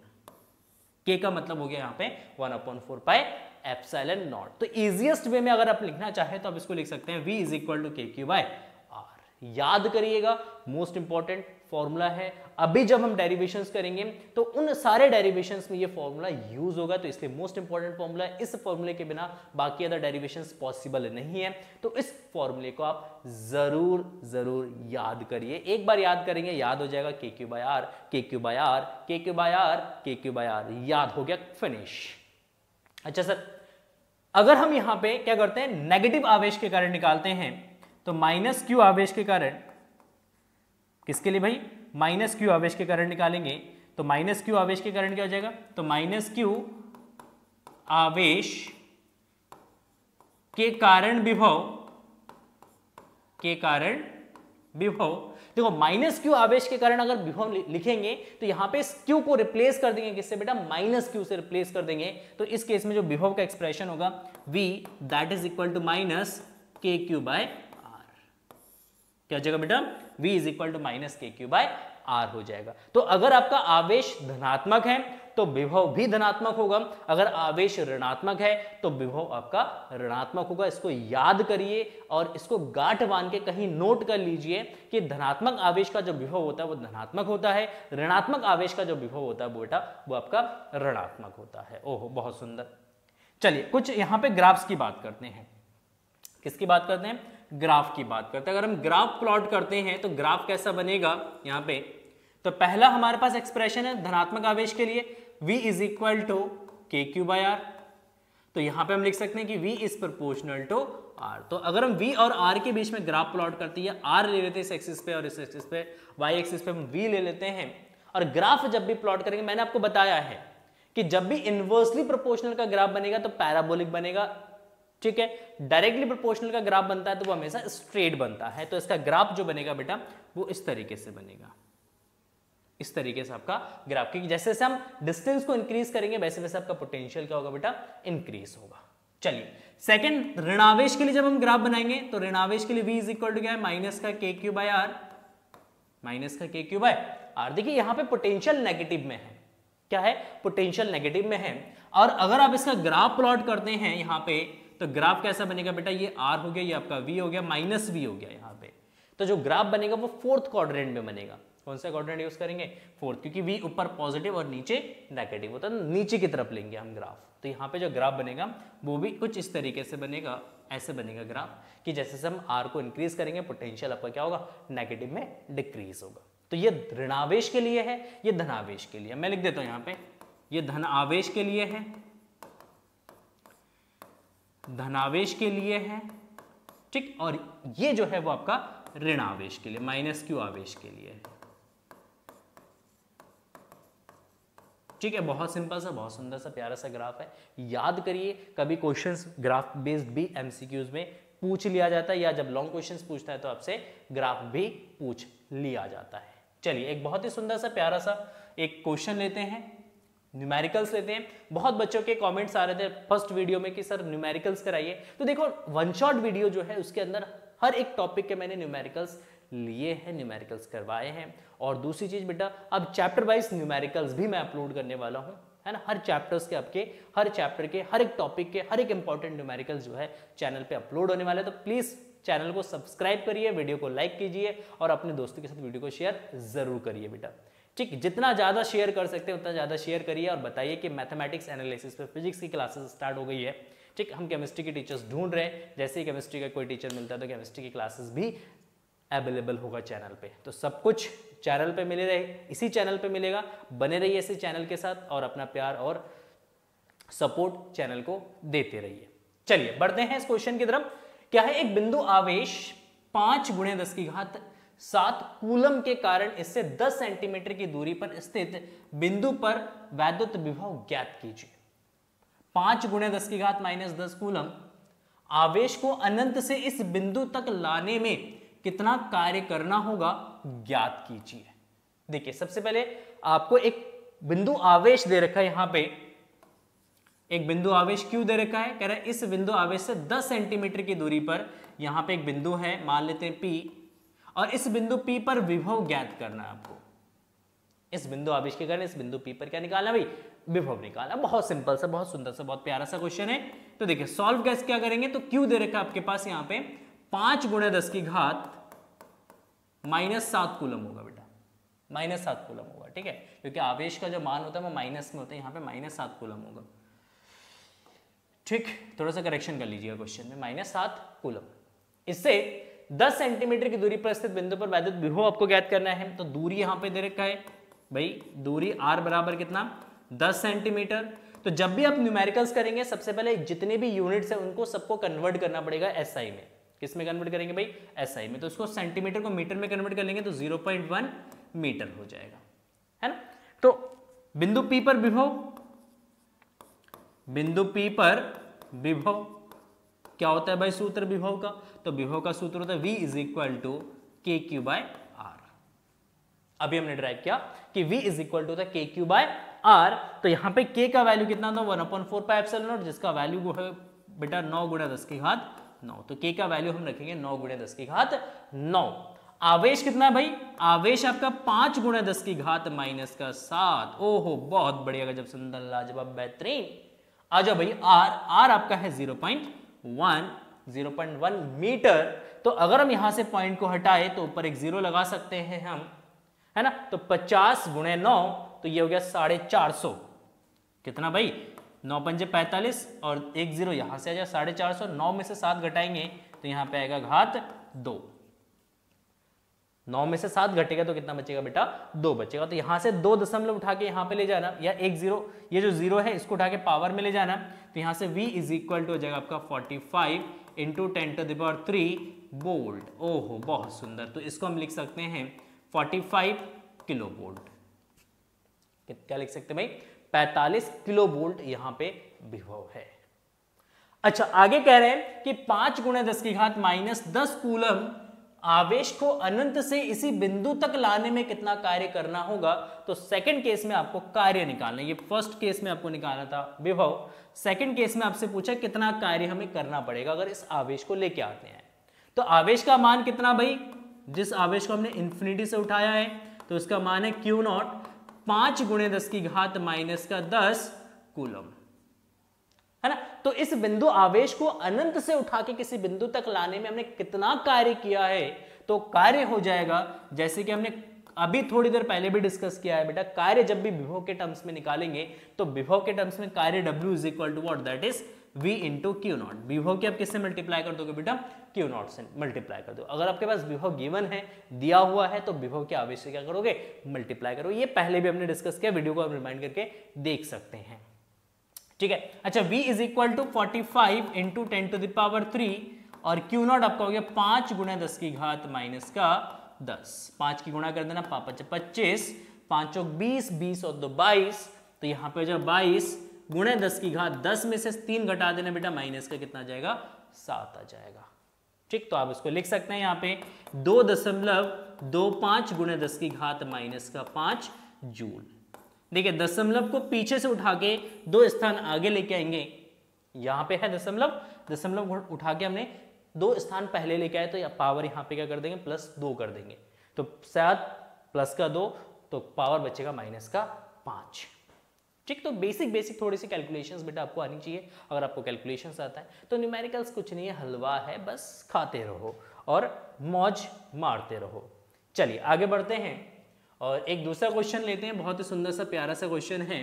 K का मतलब हो गया यहाँ पे one upon four pi epsilon naught. तो इजीएस्ट वे में अगर आप लिखना चाहे तो आप इसको लिख सकते हैं V is equal to K Q by r. याद करिएगा, मोस्ट इंपॉर्टेंट फॉर्मूला है। अभी जब हम डेरिवेशंस करेंगे तो उन सारे डेरिवेशंस में ये फॉर्मूला यूज होगा, तो इसलिए मोस्ट इंपॉर्टेंट फॉर्मूला है। इस फॉर्मूले के बिना बाकी अदर डेरिवेशंस पॉसिबल नहीं है, तो इस फॉर्मूले को आप जरूर जरूर याद करिए। एक बार याद करेंगे याद हो जाएगा, K Q by are, K Q by are, K Q by are, K Q by r, याद हो गया, फिनिश। अच्छा सर, अगर हम यहां पे क्या करते हैं, नेगेटिव आवेश के कारण निकालते हैं, तो माइनस क्यू आवेश के कारण, किसके लिए भाई, माइनस क्यू आवेश के कारण निकालेंगे, तो माइनस क्यू आवेश के कारण क्या हो जाएगा, तो माइनस क्यू आवेश के कारण विभव, के कारण विभव। देखो माइनस क्यू आवेश के कारण अगर विभव लिखेंगे तो यहां पे इस क्यू को रिप्लेस कर देंगे, किससे बेटा, माइनस क्यू से रिप्लेस कर देंगे। तो इस केस में जो विभव का एक्सप्रेशन होगा V that is equal to minus K Q by are. क्या हो जाएगा बेटा, V is equal to minus K Q by r हो जाएगा। तो अगर आपका आवेश धनात्मक है तो विभव भी धनात्मक होगा, अगर आवेश ऋणात्मक है तो विभव आपका ऋणात्मक होगा। इसको याद करिए और इसको गांठ बांध के कहीं नोट कर लीजिए कि धनात्मक आवेश का जो विभव होता है वो धनात्मक होता है, ऋणात्मक आवेश का जो विभव होता है वो बेटा वो आपका ऋणात्मक होता है। ओहो बहुत सुंदर। चलिए कुछ यहां पे ग्राफ्स की बात करते हैं। किसकी बात करते हैं, ग्राफ की बात करते हैं। अगर हम ग्राफ प्लॉट करते हैं तो ग्राफ कैसा बनेगा यहाँ पे, तो पहला हमारे पास एक्सप्रेशन है धनात्मक आवेश के लिए, V is equal to K Q by are. तो यहां पे हम लिख सकते हैं कि V is proportional to R। तो अगर हम V और R के बीच में ग्राफ प्लॉट करते हैं, R ले लेते हैं इस एक्सिस पे और इस एक्सिस पे, Y एक्सिस पे हम V ले लेते हैं, और ग्राफ जब भी प्लॉट करेंगे, मैंने आपको बताया है कि जब भी इनवर्सली प्रोपोर्शनल का ग्राफ बनेगा तो पैराबोलिक बनेगा, ठीक है। डायरेक्टली प्रोपोर्शनल का ग्राफ बनता है तो वो हमेशा स्ट्रेट बनता है। तो इसका ग्राफ जो बनेगा बेटा वो इस तरीके से बनेगा, इस तरीके से आपका ग्राफ, क्योंकि जैसे जैसे हम डिस्टेंस को इंक्रीज करेंगे वैसे वैसे आपका पोटेंशियल क्या होगा बेटा, इंक्रीज होगा, चलिए सेकंड, ऋणावेश के लिए जब हम ग्राफ बनाएंगे तो ऋणावेश के लिए v इज इक्वल टू क्या है, माइनस का के क्यू बाय आर, माइनस का के क्यू बाय आर। देखिए यहां पे पोटेंशियल नेगेटिव में है, क्या है, पोटेंशियल नेगेटिव में है। और अगर आप इसका ग्राफ प्लॉट करते हैं यहां पे, तो ग्राफ कैसा बनेगा बेटा, ये आर हो गया, ये आपका v हो गया, माइनस v हो गया यहां पे। तो जो ग्राफ बनेगा वो फोर्थ क्वाड्रेंट में बनेगा। कौन सा क्वाड्रेंट यूज करेंगे, फोर्थ, क्योंकि v ऊपर पॉजिटिव और नीचे नेगेटिव होता है, नीचे की तरफ लेंगे हम ग्राफ। तो यहाँ पे जो ग्राफ बनेगा वो भी कुछ इस तरीके से बनेगा, ऐसे बनेगा ग्राफ कि जैसे से हम r को इंक्रीज करेंगे पोटेंशियल आपका क्या होगा, नेगेटिव में डिक्रीज होगा। तो ये ऋणावेश के लिए है, ये धनावेश के लिए। मैं लिख देता हूं यहाँ पे, ये धन आवेश के लिए है, धनावेश के लिए है, ठीक, और ये जो है वो आपका ऋणावेश के लिए, माइनस क्यू आवेश के लिए है। ठीक है, बहुत सिंपल सा, बहुत सुंदर सा, प्यारा सा ग्राफ है। याद करिए, कभी क्वेश्चंस ग्राफ बेस्ड भी एमसीक्यूज में पूछ लिया जाता है, या जब लॉन्ग क्वेश्चंस पूछता है तो आपसे ग्राफ भी पूछ लिया जाता है। चलिए एक बहुत ही सुंदर सा प्यारा सा एक क्वेश्चन लेते हैं, न्यूमेरिकल्स लेते हैं। बहुत बच्चों के कमेंट्स आ रहे थे फर्स्ट वीडियो में कि सर न्यूमेरिकल्स कराइए, तो देखो वन शॉट वीडियो जो है उसके अंदर हर एक टॉपिक के मैंने न्यूमेरिकल्स लिए हैं, न्यूमेरिकल्स करवाए हैं। और दूसरी चीज बेटा, अब चैप्टर वाइज न्यूमेरिकल्स भी मैं अपलोड करने वाला हूं, है ना। हर चैप्टर्स के आपके, हर चैप्टर के, हर एक टॉपिक के, हर एक इंपॉर्टेंट न्यूमेरिकल्स जो है चैनल पे अपलोड होने वाले हैं। तो प्लीज चैनल को सब्सक्राइब करिए, वीडियो को लाइक कीजिए और अपने दोस्तों के साथ वीडियो को शेयर जरूर करिए बेटा। ठीक, जितना ज्यादा शेयर कर सकते हैं उतना ज्यादा शेयर करिए और बताइए कि मैथमेटिक्स एनालिसिस पे फिजिक्स की क्लासेस स्टार्ट हो गई है। ठीक, हम केमिस्ट्री के टीचर्स ढूंढ रहे हैं, जैसे ही केमिस्ट्री का कोई टीचर मिलता है तो केमिस्ट्री की क्लासेस भी अवेलेबल होगा चैनल पे। तो सब कुछ चैनल पे मिले रहे, इसी चैनल पे मिलेगा। बने रहिए इसी चैनल के साथ और अपना प्यार और सपोर्ट चैनल को देते रहिए। चलिए बढ़ते हैं इस क्वेश्चन की तरफ। क्या है, एक बिंदु आवेश पांच गुणे दस की घात सात कूलम के कारण इससे दस सेंटीमीटर की दूरी पर स्थित बिंदु पर वैद्युत विभव ज्ञात कीजिए। पांच गुणे दस की घात माइनस दस कूलम आवेश को अनंत से इस बिंदु तक लाने में कितना कार्य करना होगा, ज्ञात कीजिए। देखिए सबसे पहले आपको एक बिंदु आवेश दे रखा है, यहां पे एक बिंदु आवेश क्यों दे रखा है, कह रहा है इस बिंदु आवेश से दस सेंटीमीटर की दूरी पर यहां पे एक बिंदु है, मान लेते हैं P, और इस बिंदु P पर विभव ज्ञात करना है आपको। इस बिंदु आवेश के कारण इस बिंदु P पर क्या निकालना भाई, विभव निकालना। बहुत सिंपल सा, बहुत सुंदर सा, बहुत प्यारा सा क्वेश्चन है। तो देखिए सॉल्व कैसे क्या करेंगे, तो क्यों दे रखा है आपके पास यहाँ पे पांच गुणे दस की घात माइनस सात कूलम होगा बेटा, माइनस सात कूलम होगा। ठीक है, क्योंकि आवेश का जो मान होता है वो माइनस में होता है, यहाँ पे माइनस सात कूलम होगा। ठीक, थोड़ा सा करेक्शन कर लीजिएगा क्वेश्चन में, माइनस सात कूलम। इससे दस सेंटीमीटर की दूरी पर स्थित बिंदु पर वैद्युत विभव आपको ज्ञात करना है। तो दूरी यहाँ पे दे रखा है भाई, दूरी r बराबर कितना, दस सेंटीमीटर। तो जब भी आप न्यूमेरिकल्स करेंगे सबसे पहले जितने भी यूनिट्स हैं उनको सबको कन्वर्ट करना पड़ेगा एसआई में। किस में कन्वर्ट करेंगे भाई, एसआई में। तो उसको सेंटीमीटर को मीटर में कन्वर्ट कर लेंगे तो ज़ीरो पॉइंट वन मीटर हो जाएगा, है ना। तो बिंदु P पर विभव, बिंदु P पर विभव क्या होता है भाई, सूत्र विभव का, तो विभव का सूत्र होता है V is equal to K Q by r. अभी हमने ड्राइव किया कि V is equal to K Q by are. तो यहां पे K का वैल्यू कितना था, one upon four pi epsilon naught, जिसका वैल्यू वो है बेटा नौ गुणा दस की घात नौ। तो K का वैल्यू हम रखेंगे नौ गुणे दस की घात नौ। आवेश कितना है भाई, आवेश आपका पांच गुणे दस की घात माइनस का सात। ओहो बहुत बढ़िया, गजब सुंदर लाजवाब बेहतरीन। आ जाओ भाई, आर आर आपका है zero point one, zero point one metre. तो अगर हम यहां से पॉइंट को हटाए तो ऊपर एक जीरो लगा सकते हैं हम, है ना। तो पचास गुणे नौ, तो ये हो गया साढ़े चार सौ। कितना भाई, नौ पंजे पैंतालीस और एक जीरो यहां से आ जाए साढ़े चार सौ। नौ में से सात घटाएंगे तो यहां पे आएगा घात दो। नौ में से सात घटेगा तो कितना बचेगा बेटा, दो बचेगा। तो यहां से दो दशमलव उठा के यहां पे ले जाना, या एक जीरो, ये जो जीरो है इसको उठा के पावर में ले जाना। तो यहां से v इज इक्वल टू हो जाएगा आपका forty five into ten to the power three volt. ओहो बहुत सुंदर। तो इसको हम लिख सकते हैं फोर्टी फाइव किलो वोल्ट। क्या लिख सकते हैं भाई, पैंतालीस किलो वोल्ट यहां पे विभव है। अच्छा आगे कह रहे हैं कि पांच गुणे दस की घात माइनस दस कूलम आवेश को अनंत से इसी बिंदु तक लाने में कितना कार्य करना होगा, तो सेकंड केस में आपको कार्य निकालना है। ये फर्स्ट केस में आपको निकालना था विभव, सेकंड केस में आपसे पूछा कितना कार्य हमें करना पड़ेगा अगर इस आवेश को लेके आते हैं। तो आवेश का मान कितना भाई, जिस आवेश को हमने इंफिनिटी से उठाया है तो उसका मान है क्यू नॉट पांच गुणे दस की घात माइनस का दस कूलम, है ना। तो इस बिंदु आवेश को अनंत से उठा के किसी बिंदु तक लाने में हमने कितना कार्य किया है, तो कार्य हो जाएगा जैसे कि हमने अभी थोड़ी देर पहले भी डिस्कस किया है बेटा, कार्य जब भी विभव के टर्म्स में निकालेंगे तो विभव के टर्म्स में कार्य W is equal to what, that is V into Q naught. विभव के आप किससे मल्टीप्लाई कर दोगे बेटा, क्यू नॉट से मल्टीप्लाई कर दो। अगर आपके पास विभव गिवन है, दिया हुआ है, तो विभव के आवेश से क्या करोगे, मल्टीप्लाई करो। ये पहले भी हमने डिस्कस किया, वीडियो को आप रिमाइंड करके देख सकते हैं, ठीक है। अच्छा, V is equal to forty five into ten to the power three और क्यू नॉट आपका हो गया पांच गुना दस की घात माइनस का दस। पांच की गुणा कर देना, पांच पच्चीस, पांच चौक बीस, बीस और दो बाईस, तो यहाँ पे जब बाईस गुणे दस की घात, दस में से तीन घटा देना बेटा, माइनस का कितना आ जाएगा, सात आ जाएगा, ठीक। तो आप इसको लिख सकते हैं यहाँ पे दो दशमलव दो पांच गुणे दस की घात माइनस का पांच जूल। देखिए दशमलव को पीछे से उठा के दो स्थान आगे लेके आएंगे, यहाँ पे है दशमलव, दशमलव उठा के हमने दो स्थान पहले लेके आए, तो पावर यहाँ पे क्या कर देंगे, प्लस दो कर देंगे, तो सात प्लस का दो, तो पावर बचेगा माइनस का पांच, ठीक। तो बेसिक बेसिक थोड़ी सी कैलकुलेशंस बेटा आपको आनी चाहिए। अगर आपको कैलकुलेशंस आता है तो न्यूमेरिकल्स कुछ नहीं है, हलवा है, बस खाते रहो और मौज मारते रहो। चलिए आगे बढ़ते हैं और एक दूसरा क्वेश्चन लेते हैं, बहुत ही सुंदर सा प्यारा सा क्वेश्चन है।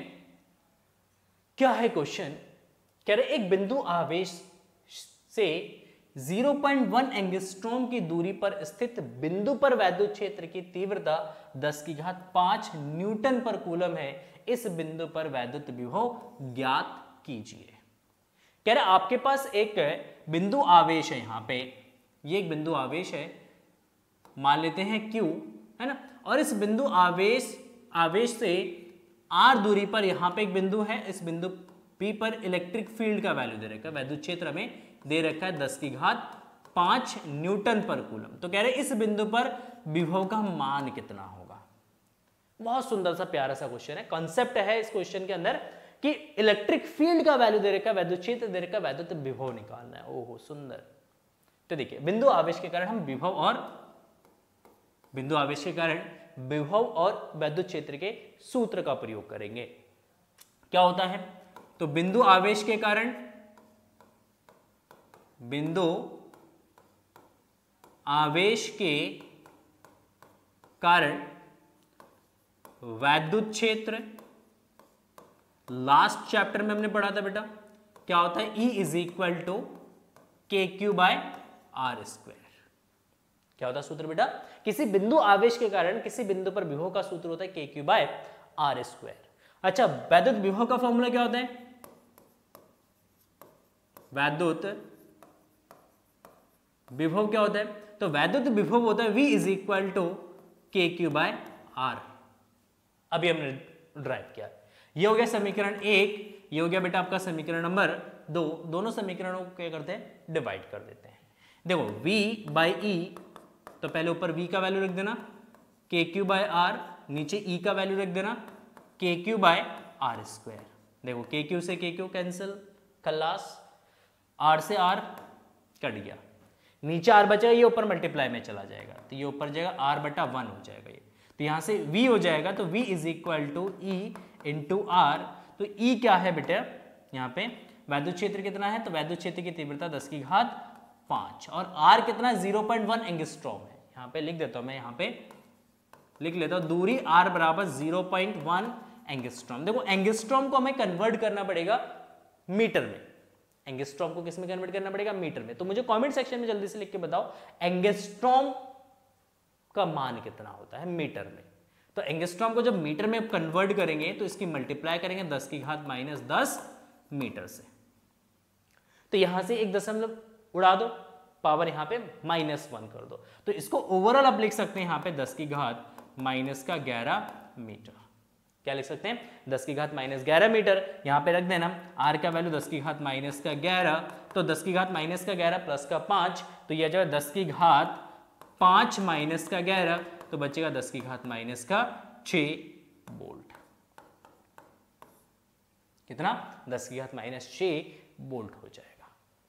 क्या है क्वेश्चन, कह रहे एक बिंदु आवेश से ज़ीरो पॉइंट वन एंगस्ट्रॉम की दूरी पर स्थित बिंदु पर वैद्युत क्षेत्र की तीव्रता दस की घात पांच न्यूटन पर कूलम है, इस बिंदु पर वैद्युत विभव ज्ञात कीजिए। कह रहे आपके पास एक बिंदु आवेश है, यहां पे ये एक बिंदु आवेश है, मान लेते हैं Q, है ना, और इस बिंदु आवेश आवेश से R दूरी पर यहां पे एक बिंदु है, इस बिंदु P पर इलेक्ट्रिक फील्ड का वैल्यू दे रखा है, वैद्युत क्षेत्र में दे रखा है दस की घात पांच न्यूटन पर कूलम। तो कह रहे इस बिंदु पर विभव का मान कितना होगा। बहुत सुंदर सा प्यारा सा क्वेश्चन है। कॉन्सेप्ट है इस क्वेश्चन के अंदर कि इलेक्ट्रिक फील्ड का वैल्यू दे रखा है, वैद्युत क्षेत्र दे रखा है, वैद्युत विभव निकालना है। ओहो सुंदर। तो देखिए बिंदु आवेश के कारण हम विभव और बिंदु आवेश के कारण विभव और वैद्युत क्षेत्र के सूत्र का प्रयोग करेंगे। क्या होता है, तो बिंदु आवेश के कारण बिंदु आवेश के कारण वैद्युत क्षेत्र, लास्ट चैप्टर में हमने पढ़ा था बेटा, क्या होता है, E is equal to K Q by are square. क्या होता है सूत्र बेटा, किसी बिंदु आवेश के कारण किसी बिंदु पर विभव का सूत्र होता है के क्यू बाय आर स्क्वायर। अच्छा, वैद्युत विभव का फॉर्मूला क्या होता है, वैद्युत विभव क्या होता है, तो वैद्युत विभव होता है V is equal to K Q by r. अभी हमने ड्राइव किया, ये हो गया समीकरण एक, ये हो गया बेटा आपका समीकरण नंबर दो। दोनों समीकरणों को क्या करते हैं, डिवाइड कर देते हैं। देखो V बाई ई, तो पहले ऊपर V का वैल्यू रख देना, के क्यू बाय आर, नीचे E का वैल्यू रख देना, K Q by are square. देखो के क्यू से के क्यू कैंसिल, खल्लास, आर से आर कट गया, नीचे आर बचेगा, ये ऊपर मल्टीप्लाई में चला जाएगा, तो ये ऊपर जाएगा आर बटा वन हो जाएगा ये, तो यहां से V हो जाएगा, तो V is equal to E into r. तो E क्या है बेटा, यहाँ पे वैद्युत क्षेत्र कितना है, तो वैद्युत क्षेत्र की तीव्रता दस की घात पांच और R कितना ज़ीरो पॉइंट वन एंगस्ट्रॉम है। यहाँ पे लिख देता हूं मैं, यहाँ पे लिख लेता हूं दूरी R बराबर ज़ीरो पॉइंट वन एंगस्ट्रॉम। देखो एंगस्ट्रॉम को हमें कन्वर्ट करना पड़ेगा मीटर में, एंगस्ट्रॉम को किस में कन्वर्ट करना पड़ेगा, मीटर में। तो मुझे कमेंट सेक्शन में जल्दी से लिख के बताओ एंगस्ट्रॉम का मान कितना होता है मीटर में। तो एंगस्ट्रॉम को जब मीटर में कन्वर्ट करेंगे तो इसकी मल्टीप्लाई करेंगे दस की घात माइनस दस मीटर से, तो यहां से एक दशमलव उड़ा दो, पावर यहां पे माइनस वन कर दो, तो इसको ओवरऑल आप लिख सकते हैं यहां पे दस की घात माइनस का ग्यारह मीटर। क्या लिख सकते हैं, दस की घात माइनस ग्यारह मीटर। यहां पे रख देना आर का वैल्यू दस की घात माइनस का ग्यारह, तो दस की घात माइनस का ग्यारह प्लस का पांच, तो यह जो है दस की घात पांच माइनस का ग्यारह, तो बचेगा दस की घात माइनस का छह वोल्ट। कितना? दस की घात माइनस छह वोल्ट हो जाएगा।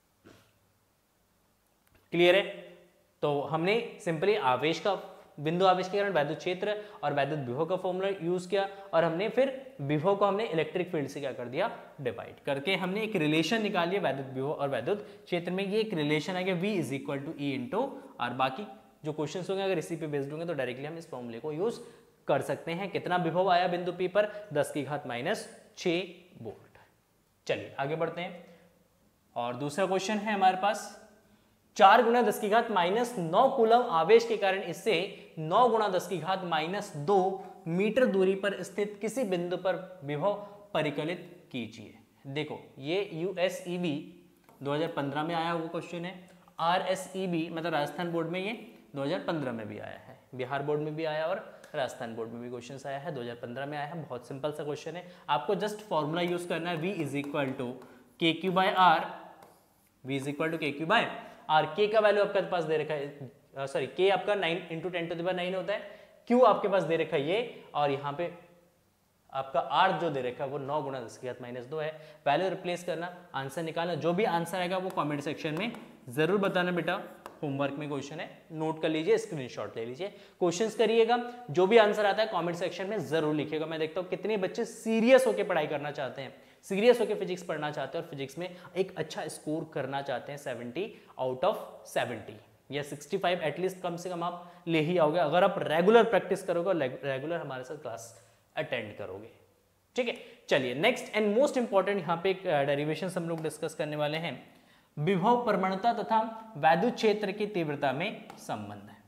क्लियर है? तो हमने सिंपली आवेश का, बिंदु आवेश के कारण वैद्युत क्षेत्र और वैद्युत विभव का फॉर्मूला यूज किया, और हमने फिर विभव को हमने इलेक्ट्रिक फील्ड से क्या कर दिया, डिवाइड करके हमने एक रिलेशन निकाल लिया वैद्युत विभव और वैद्युत क्षेत्र में। ये एक रिलेशन आ गया V is equal to E into R. बाकी जो क्वेश्चन होंगे अगर इसी पे बेस्ड होंगे तो डायरेक्टली हम इस फॉर्मूले को यूज कर सकते हैं। कितना विभव आया बिंदु P पर? दस की घात माइनस छह वोल्ट। चलिए आगे बढ़ते हैं, और दूसरा क्वेश्चन है हमारे पास, चार गुना दस की घात माइनस नौ कूलम आवेश के कारण इससे नौ गुना दस की घात माइनस दो मीटर दूरी पर स्थित किसी बिंदु पर विभव परिकलित कीजिए। देखो ये यूएसईबी दो हज़ार पंद्रह में आया हुआ क्वेश्चन है, आरएसईबी मतलब राजस्थान बोर्ड में ये दो हज़ार पंद्रह में भी आया है, बिहार बोर्ड में भी आया और राजस्थान बोर्ड में भी क्वेश्चन आया है, दो हज़ार पंद्रह में आया है। बहुत सिंपल सा क्वेश्चन है, आपको जस्ट फॉर्मूला यूज करना है, V is equal to K Q by R, V is equal to K Q by are. K का वैल्यू आपके पास दे रखा है, सॉरी के आपका nine into ten to the power nine होता है, क्यू आपके पास दे रखा है ये, और यहाँ पे आपका आर जो दे रखा है वो नौ गुना दस की घात माइनस दो है। वैल्यू रिप्लेस करना, आंसर निकालना, जो भी आंसर आएगा वो कमेंट सेक्शन में जरूर बताना बेटा। होमवर्क में क्वेश्चन है, नोट कर लीजिए, स्क्रीनशॉट ले लीजिए, क्वेश्चंस करिएगा, जो भी आंसर आता है कमेंट सेक्शन में जरूर लिखिएगा। मैं देखता हूँ कितने बच्चे सीरियस होकर पढ़ाई करना चाहते हैं, सीरियस होकर फिजिक्स पढ़ना चाहते हैं और फिजिक्स में एक अच्छा स्कोर करना चाहते हैं, सेवेंटी आउट ऑफ सेवेंटी या सिक्सटी फाइव एटलीस्ट कम से कम आप ले ही आओगे अगर आप रेगुलर प्रैक्टिस करोगे और रेगुलर हमारे साथ क्लास अटेंड करोगे। ठीक है, चलिए नेक्स्ट एंड मोस्ट इंपॉर्टेंट यहाँ पे एक डेरिवेशन हम लोग डिस्कस करने वाले हैं, विभव प्रवणता तथा वैद्युत क्षेत्र की तीव्रता में संबंध है।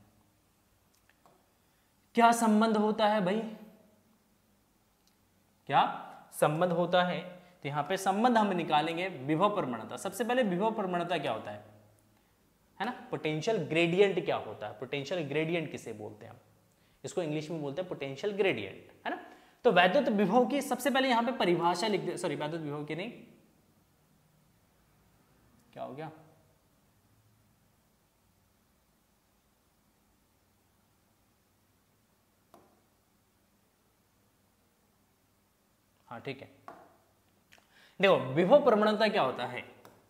क्या संबंध होता है भाई? क्या संबंध होता है? तो यहां पे संबंध हम निकालेंगे विभव प्रवणता। सबसे पहले विभव प्रवणता क्या होता है, है ना? पोटेंशियल ग्रेडियंट क्या होता है? पोटेंशियल ग्रेडियंट किसे बोलते हैं हम? इसको इंग्लिश में बोलते हैं पोटेंशियल ग्रेडियंट, है ना? तो वैद्युत विभव की सबसे पहले यहां पे परिभाषा लिख दे, सॉरी वैद्युत विभव की नहीं, क्या हो गया, हाँ ठीक है। देखो विभव प्रवणता क्या होता है,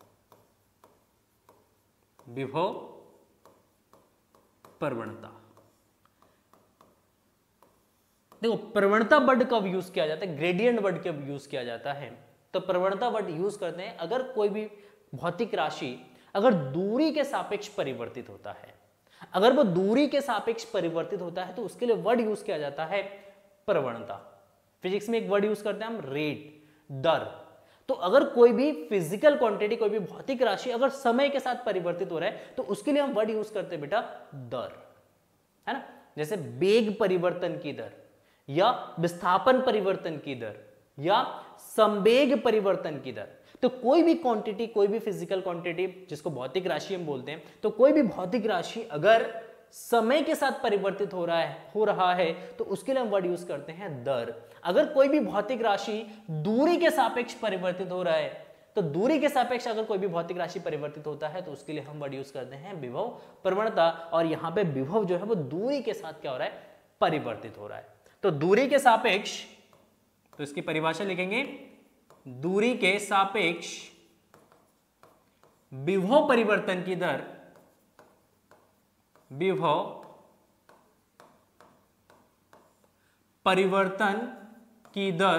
विभव प्रवणता, देखो प्रवणता वर्ड कब यूज किया जाता है, ग्रेडियंट वर्ड कब यूज किया जाता है? तो प्रवणता वर्ड यूज करते हैं अगर कोई भी भौतिक राशि अगर दूरी के सापेक्ष परिवर्तित होता है, अगर वो दूरी के सापेक्ष परिवर्तित होता है तो उसके लिए वर्ड यूज किया जाता है प्रवणता। फिजिक्स में एक वर्ड यूज करते हैं हम रेट, दर। तो अगर कोई भी फिजिकल क्वांटिटी, कोई भी भौतिक राशि अगर समय के साथ परिवर्तित हो रहा है तो उसके लिए हम वर्ड यूज करते हैं बेटा दर, है ना? जैसे वेग परिवर्तन की दर या विस्थापन परिवर्तन की दर या संवेग परिवर्तन की दर। तो कोई भी क्वांटिटी, कोई भी फिजिकल क्वांटिटी जिसको भौतिक राशि हम बोलते हैं, तो कोई भी भौतिक राशि अगर समय के साथ परिवर्तित हो रहा है हो रहा है तो उसके लिए हम वर्ड यूज करते हैं दर। अगर कोई भी भौतिक राशि दूरी के सापेक्ष परिवर्तित हो रहा है, तो दूरी के सापेक्ष अगर कोई भी भौतिक राशि परिवर्तित होता है तो उसके लिए हम वर्ड यूज करते हैं विभव प्रवणता। और यहां पे विभव जो है वो दूरी के साथ क्या हो रहा है, परिवर्तित हो रहा है। तो दूरी के सापेक्ष, तो इसकी परिभाषा लिखेंगे, दूरी के सापेक्ष विभव परिवर्तन की दर, विभव परिवर्तन की दर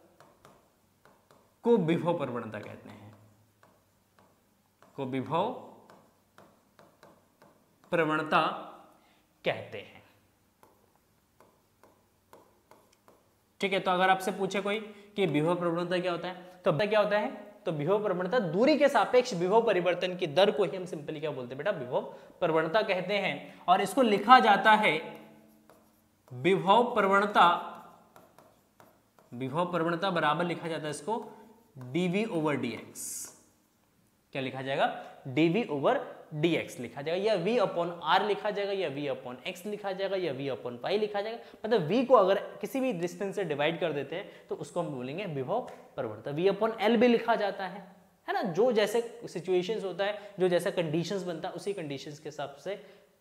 को विभव प्रवणता कहते हैं, को विभव प्रवणता कहते हैं। ठीक है, तो अगर आपसे पूछे कोई कि विभव प्रवणता क्या होता है, तो क्या होता है, तो विभव प्रवणता दूरी के सापेक्ष विभव परिवर्तन की दर को ही हम सिंपली क्या बोलते हैं बेटा, विभव प्रवणता कहते हैं। और इसको लिखा जाता है विभव प्रवणता, विभव प्रवणता बराबर लिखा जाता है इसको डीवी ओवर डीएक्स। क्या लिखा जाएगा, डीवी ओवर dx लिखा जाएगा, या v अपॉन आर लिखा जाएगा, या v अपॉन एक्स लिखा जाएगा, या v अपॉन पाई लिखा जाएगा। मतलब v को अगर किसी भी डिस्टेंस से डिवाइड कर देते हैं तो उसको हम बोलेंगे विभव प्रवणता। v अपॉन एल भी लिखा जाता है, है ना? जो जैसे सिचुएशंस होता है, जो जैसा कंडीशंस बनता है, उसी कंडीशंस के हिसाब से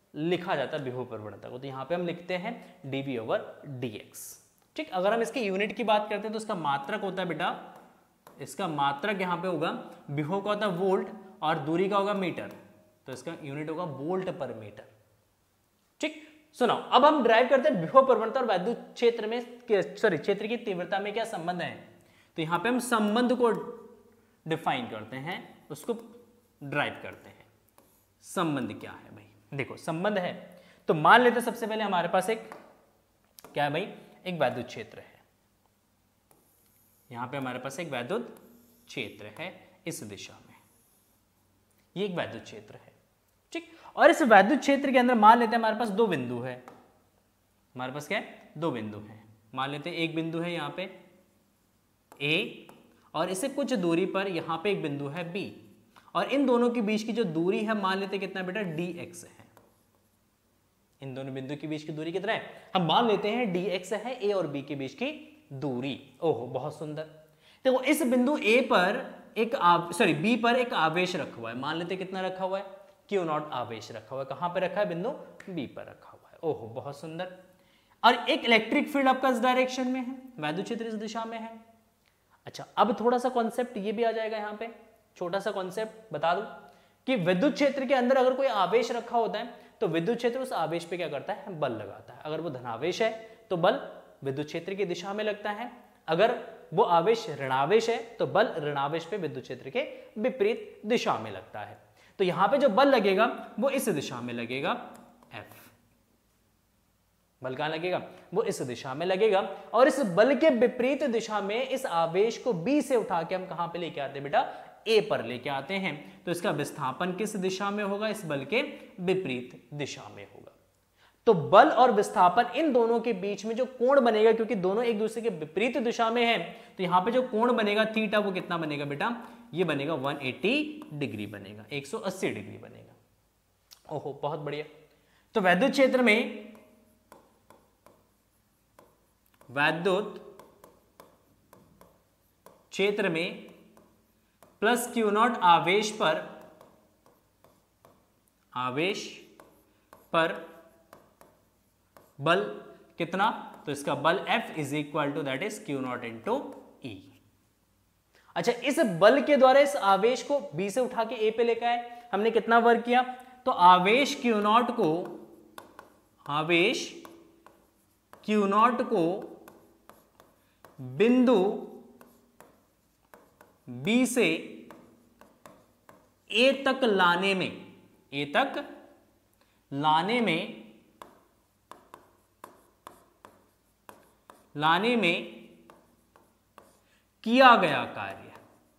लिखा जाता है विभव प्रवणता को, तो यहाँ पे हम लिखते हैं डीवी ओवर डीएक्स। ठीक, अगर हम इसकी यूनिट की बात करते हैं तो इसका मात्रक होता है बेटा, इसका मात्रक यहाँ पे होगा, विभव का होता है वोल्ट और दूरी का होगा मीटर, तो इसका यूनिट होगा वोल्ट पर मीटर। ठीक, सुनो अब हम ड्राइव करते हैं विभव प्रवणता और वैद्युत क्षेत्र में, सॉरी क्षेत्र की तीव्रता में क्या संबंध है। तो यहाँ पे हम संबंध को डिफाइन करते हैं, उसको ड्राइव करते हैं। संबंध क्या है भाई, देखो संबंध है तो मान लेते हैं सबसे पहले हमारे पास एक क्या है भाई, एक वैद्युत क्षेत्र है। यहां पे हमारे पास एक वैद्युत क्षेत्र है इस दिशा में, ये एक वैद्युत क्षेत्र है। ठीक, और इस वैद्युत क्षेत्र के अंदर मान लेते हैं हमारे पास दो बिंदु है, हमारे पास क्या है, दो बिंदु है। मान लेते हैं एक बिंदु है यहाँ पे ए और इसे कुछ दूरी पर यहाँ पे एक बिंदु है बी, और इन दोनों के बीच की जो दूरी है मान लेते कितना बेटा, डी एक्स है। इन दोनों बिंदु के बीच की दूरी कितना है, हम मान लेते हैं डी एक्स है ए और बी के बीच की दूरी। ओहो बहुत सुंदर। देखो इस बिंदु ए पर एक सॉरी बी पर एक आवेश रखा हुआ है, मान लेते कितना रखा हुआ है, क्यू नॉट आवेश रखा हुआ है। कहां पर रखा है, बिंदु बी पर रखा हुआ है। ओहो बहुत सुंदर। और एक इलेक्ट्रिक फील्ड आपका इस डायरेक्शन में है, वैद्युत क्षेत्र इस दिशा में है। अच्छा अब थोड़ा सा कॉन्सेप्ट ये भी आ जाएगा यहाँ पे, छोटा सा कॉन्सेप्ट बता दूं कि विद्युत क्षेत्र के अंदर अगर कोई आवेश रखा होता है तो विद्युत क्षेत्र उस आवेश पे क्या करता है, बल लगाता है। अगर वो धनावेश है तो बल विद्युत क्षेत्र की दिशा में लगता है, अगर वो आवेश ऋणावेश है तो बल ऋणावेश पे विद्युत क्षेत्र के विपरीत दिशा में लगता है। तो यहां पे जो बल लगेगा वो इस दिशा में लगेगा, F बल कहां लगेगा, वो इस दिशा में लगेगा। और इस बल के विपरीत दिशा में इस आवेश को B से उठा के हम कहां पे लेके आते हैं बेटा, A पर लेके आते हैं। तो इसका विस्थापन किस दिशा में होगा, इस बल के विपरीत दिशा में होगा। तो बल और विस्थापन इन दोनों के बीच में जो कोण बनेगा, क्योंकि दोनों एक दूसरे के विपरीत दिशा में है, तो यहां पे जो कोण बनेगा थीटा वो कितना बनेगा बेटा, ये बनेगा एक सौ अस्सी डिग्री बनेगा, एक सौ अस्सी डिग्री बनेगा। ओहो बहुत बढ़िया। तो वैद्युत क्षेत्र में वैद्युत क्षेत्र में प्लस क्यू नॉट आवेश पर आवेश पर बल कितना, तो इसका बल F is equal to that is Q naught into E. अच्छा इस बल के द्वारा इस आवेश को B से उठा के A पे लेकर आए, हमने कितना वर्क किया, तो आवेश क्यू नॉट को आवेश क्यू नॉट को बिंदु B से A तक लाने में A तक लाने में लाने में किया गया कार्य,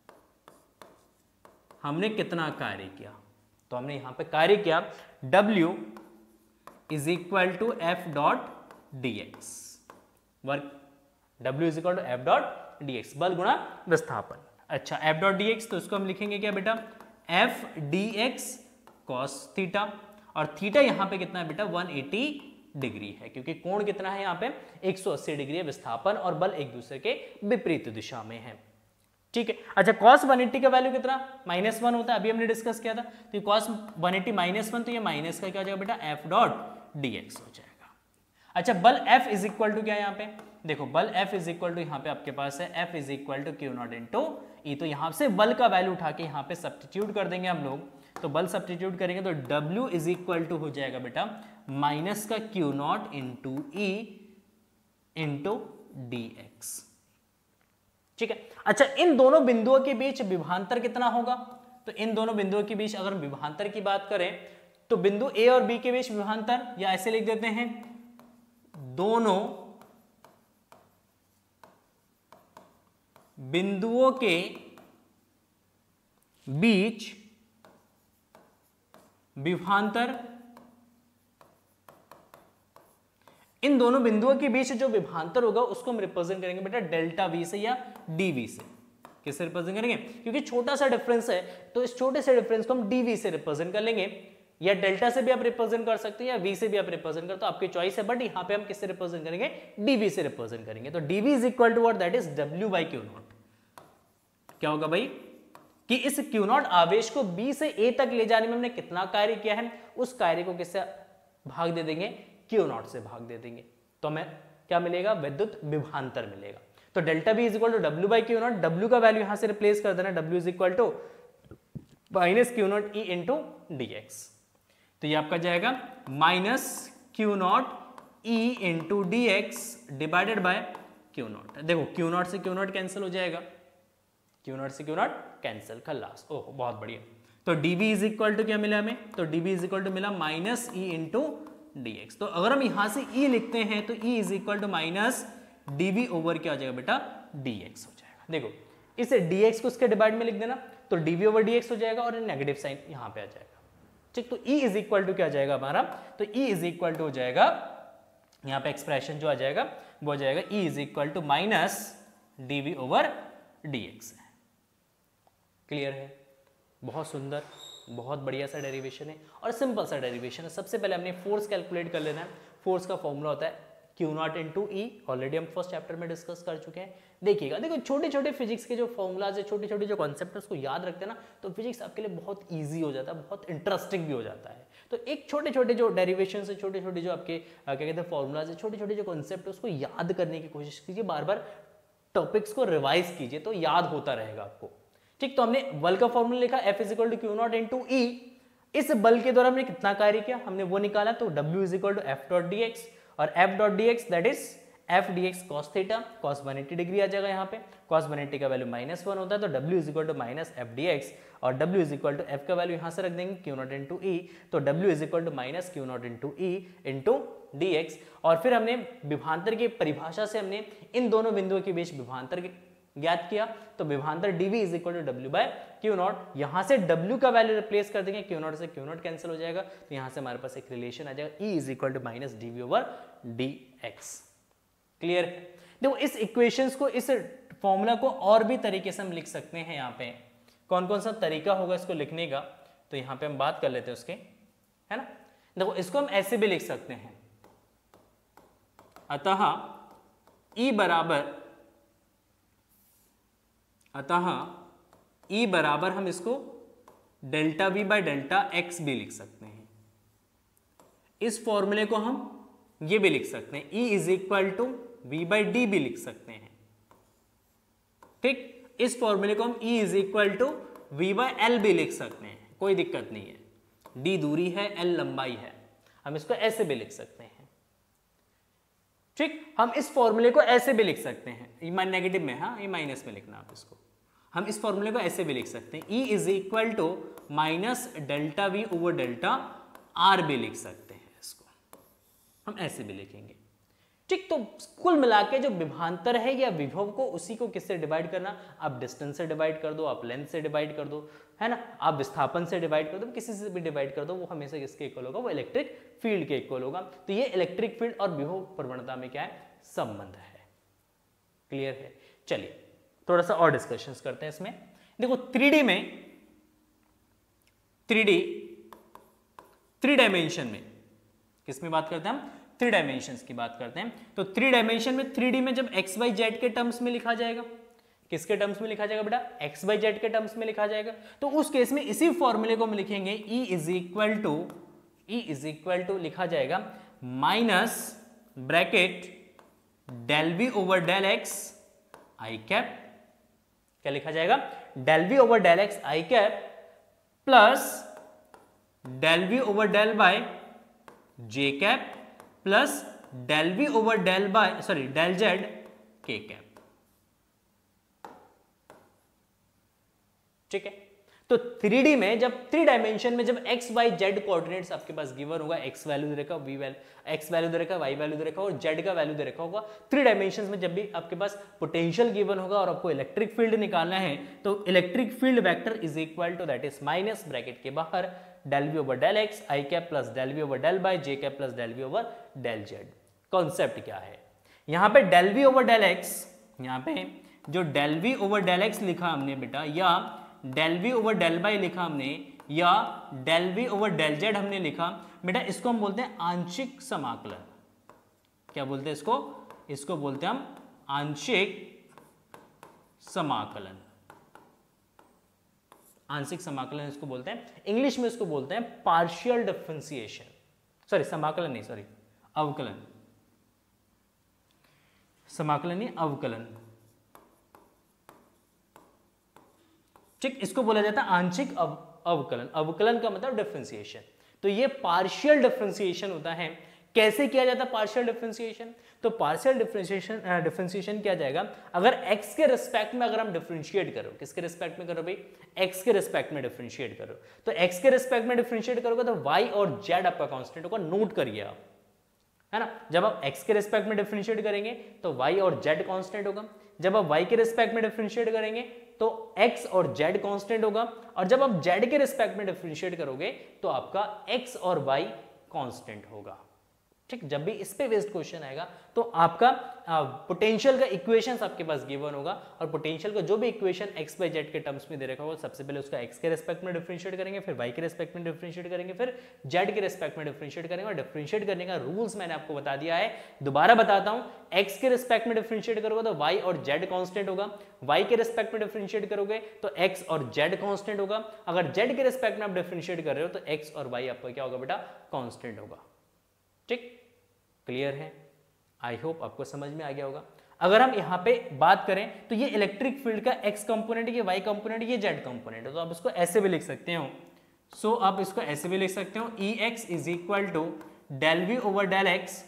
हमने कितना कार्य किया, तो हमने यहां पे कार्य किया W is equal to F dot D X, work W is equal to F dot D X, बल गुणा विस्थापन। अच्छा एफ डॉट डी एक्स, तो इसको हम लिखेंगे क्या बेटा, F D x cos theta, और थीटा यहां पे कितना है बेटा, एक सौ अस्सी डिग्री है, क्योंकि कोण कितना है यहाँ पे एक सौ अस्सी डिग्री है, विस्थापन और बल एक दूसरे के विपरीत दिशा में है। ठीक है। अच्छा कॉस एक सौ अस्सी का वैल्यू कितना, माइनस वन होता है, अभी हमने डिस्कस किया था। तो कॉस एक सौ अस्सी माइनस वन, तो ये माइनस का क्या हो जाएगा बेटा, एफ डॉट डी एक्स हो जाएगा। अच्छा बल F इज इक्वल टू क्या है यहाँ पे, देखो बल F इज इक्वल टू यहाँ पे आपके पास है F is equal to Q naught into E, तो यहाँ से बल का वैल्यू उठा के यहाँ पे सब्स्टिट्यूट कर देंगे हम लोग, तो बल सब्स्टिट्यूट करेंगे तो W इज इक्वल टू हो जाएगा बेटा माइनस का Q naught into E into D X. ठीक है। अच्छा इन दोनों बिंदुओं के बीच विभवांतर कितना होगा, तो इन दोनों बिंदुओं के बीच अगर विभवांतर की बात करें तो बिंदु A और B के बीच विभवांतर, या ऐसे लिख देते हैं दोनों बिंदुओं के बीच विभवांतर, इन दोनों बिंदुओं के बीच जो विभवांतर होगा उसको हम रिप्रेजेंट करेंगे बेटा डेल्टा वी से या डीवी से। किससे रिप्रेजेंट करेंगे, क्योंकि छोटा सा डिफरेंस है तो इस छोटे से डिफरेंस को हम डीवी से रिप्रेजेंट कर लेंगे, या डेल्टा से भी आप रिप्रेजेंट कर सकते हैं या वी से भी आप रिप्रेजेंट कर, तो आपकी चॉइस है, बट यहाँ पे हम किससे रिप्रेजेंट करेंगे, डीवी से रिप्रेजेंट करेंगे। तो DV is equal to what, that is W by Q naught. क्या होगा भाई कि इस क्यू नॉट आवेश को बी से ए तक ले जाने में हमने कितना कार्य किया है, उस कार्य को किससे भाग दे देंगे, क्यू नॉट से भाग दे देंगे, तो हमें क्या मिलेगा, विद्युत विभवांतर मिलेगा। तो delta B is equal to W by Q naught, W का वैल्यू यहां से रिप्लेस कर देना, W is equal to minus Q naught E into D X. तो ये आपका जाएगा minus Q naught E into D X divided by Q naught. देखो क्यू नॉट से क्यू नॉट कैंसिल हो जाएगा, क्यू नॉट से क्यू नॉट कैंसिल, खल्लास। ओह बहुत बढ़िया। तो dv इज इक्वल टू क्या मिला हमें, तो dv इज इक्वल टू मिला minus E into D X. तो अगर हम यहां से e लिखते हैं तो e is equal to minus dv over क्या हो जाएगा बेटा, dx हो जाएगा। देखो इसे dx को उसके डिवाइड में लिख देना, तो dv ओवर dx हो जाएगा और नेगेटिव साइन यहां पे आ जाएगा। ठीक, तो e इज इक्वल टू क्या जाएगा हमारा, तो e इज इक्वल टू हो जाएगा, यहां पे एक्सप्रेशन जो आ जाएगा वो हो जाएगा e is equal to minus dv over dx है। क्लियर है, बहुत सुंदर, बहुत बढ़िया सा डेरिवेशन है और सिंपल सा डेरिवेशन है। सबसे पहले हमने फोर्स कैलकुलेट कर लेना है। फोर्स का फॉर्मूला होता है Q naught into E, already हम फर्स्ट चैप्टर में डिस्कस कर चुके हैं। देखिएगा, देखो छोटे छोटे फिजिक्स के जो फॉर्मूलाज है, छोटे छोटे जो कॉन्सेप्ट है उसको याद रखते हैं ना, तो फिजिक्स आपके लिए बहुत ईजी हो जाता है, बहुत इंटरेस्टिंग भी हो जाता है। तो एक छोटे छोटे जो डेरिवेशन है, छोटे छोटे जो आपके क्या कहते हैं फॉर्मूलाज है, छोटे छोटे जो कॉन्सेप्ट है उसको याद करने की कोशिश कीजिए, बार बार टॉपिक्स को रिवाइज कीजिए तो याद होता रहेगा आपको। ठीक, तो हमने बल का फॉर्मूला लिखा F is equal to Q naught into E. इस बल के द्वारा हमने कितना कार्य किया हमने वो निकाला, तो W is equal to F dot D x, और F dot D X that is F D x cos theta, cos one eighty degree आ जाएगा यहाँ पे, कॉस वन एटी का वैल्यू माइनस वन होता है, तो W is equal to minus F D x, और W is equal to F का वैल्यू यहाँ से रख देंगे क्यू नॉट इंटू ई, तो W is equal to minus Q naught into E into D x. और फिर हमने विभवांतर की परिभाषा से हमने इन दोनों बिंदुओं के बीच विभवांतर ज्ञात किया, तो विभवांतर dv is equal to W by Q naught. यहां से w का वैल्यू रिप्लेस कर देंगे, क्यू नॉट से क्यू नॉट कैंसिल हो जाएगा, तो यहां से हमारे पास एक रिलेशन आ जाएगा e is equal to minus DV over dx। Clear है, देखो इस इक्वेशंस को, इस फॉर्मूला को और भी तरीके से हम लिख सकते हैं। यहाँ पे कौन कौन सा तरीका होगा इसको लिखने का, तो यहाँ पे हम बात कर लेते हैं उसके, है ना। देखो इसको हम ऐसे भी लिख सकते हैं, अतः e बराबर अतः E बराबर हम इसको delta V by delta X भी लिख सकते हैं। इस फॉर्मूले को हम ये भी लिख सकते हैं, E is equal to V by D भी लिख सकते हैं। ठीक, इस फॉर्मूले को हम E is equal to V by L भी लिख सकते हैं, कोई दिक्कत नहीं है। D दूरी है, L लंबाई है, हम इसको ऐसे भी लिख सकते हैं। ठीक, हम इस फॉर्मूले को ऐसे भी लिख सकते हैं, ये नेगेटिव में, हाँ ये माइनस में लिखना आप इसको। हम इस फॉर्मूले को ऐसे भी लिख सकते हैं, E is equal to minus delta V over delta R भी लिख सकते हैं, इसको हम ऐसे भी लिखेंगे। ठीक, तो कुल मिला के जो विभवांतर है या विभव को, उसी को किससे डिवाइड करना, आप डिस्टेंस से डिवाइड कर दो, आप लेंथ से डिवाइड कर दो, है ना, आप विस्थापन से डिवाइड कर दो, किसी से भी डिवाइड कर दो, वो हमेशा किसके इक्वल होगा, वो इलेक्ट्रिक फील्ड के इक्वल होगा। तो ये इलेक्ट्रिक फील्ड और विभव प्रवणता में क्या है, संबंध है। क्लियर है, चलिए थोड़ा सा और डिस्कशंस करते हैं इसमें। देखो थ्री डी में, थ्री डी थ्री डायमेंशन में किसमें बात करते हैं हम, थ्री डायमेंशंस की बात करते हैं। तो थ्री डायमेंशन में, थ्री डी में जब एक्स वाई जेड के टर्म्स में लिखा जाएगा, किसके टर्म्स में लिखा जाएगा बेटा, एक्स वाई जेड के टर्म्स में लिखा जाएगा, तो उस केस में इसी फॉर्मूले को हम लिखेंगे, E is equal to E is equal to लिखा जाएगा minus bracket del V over del X I cap, क्या लिखा जाएगा, del V over del X I cap plus del V over del by J cap plus del V over del by sorry del Z K cap. ठीक है, तो थ्री डी में जब थ्री डायमेंशन में जब एक्स वाई जेड कोऑर्डिनेट्स आपके पास गिवन होगा, एक्स वैल्यू दे रखा, वी वैल्यू एक्स वैल्यू दे रखा, वाई वैल्यू दे रखा और जेड का वैल्यू दे रखा होगा, थ्री डायमेंशंस में जब भी आपके पास पोटेंशियल गिवन होगा और आपको इलेक्ट्रिक फील्ड निकालना है, तो electric field vector is equal to that is minus bracket के बाहर del V over del X I cap plus del V over del by J cap plus del V over del Z. Concept क्या है, यहाँ पे del V over del X, यहाँ पे जो del V over del X लिखा हमने बेटा, या del V over del by लिखा हमने, या del V over del Z हमने लिखा बेटा, इसको हम बोलते हैं आंशिक समाकलन। क्या बोलते हैं इसको, इसको बोलते हैं हम आंशिक समाकलन। आंशिक समाकलन इसको बोलते हैं, इंग्लिश में इसको बोलते हैं पार्शियल डिफरेंशिएशन। सॉरी समाकलन नहीं, सॉरी अवकलन, समाकलन नहीं अवकलन, ठीक, इसको बोला जाता है आंशिक अव, अवकलन। अवकलन का मतलब डिफरेंशिएशन। तो ये पार्शियल डिफरेंशिएशन होता है। कैसे किया जाता है पार्शियल डिफरेंशिएशन? तो पार्शियल डिफरेंशिएशन डिफरेंशिएशन किया जाएगा अगर x के रिस्पेक्ट में अगर हम डिफरेंशिएट करो, किसके रिस्पेक्ट में करो भाई? x के रिस्पेक्ट में डिफरेंशिएट करो। तो x के रिस्पेक्ट में डिफरेंशिएट करोगे तो y और z आपका कांस्टेंट होगा, नोट करिए आप, है ना। जब आप x के रिस्पेक्ट में डिफरेंशिएट करेंगे तो y और z कांस्टेंट होगा, जब आप y के रिस्पेक्ट में डिफरेंशिएट करेंगे तो x और z कांस्टेंट होगा, और जब आप z के रिस्पेक्ट में डिफरेंशिएट करोगे तो आपका x और y कांस्टेंट होगा, ठीक। जब भी इस पे बेस्ड क्वेश्चन आएगा तो आपका पोटेंशियल का इक्वेशंस आपके पास गिवन होगा, और पोटेंशियल का जो भी इक्वेशन x बाई जेड के टर्म्स में दे रखा होगा, सबसे पहले उसका x के रिस्पेक्ट में डिफरेंशिएट करेंगे, फिर y के रिस्पेक्ट में डिफरेंशिएट करेंगे, फिर z के रिस्पेक्ट में डिफरेंशिएट करेंगे। और डिफरेंशिएट करने का रूल्स मैंने आपको बता दिया है, दोबारा बताता हूं। x के रिस्पेक्ट में डिफरेंशिएट करोगे तो y और z कांस्टेंट होगा, y के रिस्पेक्ट में डिफरेंशिएट करोगे तो x और z कांस्टेंट होगा, अगर z के रिस्पेक्ट में आप डिफरेंशिएट कर रहे हो तो x और y आपका क्या होगा बेटा? कांस्टेंट होगा, ठीक। क्लियर है? आई होप आपको समझ में आ गया होगा। अगर हम यहाँ पे बात करें तो ये इलेक्ट्रिक फील्ड का x कंपोनेंट, ये y कंपोनेंट, ये z कंपोनेंट है, तो आप इसको ऐसे भी लिख सकते हो। सो so, आप इसको ऐसे भी लिख सकते हो, E X is equal to del V over del X,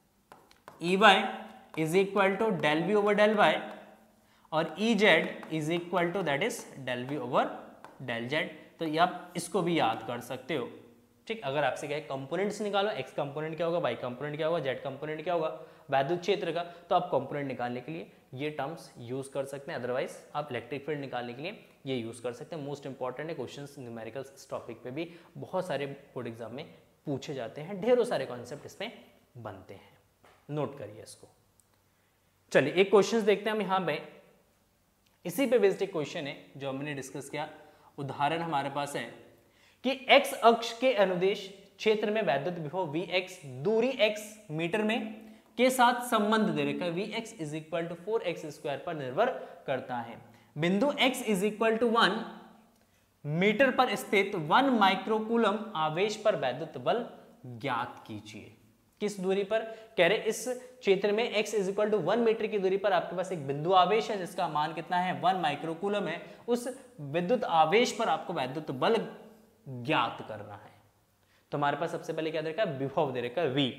E Y is equal to del V over del Y, और E Z is equal to that is del V over del Z. तो ये आप इसको भी याद कर सकते हो, ठीक। अगर आपसे कहे कंपोनेंट्स निकालो, x कंपोनेंट क्या होगा, y कंपोनेंट क्या होगा, z कंपोनेंट क्या होगा वैद्युत क्षेत्र का, तो आप कंपोनेंट निकालने के लिए ये टर्म्स यूज कर सकते हैं, अदरवाइज आप इलेक्ट्रिक फील्ड निकालने के लिए ये यूज कर सकते हैं। मोस्ट इंपॉर्टेंट है, क्वेश्चंस न्यूमेरिकल्स इस टॉपिक पे भी बहुत सारे बोर्ड एग्जाम में पूछे जाते हैं, ढेरों सारे कॉन्सेप्ट इसमें बनते हैं, नोट करिए इसको। चलिए एक क्वेश्चन देखते हैं हम यहाँ पे, इसी पे बेस्ड एक क्वेश्चन है जो हमने डिस्कस किया। उदाहरण हमारे पास है कि x अक्ष के अनुदेश क्षेत्र में वैद्युत विभव Vx दूरी x मीटर में के साथ संबंध दे रखा है, Vx is equal to four X square पर निर्भर करता है। बिंदु x is equal to one metre पर स्थित वन माइक्रोकूलम आवेश पर वैद्युत बल ज्ञात कीजिए। किस दूरी पर? कह रहे इस क्षेत्र में x is equal to one metre की दूरी पर आपके पास एक बिंदु आवेश है जिसका मान कितना है? वन माइक्रोकूलम है। उस विद्युत आवेश पर आपको वैद्युत बल ज्ञात करना है। तो हमारे पास सबसे पहले क्या दे रखा है? विभव दे रखा है v।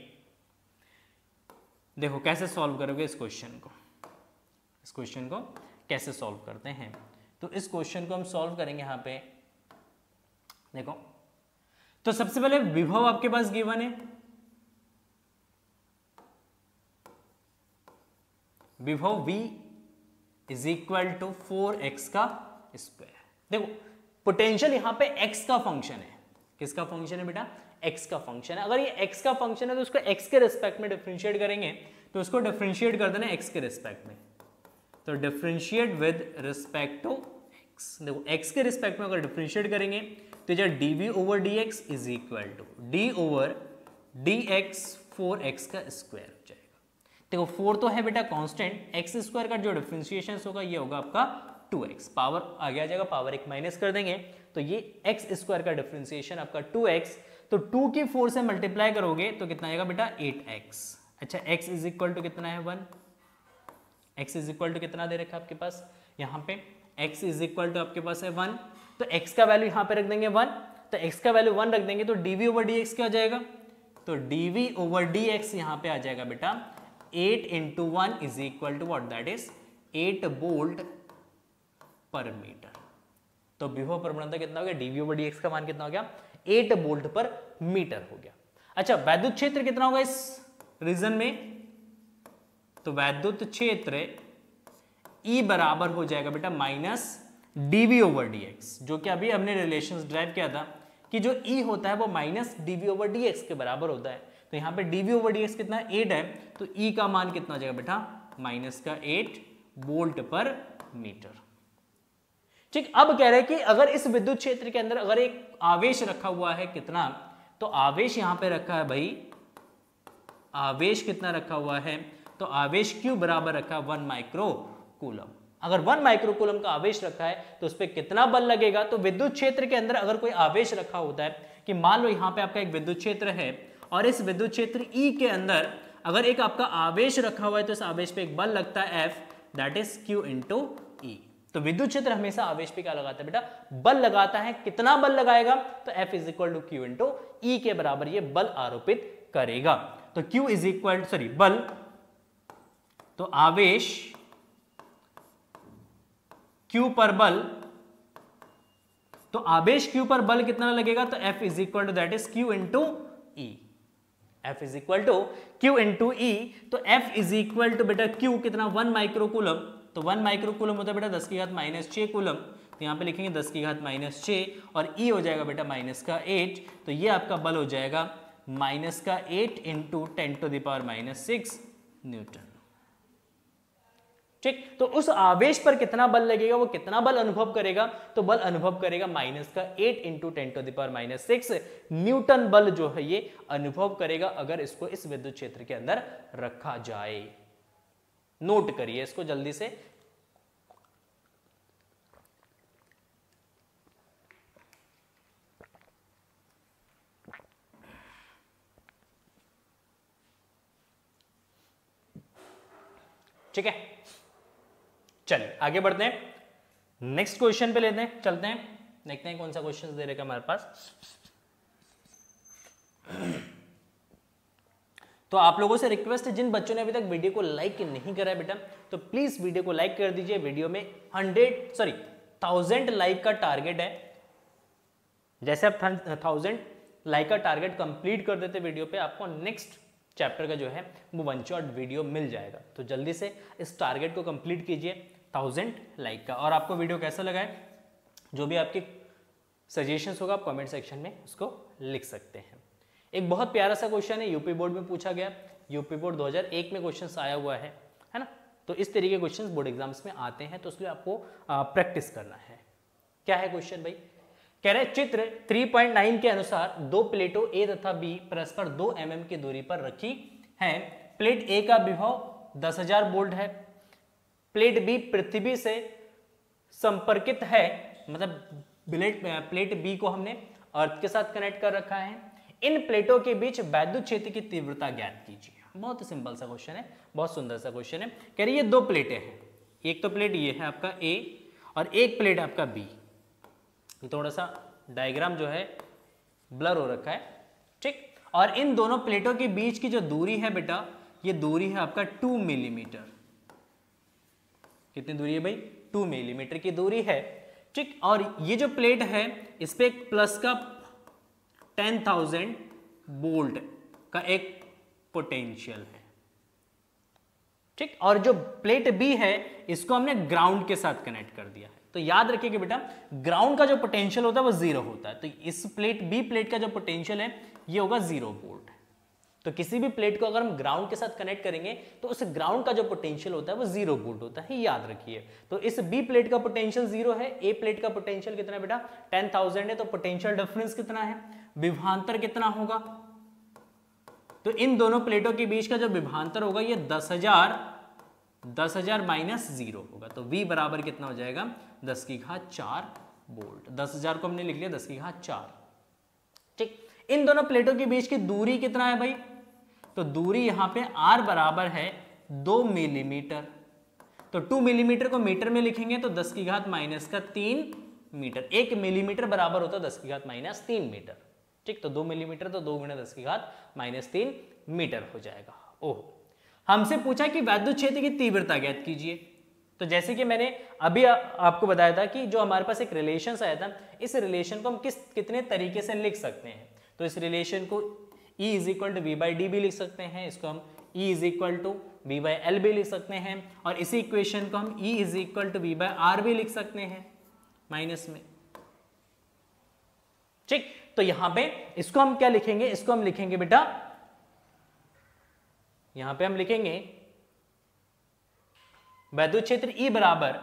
देखो कैसे सॉल्व करोगे इस क्वेश्चन को, इस क्वेश्चन को कैसे सॉल्व करते हैं। तो इस क्वेश्चन को हम सॉल्व करेंगे यहां पे, देखो तो सबसे पहले विभव आपके पास गिवन है, विभव v is equal to four X का स्क्वायर। देखो पोटेंशियल यहां पे x का फंक्शन है, किसका फंक्शन है बेटा? x का फंक्शन है। अगर ये x का फंक्शन है तो उसको x के रिस्पेक्ट में डिफरेंशिएट करेंगे, तो उसको डिफरेंशिएट कर देना x के रिस्पेक्ट में, तो differentiate with respect to x। देखो x के रिस्पेक्ट में अगर डिफरेंशिएट करेंगे तो जो dv over dx is equal to d over dx four X का स्क्वायर हो जाएगा। देखो फोर तो है बेटा कांस्टेंट, x स्क्वायर का जो डिफरेंशिएशन होगा ये होगा आपका टू एक्स, पावर आगे आ जाएगा, पावर एक माइनस कर देंगे तो ये x स्क्वायर का डिफरेंशिएशन आपका टू एक्स, तो टू की फोर से मल्टीप्लाई करोगे तो कितना आएगा बेटा? Eight X. अच्छा x इज इक्वल टू कितना है? One. x is equal to कितना दे रखा है आपके पास यहाँ पे? x इज इक्वल टू आपके पास है वन, तो x का वैल्यू यहाँ पे रख देंगे वन, तो x का वैल्यू वन रख देंगे तो dv ओवर dx क्या आ जाएगा? तो dv ओवर dx यहाँ पे आ जाएगा बेटा eight into one is equal to what? That is eight volt per metre. तो विभव प्रवणता कितना हो गया? dv ओवर dx का मान कितना हो गया? एट वोल्ट पर मीटर हो गया। अच्छा वैद्युत क्षेत्र कितना होगा इस रीजन में? तो वैद्युत क्षेत्र E बराबर हो जाएगा बेटा माइनस dv ओवर dx, जो कि अभी हमने रिलेशंस ड्राइव किया था कि जो E होता है वो माइनस dv ओवर dx के बराबर होता है। तो यहाँ पे dv ओवर dx कितना? एट है, तो E का मान कितना हो जाएगा बेटा? माइनस का एट वोल्ट पर मीटर। ठीक, अब कह रहे हैं कि अगर इस विद्युत क्षेत्र के अंदर अगर एक आवेश रखा हुआ है कितना, तो आवेश यहां पे रखा है भाई, आवेश कितना रखा हुआ है? तो आवेश Q बराबर रखा है वन माइक्रो कूलम। अगर वन माइक्रो कूलम का आवेश रखा है तो उस पर कितना बल लगेगा? तो विद्युत क्षेत्र के अंदर अगर कोई आवेश रखा होता है कि मान लो यहाँ पे आपका एक विद्युत क्षेत्र है और इस विद्युत क्षेत्र ई के अंदर अगर एक आपका आवेश रखा हुआ है तो इस आवेश पे एक बल लगता है F, that is Q into E. तो विद्युत क्षेत्र हमेशा आवेश पे क्या लगाता है बेटा, बल लगाता है। कितना बल लगाएगा, तो F is equal to Q into E के बराबर ये बल आरोपित करेगा। तो क्यू इज इक्वल सॉरी बल, तो आवेश क्यू पर बल, तो आवेश क्यू पर बल कितना लगेगा, तो F is equal to that is Q into E. F is equal to Q into E. तो एफ इज इक्वल टू बेटा क्यू कितना, वन माइक्रोकूलम। तो वन माइक्रोकूलम होता है बेटा दस की घात माइनस छह कूलम। तो यहाँ पे लिखेंगे दस की घात माइनस छह और ई हो जाएगा बेटा माइनस का एट। तो ये आपका बल हो जाएगा माइनस का eight into ten to the power minus six newton. ठीक, तो उस आवेश पर कितना बल लगेगा, वो कितना बल अनुभव करेगा, तो बल अनुभव करेगा माइनस का eight into ten to the power minus six newton बल जो है ये अनुभव करेगा अगर इसको इस विद्युत क्षेत्र के अंदर रखा जाए। नोट करिए इसको जल्दी से। ठीक है, चलिए आगे बढ़ते हैं, नेक्स्ट क्वेश्चन पे लेते हैं, चलते हैं, देखते हैं कौन सा क्वेश्चन दे रखा हमारे पास। तो आप लोगों से रिक्वेस्ट है, जिन बच्चों ने अभी तक वीडियो को लाइक नहीं करा है बेटा, तो प्लीज वीडियो को लाइक कर दीजिए। वीडियो में हंड्रेड सॉरी थाउजेंड लाइक का टारगेट है। जैसे आप थाउजेंड लाइक का टारगेट कंप्लीट कर देते वीडियो पे, आपको नेक्स्ट चैप्टर का जो है वो वन शॉट वीडियो मिल जाएगा। तो जल्दी से इस टारगेट को कंप्लीट कीजिए थाउजेंड लाइक का। और आपको वीडियो कैसा लगा है, जो भी आपके सजेशंस होगा आप कमेंट सेक्शन में उसको लिख सकते हैं। एक बहुत प्यारा सा क्वेश्चन है, यूपी बोर्ड में पूछा गया, यूपी बोर्ड दो हज़ार एक में क्वेश्चन आया हुआ है है ना। तो इस तरीके के क्वेश्चन बोर्ड एग्जाम्स में आते हैं, तो इसलिए आपको प्रैक्टिस करना है। क्या है क्वेश्चन भाई, कह रहे चित्र तीन पॉइंट नौ के अनुसार दो प्लेटों ए तथा बी परस्पर दो एम एम की दूरी पर रखी हैं। प्लेट ए का विभव दस हजार वोल्ट है, प्लेट बी पृथ्वी से संपर्कित है, मतलब प्लेट प्लेट बी को हमने अर्थ के साथ कनेक्ट कर रखा है। इन प्लेटों के बीच वैद्युत क्षेत्र की तीव्रता ज्ञात कीजिए। बहुत ही सिंपल सा क्वेश्चन है, बहुत सुंदर सा क्वेश्चन है। कह रही है दो प्लेटें हैं, एक तो प्लेट ये है आपका ए और एक प्लेट आपका बी। थोड़ा सा डायग्राम जो है ब्लर हो रखा है, ठीक। और इन दोनों प्लेटों के बीच की जो दूरी है बेटा, ये दूरी है आपका टू मिलीमीटर। कितनी दूरी है भाई, टू मिलीमीटर की दूरी है, ठीक। और ये जो प्लेट है इस पे एक प्लस का टेन थाउजेंड वोल्ट का एक पोटेंशियल है, ठीक। और जो प्लेट बी है इसको हमने ग्राउंड के साथ कनेक्ट कर दिया है। तो याद रखिए बेटा, ग्राउंड का जो पोटेंशियल होता है वो जीरो होता है। तो इस प्लेट बी प्लेट का जो पोटेंशियल है ये होगा जीरो वोल्ट। तो किसी भी प्लेट को अगर हम ग्राउंड के साथ कनेक्ट करेंगे तो उस ग्राउंड का जो पोटेंशियल होता है वो जीरो वोल्ट होता है, याद रखिए। तो इस बी प्लेट का पोटेंशियल जीरो है, ए प्लेट का पोटेंशियल कितना है बेटा, टेन थाउजेंड है। तो पोटेंशियल डिफरेंस कितना है, विभवांतर कितना होगा, तो इन दोनों प्लेटों के बीच का जो विभवांतर होगा ये दस हजार दस हजार माइनस जीरो होगा। तो V बराबर कितना हो जाएगा, दस की घात चार वोल्ट। दस हजार को हमने लिख लिया दस की घात चार, ठीक। इन दोनों प्लेटों के बीच की दूरी कितना है भाई, तो दूरी यहां पे R बराबर है दो मिलीमीटर। तो टू मिलीमीटर को मीटर में लिखेंगे तो दस की घात माइनस का तीन मीटर। एक मिलीमीटर बराबर होता है दस की घात माइनस तीन मीटर, ठीक। तो दो मिलीमीटर तो दो गुणे दस की घात माइनस तीन मीटर हो जाएगा। ओह, हमसे पूछा कि वैद्युत क्षेत्र की तीव्रता ज्ञात कीजिए। तो जैसे कि मैंने अभी आ, आपको बताया था कि जो हमारे पास एक रिलेशन आया था, इस रिलेशन को हम किस कितने तरीके से लिख सकते हैं। तो इस रिलेशन को E is equal to V by D भी लिख सकते हैं, इसको हम E is equal to V by L भी लिख सकते हैं, और इसी इक्वेशन को हम E is equal to V by R भी लिख सकते हैं माइनस में, ठीक। तो यहां पे इसको हम क्या लिखेंगे, इसको हम लिखेंगे बेटा, यहां पे हम लिखेंगे वैद्युत क्षेत्र E बराबर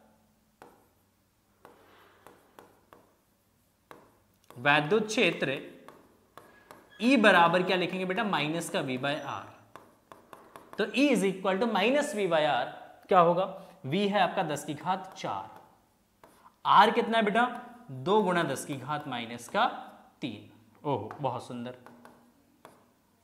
वैद्युत क्षेत्र E बराबर क्या लिखेंगे बेटा, माइनस का V बाय आर। तो E is equal to minus V by are क्या होगा, V है आपका दस की घात चार, R कितना है बेटा, दो गुणा दस की घात माइनस का तीन। ओह बहुत सुंदर,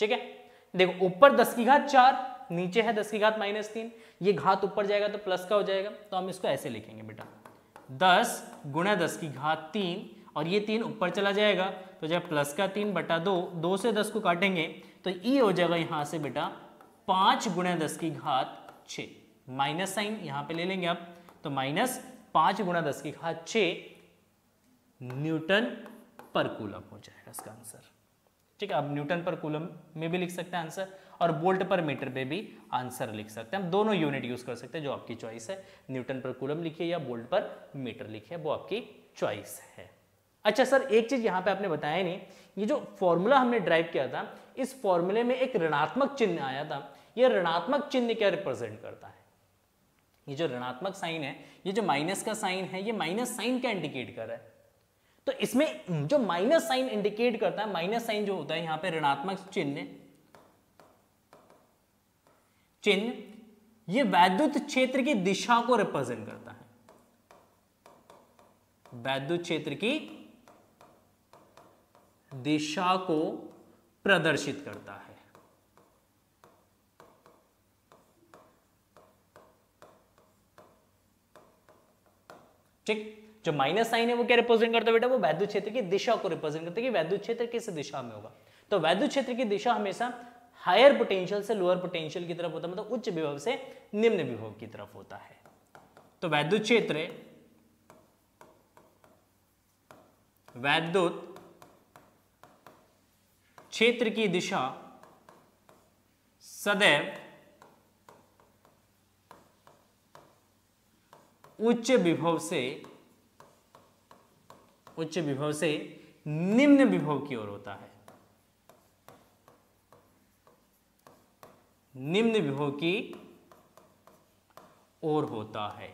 ठीक है, देखो ऊपर दस की घात चार, नीचे है दस की घात माइनस तीन, ये घात ऊपर जाएगा तो प्लस का हो जाएगा, तो हम इसको ऐसे लिखेंगे बेटा दस गुणा दस की घात तीन, और ये तीन ऊपर चला जाएगा तो जब प्लस का तीन बटा दो, दो से दस को काटेंगे तो ये हो जाएगा यहां से बेटा पांच गुणा दस की घात छः, माइनस साइन यहां पे ले लेंगे आप, तो माइनस पांच गुणा दस की घात छः न्यूटन पर कूलम हो जाएगा इसका आंसर। ठीक है, अब न्यूटन पर कूलम में भी लिख सकते हैं आंसर, और वोल्ट पर मीटर पे भी आंसर लिख सकते हैं, हम दोनों यूनिट यूज कर सकते हैं, जो आपकी चॉइस है, न्यूटन पर कूलम लिखिए या वोल्ट पर मीटर लिखिए, वो आपकी चॉइस है। अच्छा सर, एक चीज यहाँ पे आपने बताया नहीं, ये जो फॉर्मूला हमने ड्राइव किया था, इस फॉर्मूले में एक ऋणात्मक चिन्ह आया था, ये ऋणात्मक चिन्ह क्या रिप्रेजेंट करता है? ये जो ऋणात्मक साइन है, ये जो माइनस का साइन है, ये माइनस साइन क्या इंडिकेट कर रहा है? तो इसमें जो माइनस साइन इंडिकेट करता है, माइनस साइन जो होता है यहाँ पे ऋणात्मक चिन्ह चिन्ह ये वैद्युत क्षेत्र की दिशा को रिप्रेजेंट करता है, वैद्युत क्षेत्र की दिशा को प्रदर्शित करता है। ठीक, जो माइनस साइन है वो क्या रिप्रेजेंट करता है बेटा? वो वैद्युत क्षेत्र की दिशा को रिप्रेजेंट करता है कि वैद्युत क्षेत्र किस दिशा में होगा। तो वैद्युत क्षेत्र की दिशा हमेशा हायर पोटेंशियल से लोअर पोटेंशियल की तरफ होता है, मतलब उच्च विभव से निम्न विभव की तरफ होता है। तो वैद्युत क्षेत्र वैद्युत क्षेत्र की दिशा सदैव उच्च विभव से उच्च विभव से निम्न विभव की ओर होता है, निम्न विभव की ओर होता है।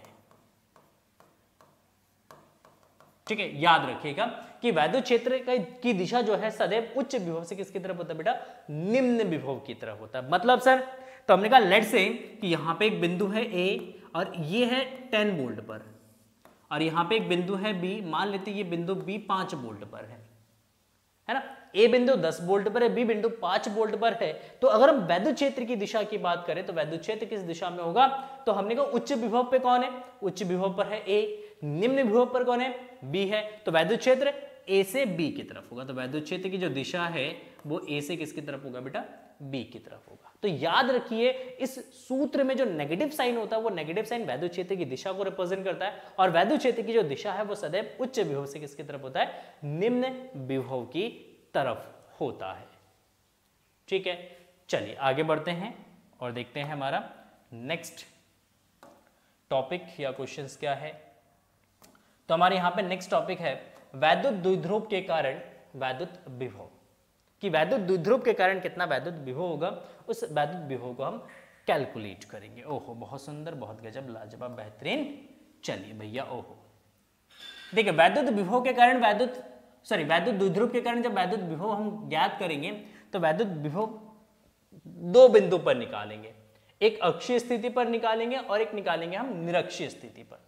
ठीक है, याद रखिएगा कि वैद्युत क्षेत्र की दिशा जो है सदैव उच्च विभव से किसकी तरफ होता है बेटा? निम्न विभव की तरफ होता है। मतलब सर, तो हमने कहा लेट से कि यहां पे एक बिंदु है ए और ये है टेन वोल्ट पर, और यहां पे एक बिंदु है बी, मान लेते ये बिंदु बी पांच वोल्ट पर है, है ना? ए बिंदु दस वोल्ट पर है, बी बिंदु पांच वोल्ट पर है। तो अगर हम वैद्युत क्षेत्र की दिशा की बात करें तो वैद्युत क्षेत्र किस दिशा में होगा? तो हमने कहा उच्च विभव पे कौन है? उच्च विभव पर है ए, निम्न विभव पर कौन है? बी है। तो वैद्युत क्षेत्र ए से बी की तरफ होगा। तो वैद्युत क्षेत्र की जो दिशा है वो ए से किसकी तरफ होगा बेटा? बी की तरफ होगा। तो याद रखिए इस सूत्र में जो नेगेटिव साइन होता है वो नेगेटिव साइन वैद्युत क्षेत्र की दिशा को रिप्रेजेंट करता है, और वैद्युत क्षेत्र की जो दिशा है वो सदैव उच्च विभव से किसकी तरफ होता है? निम्न विभव की तरफ होता है। ठीक है, चलिए आगे बढ़ते हैं और देखते हैं हमारा नेक्स्ट टॉपिक या क्वेश्चंस क्या है। तो हमारे यहां पे नेक्स्ट टॉपिक है वैद्युत द्विध्रुव के कारण वैद्युत विभव, कि वैद्युत द्विध्रुव के कारण कितना वैद्युत विभव होगा, उस वैद्युत विभव को हम कैलकुलेट करेंगे। ओहो, बहुत सुंदर, बहुत गजब, लाजवाब, बेहतरीन। चलिए भैया, ओहो देखिए, वैद्युत विभव के कारण वैद्युत सॉरी वैद्युत द्विध्रुव के कारण जब वैद्युत विभव हम ज्ञात करेंगे तो वैद्युत विभव दो बिंदु पर निकालेंगे, एक अक्षीय स्थिति पर निकालेंगे और एक निकालेंगे हम निरक्षीय स्थिति पर।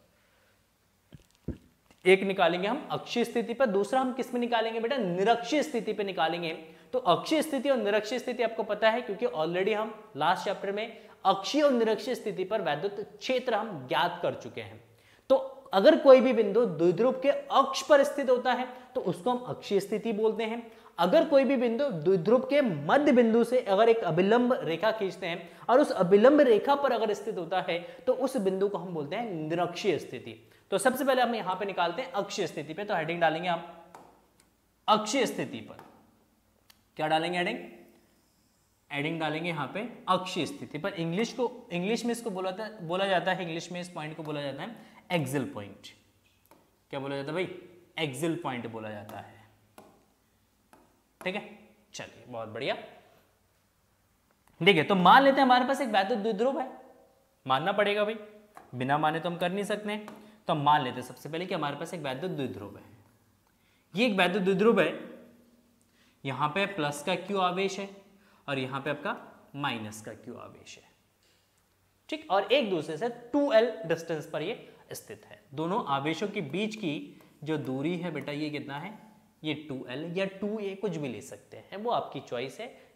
एक निकालेंगे हम अक्षीय स्थिति पर, दूसरा हम किस में निकालेंगे बेटा? निरक्षीय स्थिति पे निकालेंगे। तो अक्षीय स्थिति और निरक्षीय स्थिति आपको पता है, क्योंकि ऑलरेडी हम लास्ट चैप्टर में अक्षीय और निरक्षीय स्थिति पर वैद्युत क्षेत्र हम ज्ञात कर चुके हैं। तो अगर कोई भी बिंदु द्विध्रुव के अक्ष पर स्थित होता है तो उसको हम अक्षीय स्थिति बोलते हैं। अगर कोई भी बिंदु द्विध्रुव के मध्य बिंदु से अगर एक अभिलंब रेखा खींचते हैं और उस अभिलंब रेखा पर अगर स्थित होता है तो उस बिंदु को हम बोलते हैं निरक्षीय स्थिति। तो सबसे पहले हम यहां पे निकालते हैं अक्षीय स्थिति पे, तो हेडिंग डालेंगे हम अक्षीय स्थिति पर। क्या डालेंगे हेडिंग? हेडिंग डालेंगे यहां पे अक्षीय स्थिति पर। इंग्लिश को इंग्लिश में इसको बोला जाता बोला जाता है इंग्लिश में इस पॉइंट को बोला जाता है एक्सियल पॉइंट। क्या बोला जाता है भाई? एक्सियल पॉइंट बोला जाता है। ठीक है, चलिए बहुत बढ़िया। ठीक है, तो मान लेते हैं हमारे पास एक वैद्युत द्विध्रुव है, मानना पड़ेगा भाई, बिना माने तो हम कर नहीं सकते। तो हम मान लेते हैं सबसे पहले कि हमारे पास एक वैद्युत द्विध्रुव है। ये एक वैद्युत द्विध्रुव है, यहां पे प्लस का क्यू आवेश है और यहां पे आपका माइनस का क्यू आवेश है। ठीक, और एक दूसरे से टू एल डिस्टेंस पर ये स्थित है। दोनों आवेशों के बीच की जो दूरी है बेटा ये कितना है? ये टू एल या टू ए कुछ भी ले सकते हैं, वो आपकी चॉइस है,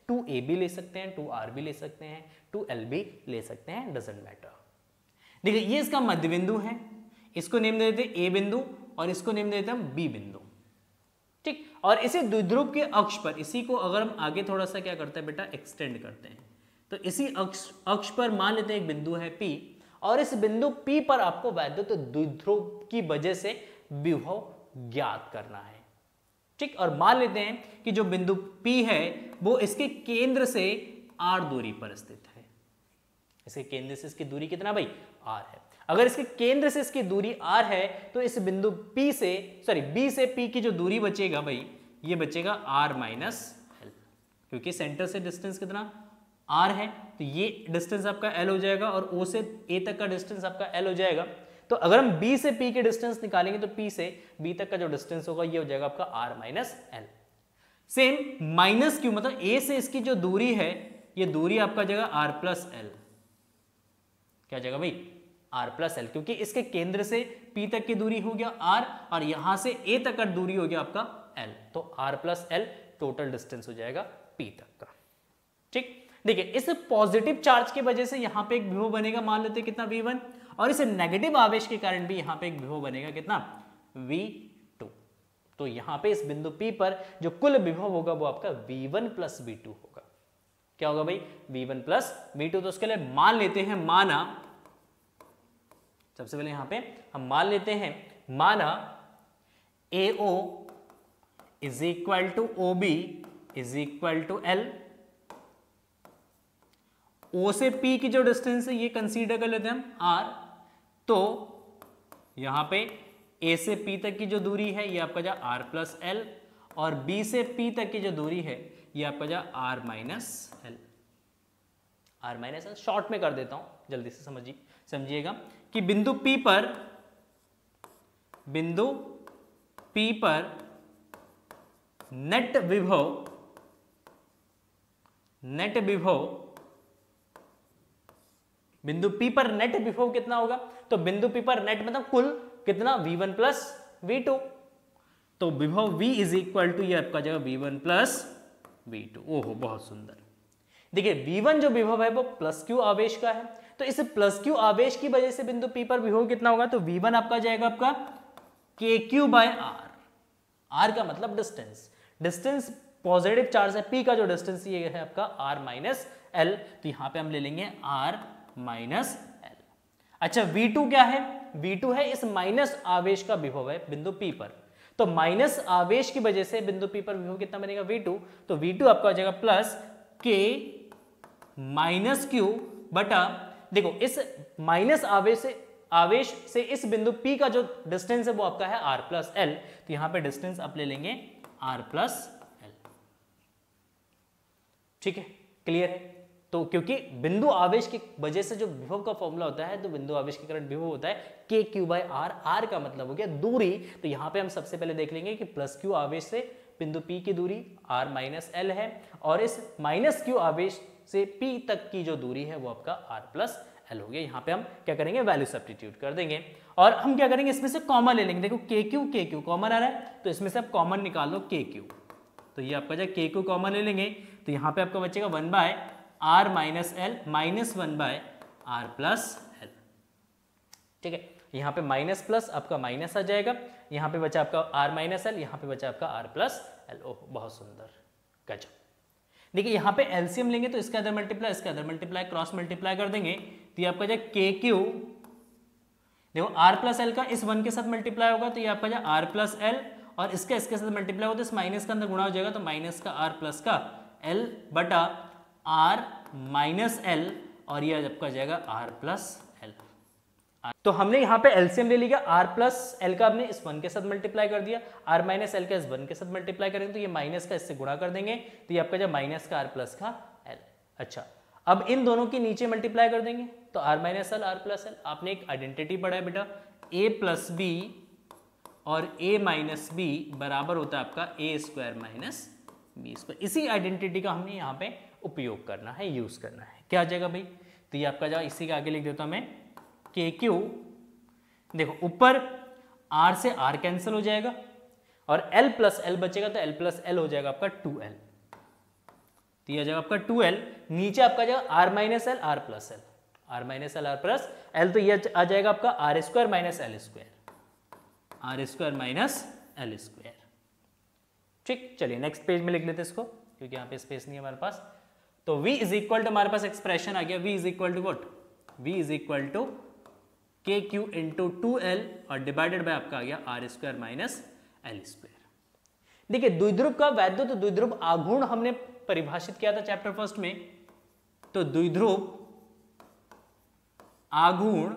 टू ए भी ले सकते हैं, टू आर भी ले सकते हैं, टू एल भी ले सकते हैं, डजेंट मैटर। देखिए ये इसका मध्य बिंदु है, इसको नेम दे देते हैं ए बिंदु और इसको नेम दे देते हैं बी बिंदु, ठीक। और इसे द्विध्रुव के अक्ष पर, इसी को अगर हम आगे थोड़ा सा क्या करते हैं बेटा, एक्सटेंड करते हैं, तो इसी अक्ष अक्ष पर मान लेते हैं एक बिंदु है P, और इस बिंदु P पर आपको वैद्युत द्विध्रुव की वजह से विभव ज्ञात करना है, ठीक। और मान लेते हैं कि जो बिंदु P है वो इसके केंद्र से R दूरी पर स्थित है। इसके केंद्र से इसकी दूरी कितना भाई, R है। अगर इसके केंद्र से इसकी दूरी R है तो इस बिंदु P से सॉरी B से P की जो दूरी बचेगा भाई, ये बचेगा R माइनस एल, क्योंकि सेंटर से डिस्टेंस कितना R है, तो ये डिस्टेंस आपका L हो जाएगा और O से A तक का डिस्टेंस आपका L हो जाएगा। तो अगर हम B से P के डिस्टेंस निकालेंगे तो P से B तक का जो डिस्टेंस होगा ये हो जाएगा आपका R minus L. Same minus Q, मतलब A से इसकी जो दूरी है ये दूरी आपका जाएगा R प्लस एल, क्या जाएगा भाई, R प्लस एल, क्योंकि इसके केंद्र से P तक की दूरी हो गया R और यहां से A तक का दूरी हो गया आपका L, तो R plus L total distance हो जाएगा P तक का, ठीक। देखिए इस पॉजिटिव चार्ज की वजह से यहां पे एक विभव बनेगा, मान लेते हैं कितना वी वन, और इस नेगेटिव आवेश के कारण भी यहां पे एक विभव बनेगा कितना, वी टू। तो यहां पे इस बिंदु P पर जो कुल विभव होगा वो आपका V one plus V two होगा। क्या होगा भाई, V one plus V two. तो उसके लिए मान लेते हैं, माना सबसे पहले यहां पे हम मान लेते हैं, माना A O is equal to O B is equal to L. O से P की जो डिस्टेंस है ये कंसीडर कर लेते हैं हम R, तो यहां पे A से P तक की जो दूरी है ये आपका जा R प्लस एल, और B से P तक की जो दूरी है ये आपका जा R minus L. R minus L short में कर देता हूं, जल्दी से समझिए समझिएगा कि बिंदु P पर बिंदु P पर नेट विभव नेट विभव बिंदु P पर नेट विभव कितना होगा, तो बिंदु P पर नेट मतलब कुल कितना, V one plus V two. तो विभव V इज इक्वल टू ये आपका जगह V one plus V two. ओहो बहुत सुंदर। देखिए वी वन जो विभव है वो प्लस क्यू आवेश का है, तो इस प्लस क्यू आवेश की वजह से बिंदु P पर विभव कितना होगा, तो वी वन आपका जाएगा आपका के क्यू बाय आर। आर का मतलब डिस्टेंस, डिस्टेंस पॉजिटिव चार्ज है P का जो डिस्टेंस ये है आपका R माइनस एल, तो यहां पे हम ले लेंगे R माइनस एल। अच्छा वी टू क्या है, वी टू है इस माइनस आवेश का विभव है बिंदु P पर, तो माइनस आवेश की वजह से बिंदु P पर विभव कितना बनेगा, वी टू। तो वी टू आपका हो जाएगा प्लस के माइनस क्यू बटा, देखो इस माइनस आवेश से आवेश से इस बिंदु P का जो डिस्टेंस है वो आपका है R प्लस एल, तो यहां पे डिस्टेंस आप ले लेंगे R प्लस एल, ठीक है, क्लियर है। तो क्योंकि बिंदु आवेश की वजह से जो विभव का फॉर्मूला होता है, तो बिंदु आवेश के कारण विभव होता है के क्यू बाय आर। आर का मतलब हो गया दूरी, तो यहां पे हम सबसे पहले देख लेंगे कि प्लस क्यू आवेश से बिंदु P की दूरी R माइनस एल है, और इस माइनस क्यू आवेश से P तक की जो दूरी है वो आपका R प्लस एल हो गया। यहाँ पे हम क्या करेंगे, वैल्यू सब्स्टिट्यूट कर देंगे, और हम क्या करेंगे इसमें से कॉमन ले लेंगे। देखो के क्यू के क्यू कॉमन आ रहा है, तो इसमें से आप कॉमन निकाल लो के क्यू, तो ये आपका जब के क्यू कॉमन ले लेंगे तो यहाँ पे आपका बचेगा one by are minus L minus one by R plus L, ठीक है। यहाँ पे माइनस प्लस आपका माइनस आ जाएगा, यहाँ पे बचा आपका आर माइनस एल, यहाँ पे बचा आपका आर प्लस एल। ओह बहुत सुंदर, गजब। देखिए यहाँ पे एलसीएम लेंगे तो इसका अदर मल्टीप्लाई इसका अदर मल्टीप्लाई क्रॉस मल्टीप्लाई कर देंगे, तो ये आपका जाए के क्यू, देखो आर प्लस एल का इस वन के साथ मल्टीप्लाई होगा तो ये आपका जाए आर प्लस एल, और इसका इसके साथ मल्टीप्लाई होगा तो इस माइनस का अंदर गुणा हो जाएगा, तो माइनस का आर प्लस का एल बटा आर माइनस एल, और ये आपका जाएगा आर प्लस एल। तो हमने यहाँ पे एलसीएम ले लिया, आर प्लस एल का हमने इस वन के साथ मल्टीप्लाई कर दिया, आर माइनस एल का इस वन के साथ मल्टीप्लाई करेंगे तो ये माइनस का इससे गुणा कर देंगे, तो ये आपका जब माइनस का आर प्लस का एल। अच्छा अब इन दोनों के नीचे मल्टीप्लाई कर देंगे, तो R minus L R plus L. आपने एक आइडेंटिटी पढ़ा है बेटा, ए प्लस बी और ए माइनस बी बराबर होता है आपका A square minus B square. इसी आइडेंटिटी का हमने यहाँ पे उपयोग करना है, यूज करना है। क्या आ जाएगा भाई, तो ये आपका जाएगा, इसी के आगे लिख देता हूं मैं के क्यू, देखो ऊपर आर से आर कैंसिल हो जाएगा और एल प्लस एल बचेगा, तो एल प्लस एल हो जाएगा आपका टू एल, तो ये आ जाएगा आपका टू एल, नीचे आपका आ जाएगा R minus L R plus L, R minus L R plus L, तो ये आ जाएगा आपका R square minus L square, R square minus L square. ठीक, चलिए नेक्स्ट पेज में लिख लेते इसको, क्योंकि यहाँ पे स्पेस नहीं है हमारे पास। तो v इज इक्वल टू हमारे पास एक्सप्रेशन आ गया, v is equal to what, v is equal to K Q into two L और डिवाइडेड बाय आपका आ गया R square minus L square. देखिए द्विध्रुव का वैद्युत द्विध्रुव आघूर्ण हमने परिभाषित किया था चैप्टर फर्स्ट में। तो द्विध्रुव आघूर्ण,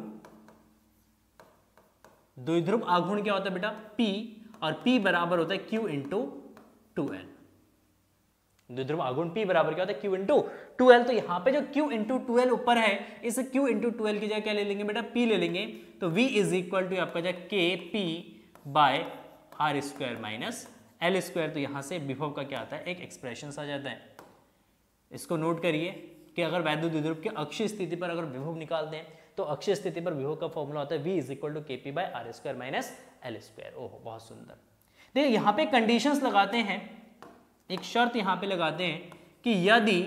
द्विध्रुव आघूर्ण क्या होता है बेटा, P, और P बराबर होता है Q इंटू टू एल। द्विध्रुव आघूर्ण P बराबर क्या होता है, Q इंटू टू एल। तो यहां पे जो Q इंटू टू एल ऊपर है, इस Q इंटू टू एल की जगह क्या ले लेंगे बेटा, P ले लेंगे। तो V इज इक्वल टू आपका जाए K P by are square minus L square. तो यहां से विभव का क्या आता है, एक एक्सप्रेशन आ जाता है। इसको नोट करिए कि अगर वैद्युत द्विध्रुव की अक्षीय स्थिति पर अगर विभव निकालते हैं तो अक्षीय स्थिति पर विभव का फॉर्मूला होता है V is equal to K P by are square minus L square. ओह बहुत सुंदर। देखिए यहाँ पे कंडीशंस लगाते हैं, एक शर्त यहाँ पे लगाते हैं कि यदि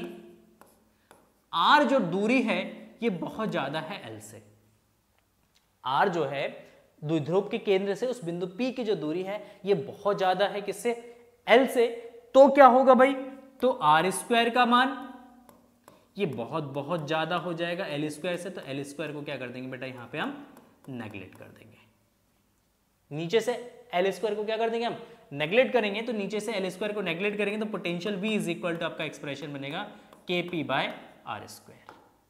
R जो दूरी है ये बहुत ज्यादा है L से, R जो है द्विध्रुव के केंद्र से उस बिंदु P की जो दूरी है ये बहुत ज्यादा है किससे, L से, तो क्या होगा भाई, तो आर स्क्वायर का मान ये बहुत बहुत ज्यादा हो जाएगा एल स्क्वायर से। तो एल स्क्वायर को क्या कर देंगे बेटा, यहां पे हम नेगलेक्ट कर देंगे। नीचे से एल स्क्वायर को क्या कर देंगे हम, नेगलेक्ट करेंगे। तो नीचे से एल स्क्वायर को नेगलेक्ट करेंगे तो potential V is equal to आपका एक्सप्रेशन बनेगा K P by are square.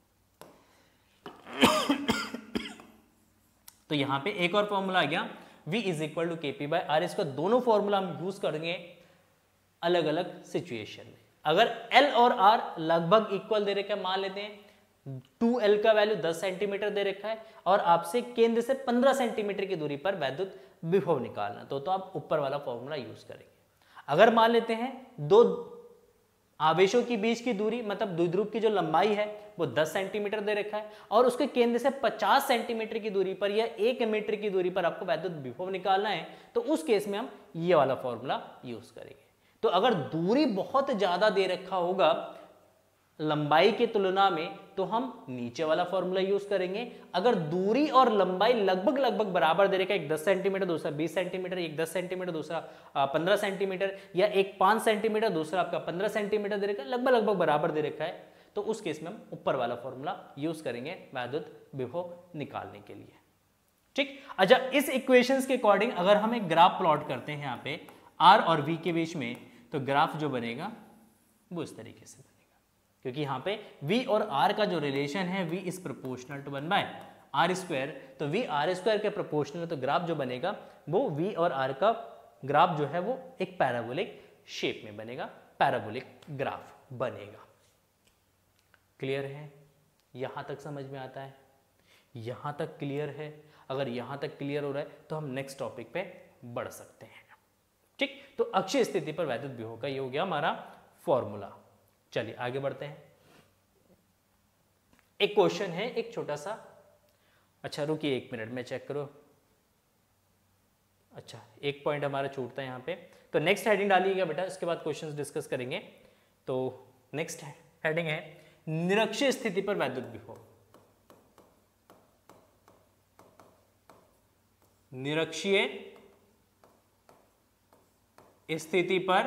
तो यहां पे एक और फॉर्मूला आ गया, V is equal to K P by are square. दोनों फॉर्मूला हम यूज करेंगे अलग अलग सिचुएशन में। अगर L और R लगभग इक्वल दे रखा है, मान लेते हैं टू एल का वैल्यू दस सेंटीमीटर दे रखा है और आपसे केंद्र से पंद्रह सेंटीमीटर की दूरी पर वैद्युत विभव निकालना, तो तो आप ऊपर वाला फॉर्मूला यूज करेंगे। अगर मान लेते हैं दो आवेशों की बीच की दूरी, मतलब द्विध्रुव की जो लंबाई है वो दस सेंटीमीटर दे रखा है और उसके केंद्र से पचास सेंटीमीटर की दूरी पर या एक मीटर की दूरी पर आपको वैद्युत विभव निकालना है, तो उस केस में हम ये वाला फॉर्मूला यूज करेंगे। तो अगर दूरी बहुत ज्यादा दे रखा होगा लंबाई की तुलना में तो हम नीचे वाला फॉर्मूला यूज करेंगे। अगर दूरी और लंबाई लगभग लगभग बराबर दे रखा है, एक दस सेंटीमीटर दूसरा बीस सेंटीमीटर, एक दस सेंटीमीटर दूसरा पंद्रह सेंटीमीटर, या एक पांच सेंटीमीटर दूसरा आपका पंद्रह सेंटीमीटर दे रखा है, लगभग लगभग बराबर दे रखा है, तो उस केस में हम ऊपर वाला फॉर्मूला यूज करेंगे वैद्युत विभव निकालने के लिए। ठीक, अच्छा इस इक्वेशंस के अकॉर्डिंग अगर हम एक ग्राफ प्लॉट करते हैं यहाँ पे आर और वी के बीच में, तो ग्राफ जो बनेगा वो इस तरीके से बनेगा, क्योंकि यहाँ पे v और r का जो रिलेशन है v is proportional to one by are square. तो v आर स्क्वायर के प्रोपोर्शनल है, तो ग्राफ जो बनेगा वो v और r का ग्राफ जो है वो एक पैराबोलिक शेप में बनेगा, पैराबोलिक ग्राफ बनेगा। क्लियर है, यहां तक समझ में आता है, यहां तक क्लियर है। अगर यहां तक क्लियर हो रहा है तो हम नेक्स्ट टॉपिक पे बढ़ सकते हैं। ठीक, तो अक्षीय स्थिति पर वैद्युत विभव का ये हो गया हमारा फॉर्मूला। चलिए आगे बढ़ते हैं। एक क्वेश्चन है एक छोटा सा, अच्छा रुकिए एक मिनट में चेक करो। अच्छा एक पॉइंट हमारा छूटता है यहाँ पे, तो नेक्स्ट हेडिंग डालिएगा बेटा, इसके बाद क्वेश्चंस डिस्कस करेंगे। तो नेक्स्ट हेडिंग है निरक्षीय स्थिति पर वैद्युत विभव। निरक्षीय स्थिति पर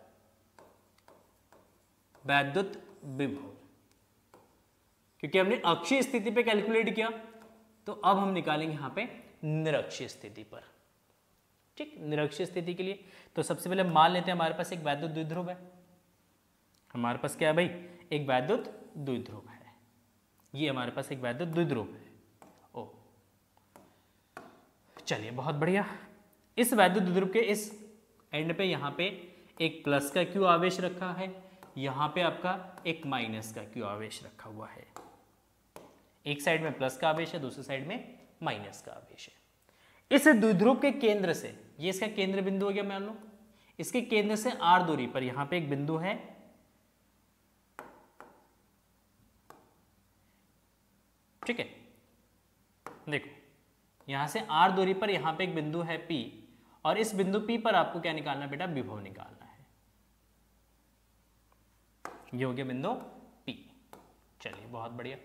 वैद्युत विभव, क्योंकि हमने अक्षीय स्थिति पे कैलकुलेट किया, तो अब हम निकालेंगे यहां पे निरक्षीय स्थिति पर। ठीक, निरक्षीय स्थिति के लिए तो सबसे पहले मान लेते हैं हमारे पास एक वैद्युत द्विध्रुव है। हमारे पास क्या है भाई, एक वैद्युत द्विध्रुव है, ये हमारे पास एक वैद्युत द्विध्रुव है। ओ चलिए बहुत बढ़िया। इस वैद्युत द्विध्रुव के इस एंड पे यहाँ पे एक प्लस का क्यू आवेश रखा है, यहाँ पे आपका एक माइनस का क्यू आवेश रखा हुआ है। एक साइड में प्लस का आवेश है, दूसरी साइड में माइनस का आवेश है। इस द्विध्रुव के केंद्र से, ये इसका केंद्र बिंदु हो गया मान लो, इसके केंद्र से आर दूरी पर यहाँ पे एक बिंदु है, ठीक है। देखो यहां से आर दूरी पर यहाँ पे एक बिंदु है P, और इस बिंदु P पर आपको क्या निकालना बेटा, विभव निकालना है। ये हो गया बिंदु P। चलिए बहुत बढ़िया,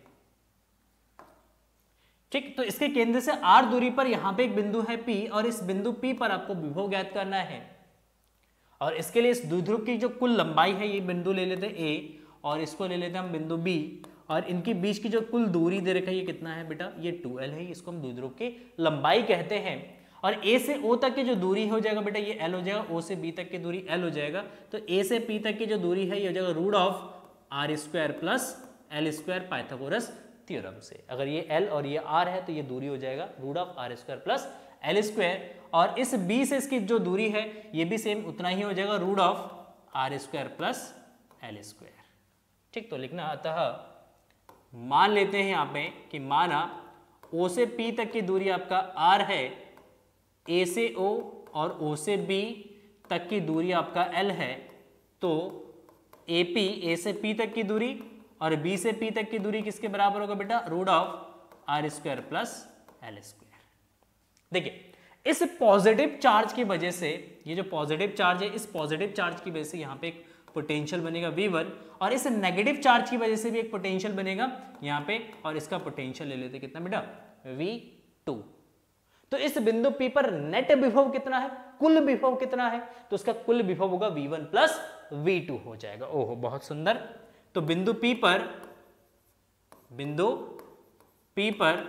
ठीक। तो इसके केंद्र से R दूरी पर यहां पे एक बिंदु है P और इस बिंदु P पर आपको विभव ज्ञात करना है। और इसके लिए इस द्विध्रुव की जो कुल लंबाई है, ये बिंदु ले लेते हैं A और इसको ले लेते हैं हम बिंदु B, और इनके बीच की जो कुल दूरी दे रखा है ये कितना है बेटा, ये टू एल है। इसको हम द्विध्रुव की लंबाई कहते हैं। और A से O तक की जो दूरी हो जाएगा बेटा ये L हो जाएगा, O से B तक की दूरी L हो जाएगा। तो A से P तक की जो दूरी है ये हो जाएगा root of R square plus L square Pythagoras theorem से। अगर ये L और ये R है तो ये दूरी हो जाएगा root of R square plus L square, और इस B से इसकी जो दूरी है ये भी सेम उतना ही हो जाएगा root of R square plus L square, ठीक। तो लिखना, अतः मान लेते हैं यहाँ पे कि माना O से P तक की दूरी आपका R है, A से O और O से B तक की दूरी आपका L है, तो A P A से P तक की दूरी और B से P तक की दूरी किसके बराबर होगा बेटा, root of R square plus L square. देखिए इस पॉजिटिव चार्ज की वजह से, ये जो पॉजिटिव चार्ज है, इस पॉजिटिव चार्ज की वजह से यहाँ पे एक पोटेंशियल बनेगा V वन, और इस नेगेटिव चार्ज की वजह से भी एक पोटेंशियल बनेगा यहाँ पे, और इसका पोटेंशियल ले लेते हैं कितना बेटा, V टू। तो इस बिंदु P पर नेट विभव कितना है, कुल विभव कितना है, तो उसका कुल विभव होगा V one plus V two हो जाएगा। ओहो बहुत सुंदर। तो बिंदु P पर बिंदु P पर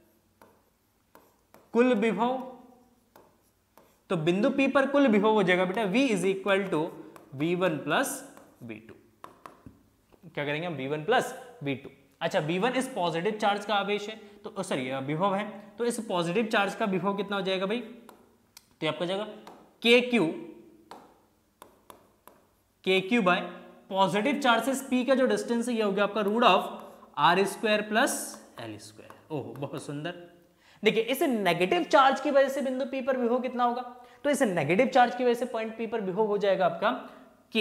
कुल विभव, तो बिंदु P पर कुल विभव हो जाएगा बेटा V is equal to V one plus V two. क्या करेंगे हम, V one plus V two. अच्छा V वन इस पॉजिटिव चार्ज का आवेश है, तो सॉरी विभव है, तो इस पॉजिटिव चार्ज का विभव कितना हो जाएगा भाई, तो आपका जाएगा K Q, K Q by positive charge से P का जो डिस्टेंस है ये हो गया आपका root of R square plus L square. ओहो बहुत सुंदर। देखिए इस नेगेटिव चार्ज की वजह से बिंदु P पर विभव कितना होगा, तो इस नेगेटिव चार्ज की वजह से पॉइंट P पर विभव हो जाएगा आपका K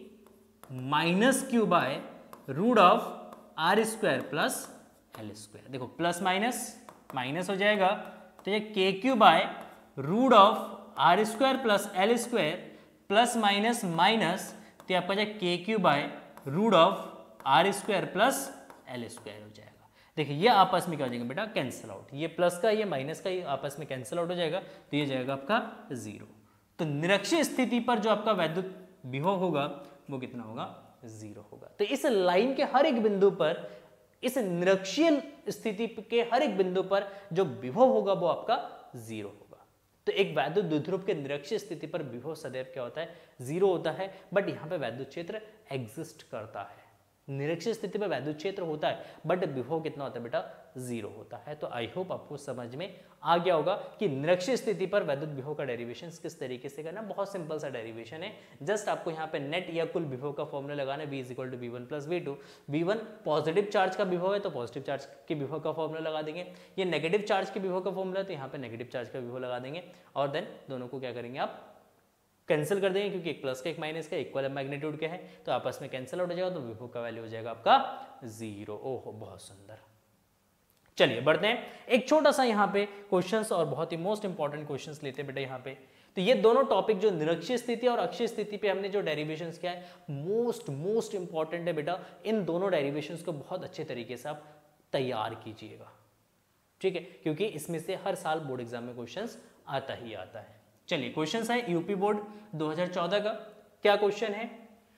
minus Q by root of R square plus L square. देखो प्लस माइनस माइनस हो जाएगा, तो ये K Q by root of R square plus L square plus minus minus, तो आपका जाए K Q by root of R square plus L square हो जाएगा। देखिए ये आपस में क्या हो जाएगा बेटा, कैंसिल आउट, ये प्लस का ये माइनस का ये आपस में कैंसिल आउट हो जाएगा, तो ये जाएगा आपका जीरो। तो निरक्षीय स्थिति पर जो आपका वैद्युत विभव होगा वो कितना होगा, जीरो होगा। तो इस लाइन के हर एक बिंदु पर, इस निरक्षीय स्थिति के हर एक बिंदु पर जो विभव होगा वो आपका जीरो होगा। तो एक वैद्युत द्विध्रुव के निरक्षीय स्थिति पर विभव सदैव क्या होता है, जीरो होता है। बट यहाँ पे वैद्युत क्षेत्र एग्जिस्ट करता है, निरक्षीय स्थिति पर वैद्युत क्षेत्र होता है बट विभव कितना होता है बेटा, जीरो होता है। तो आई होप आपको समझ में आ गया होगा कि निरक्षीय स्थिति पर वैद्युत विभव का डेरिवेशन किस तरीके से करना। बहुत सिंपल सा डेरिवेशन है, जस्ट आपको यहाँ पे नेट या कुल विभव का फॉर्मूला लगाना है, v is equal to V one plus V two. V one positive charge का विभव है तो पॉजिटिव चार्ज के विभव का फॉर्मूला लगा देंगे, ये नेगेटिव चार्ज के विभव का फॉर्मूला है तो यहाँ पे नेगेटिव चार्ज का विभव लगा देंगे, और देन दोनों को क्या करेंगे आप कैंसिल कर देंगे, क्योंकि एक प्लस का एक माइनस का इक्वल मैग्नीट्यूड के है, तो आपस में कैंसिल आउट हो जाएगा, तो विभव का वैल्यू हो जाएगा आपका जीरो। ओहो बहुत सुंदर। चलिए बढ़ते हैं, एक छोटा सा यहाँ पे क्वेश्चंस और बहुत ही मोस्ट इंपॉर्टेंट क्वेश्चंस लेते हैं बेटा यहाँ पे। तो ये दोनों टॉपिक जो निरक्षीय स्थिति और अक्षीय स्थिति पे हमने जो डेरिवेशंस किया है, मोस्ट मोस्ट इंपॉर्टेंट है बेटा। इन दोनों डेरिवेशंस को बहुत अच्छे तरीके से आप तैयार कीजिएगा, ठीक है, क्योंकि इसमें से हर साल बोर्ड एग्जाम में क्वेश्चंस आता ही आता है। चलिए क्वेश्चंस है यूपी बोर्ड दो हज़ार चौदह का। क्या क्वेश्चन है,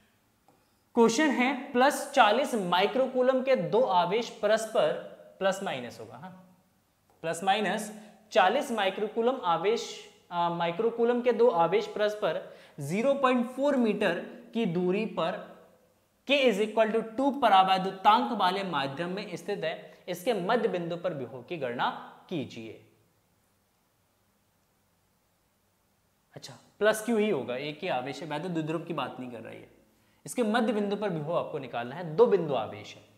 क्वेश्चन है प्लस चालीस माइक्रोकूलम के दो आवेश परस्पर, प्लस माइनस होगा, हाँ प्लस माइनस चालीस माइक्रोकूलम आवेश आ, माइक्रोकूलम के दो आवेश परस्पर ज़ीरो पॉइंट फोर मीटर की दूरी पर K is equal to two परावैद्युतांक वाले माध्यम में स्थित है, इसके मध्य बिंदु पर विभव की गणना कीजिए। अच्छा प्लस क्यू ही होगा, एक ही आवेश है, वैद्युत द्विध्रुव की बात नहीं कर रही है। इसके मध्य बिंदु पर विभव आपको निकालना है। दो बिंदु आवेश है,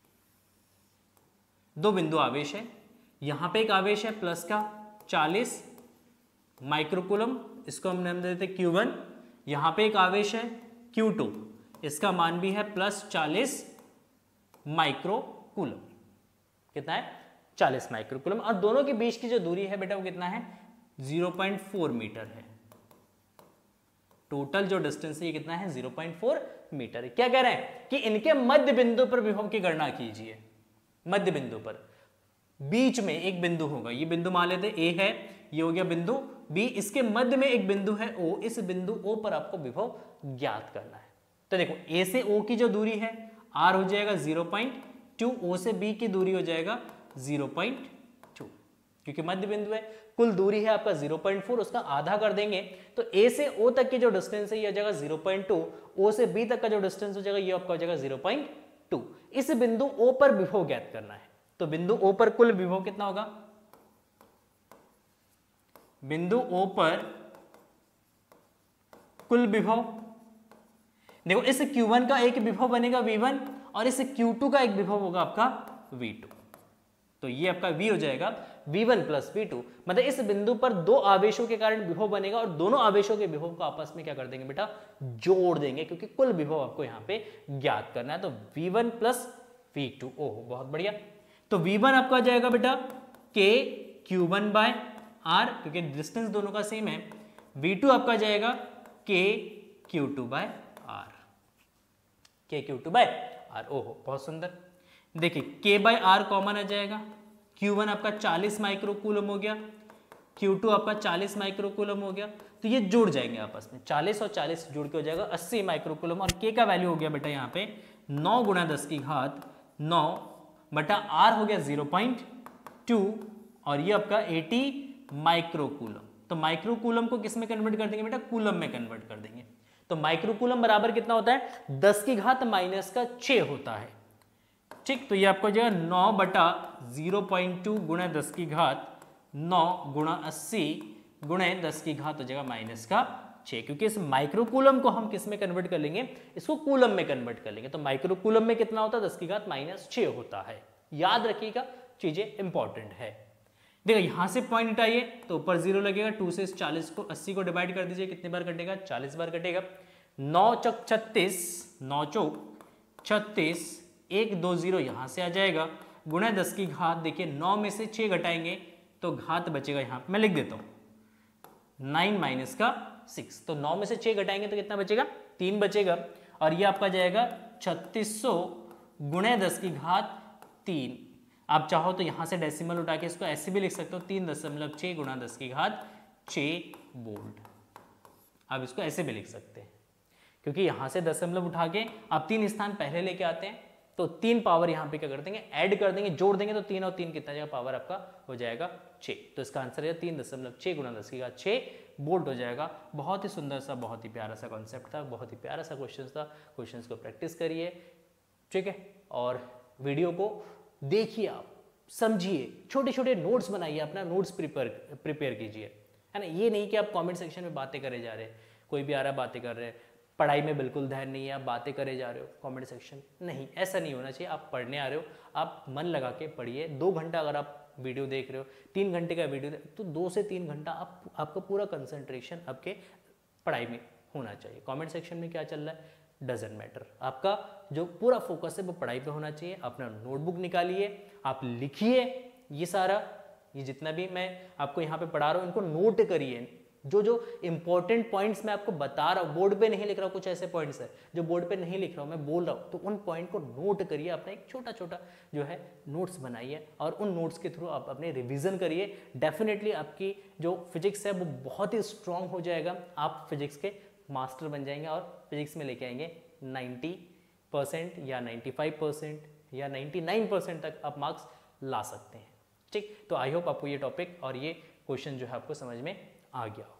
दो बिंदु आवेश है, यहां पे एक आवेश है प्लस का चालीस माइक्रोकूलम, इसको हम नाम देते क्यू वन। यहां पे एक आवेश है क्यू टू, इसका मान भी है प्लस चालीस माइक्रोकूलम। कितना है, चालीस माइक्रोकूलम, और दोनों के बीच की जो दूरी है बेटा वो कितना है, ज़ीरो पॉइंट फोर मीटर है। टोटल जो डिस्टेंस है ये कितना है, ज़ीरो पॉइंट फोर मीटर है। क्या कह रहे हैं कि इनके मध्य बिंदु पर विभव की गणना कीजिए। मध्य बिंदु पर बीच में एक बिंदु होगा, ये बिंदु मान लेते ए है, ये हो गया बिंदु बी, इसके मध्य में एक बिंदु है ओ, इस बिंदु ओ पर आपको विभव ज्ञात करना है। तो देखो ए से ओ की जो दूरी है आर हो जाएगा ज़ीरो पॉइंट टू, ओ से बी की दूरी हो जाएगा ज़ीरो पॉइंट टू, क्योंकि मध्य बिंदु है। कुल दूरी है आपका ज़ीरो पॉइंट फोर, उसका आधा कर देंगे तो ए से ओ तक की जो डिस्टेंस है ये हो जाएगा ज़ीरो पॉइंट टू, ओ से बी तक का जो डिस्टेंस हो जाएगा ये आपका हो जाएगा ज़ीरो पॉइंट टू। इस बिंदु ओ पर विभव ज्ञात करना है। तो बिंदु ओ पर कुल विभव कितना होगा, बिंदु ओ पर कुल विभव, देखो इस क्यू वन का एक विभव बनेगा वी वन और इस क्यू टू का एक विभव होगा आपका वी टू। तो ये आपका v हो जाएगा V one plus V two, मतलब इस बिंदु पर दो आवेशों के कारण विभव बनेगा और दोनों आवेशों के विभव को आपस में क्या कर देंगे बेटा, जोड़ देंगे, क्योंकि कुल विभव आपको यहां पे ज्ञात करना है। तो V one plus V two, ओह बहुत बढ़िया। तो वी वन आपका आ जाएगा बेटा k Q one by R, क्योंकि डिस्टेंस दोनों का सेम है। वी टू आपका आ जाएगा k Q two by R, k Q two by are, ओहो बहुत सुंदर। देखिए k बाय आर कॉमन आ जाएगा, क्यू वन आपका चालीस माइक्रो कूलम हो गया, क्यू टू आपका चालीस माइक्रो कूलम हो गया, तो ये जुड़ जाएंगे आपस में, चालीस और चालीस जुड़ के हो जाएगा अस्सी माइक्रो कूलम। और k का वैल्यू हो गया बेटा यहाँ पे नौ गुणा दस की घात नौ बटा आर हो गया ज़ीरो पॉइंट टू और ये आपका अस्सी माइक्रो कूलम। तो माइक्रो कूलम को किस में कन्वर्ट कर देंगे बेटा, कूलम में कन्वर्ट कर देंगे। तो माइक्रो कूलम बराबर कितना होता है, दस की घात माइनस का छह होता है, ठीक। तो ये आपको जो है नौ बटा जीरो पॉइंट टू गुणा दस की घात नौ गुणा अस्सी गुणे दस की घात हो जाएगा माइनस का छह, क्योंकि इस माइक्रो कूलम को हम किस में कन्वर्ट कर लेंगे, इसको कूलम में कन्वर्ट कर लेंगे। तो माइक्रो कूलम में कितना होता है, दस की घात माइनस छह होता है। याद रखिएगा, चीजें इंपॉर्टेंट है। देखो यहां से पॉइंट हटाइए तो ऊपर जीरो लगेगा, टू से चालीस को अस्सी को डिवाइड कर दीजिए, कितने बार कटेगा, चालीस बार कटेगा। नौ चौक छत्तीस, नौ चौक छत्तीस, एक दो जीरो यहां से आ जाएगा, गुणा दस की घात, देखिए नौ में से छह घटाएंगे तो घात बचेगा, यहां मैं लिख देता हूं नाइन माइनस का सिक्स। तो नौ में से छह घटाएंगे तो कितना बचेगा, तीन बचेगा। और ये आपका जाएगा छत्तीस सौ गुणे दस की घात तीन। आप चाहो तो यहां से डेसिमल उठा के इसको ऐसे भी लिख सकते हो, तीन दशमलव छह गुणा दस की घात छह वोल्ट। आप इसको ऐसे भी लिख सकते हैं, क्योंकि यहां से दशमलव उठा के आप तीन स्थान पहले लेके आते हैं तो तीन पावर यहाँ पे क्या कर देंगे, ऐड कर देंगे, जोड़ देंगे तो तीन और तीन कितना जाएगा, पावर आपका हो जाएगा छः। तो इसका आंसर है तीन दशमलव छः गुणा दस की घात छः वोल्ट हो जाएगा। बहुत ही सुंदर सा, बहुत ही प्यारा सा कॉन्सेप्ट था, बहुत ही प्यारा सा क्वेश्चन था। क्वेश्चन को प्रैक्टिस करिए, ठीक है, और वीडियो को देखिए, आप समझिए, छोटे छोटे नोट्स बनाइए, अपना नोट्स प्रिपेयर प्रिपेयर कीजिए, है ना। ये नहीं कि आप कॉमेंट सेक्शन में बातें करे जा रहे हैं, कोई भी आ रहा बातें कर रहे हैं, पढ़ाई में बिल्कुल ध्यान नहीं है, आप बातें करे जा रहे हो कमेंट सेक्शन, नहीं, ऐसा नहीं होना चाहिए। आप पढ़ने आ रहे हो, आप मन लगा के पढ़िए। दो घंटा अगर आप वीडियो देख रहे हो, तीन घंटे का वीडियो तो दो से तीन घंटा आप आपका पूरा कंसंट्रेशन आपके पढ़ाई में होना चाहिए। कमेंट सेक्शन में क्या चल रहा है डजेंट मैटर, आपका जो पूरा फोकस है वो पढ़ाई पे होना चाहिए। अपना नोटबुक निकालिए, आप लिखिए, ये सारा ये जितना भी मैं आपको यहाँ पे पढ़ा रहा हूँ इनको नोट करिए। जो जो इंपॉर्टेंट पॉइंट्स मैं आपको बता रहा हूँ, बोर्ड पे नहीं लिख रहा हूँ, कुछ ऐसे पॉइंट्स है जो बोर्ड पे नहीं लिख रहा हूँ, मैं बोल रहा हूँ, तो उन पॉइंट को नोट करिए, अपना एक छोटा छोटा जो है नोट्स बनाइए और उन नोट्स के थ्रू आप अपने रिवीजन करिए। डेफिनेटली आपकी जो फिजिक्स है वो बहुत ही स्ट्रांग हो जाएगा, आप फिजिक्स के मास्टर बन जाएंगे और फिजिक्स में लेके आएंगे नाइन्टी परसेंट या नाइन्टी फाइव परसेंट या नाइन्टी नाइन परसेंट तक आप मार्क्स ला सकते हैं, ठीक। तो आई होप आपको ये टॉपिक और ये क्वेश्चन जो है आपको समझ में आ गया।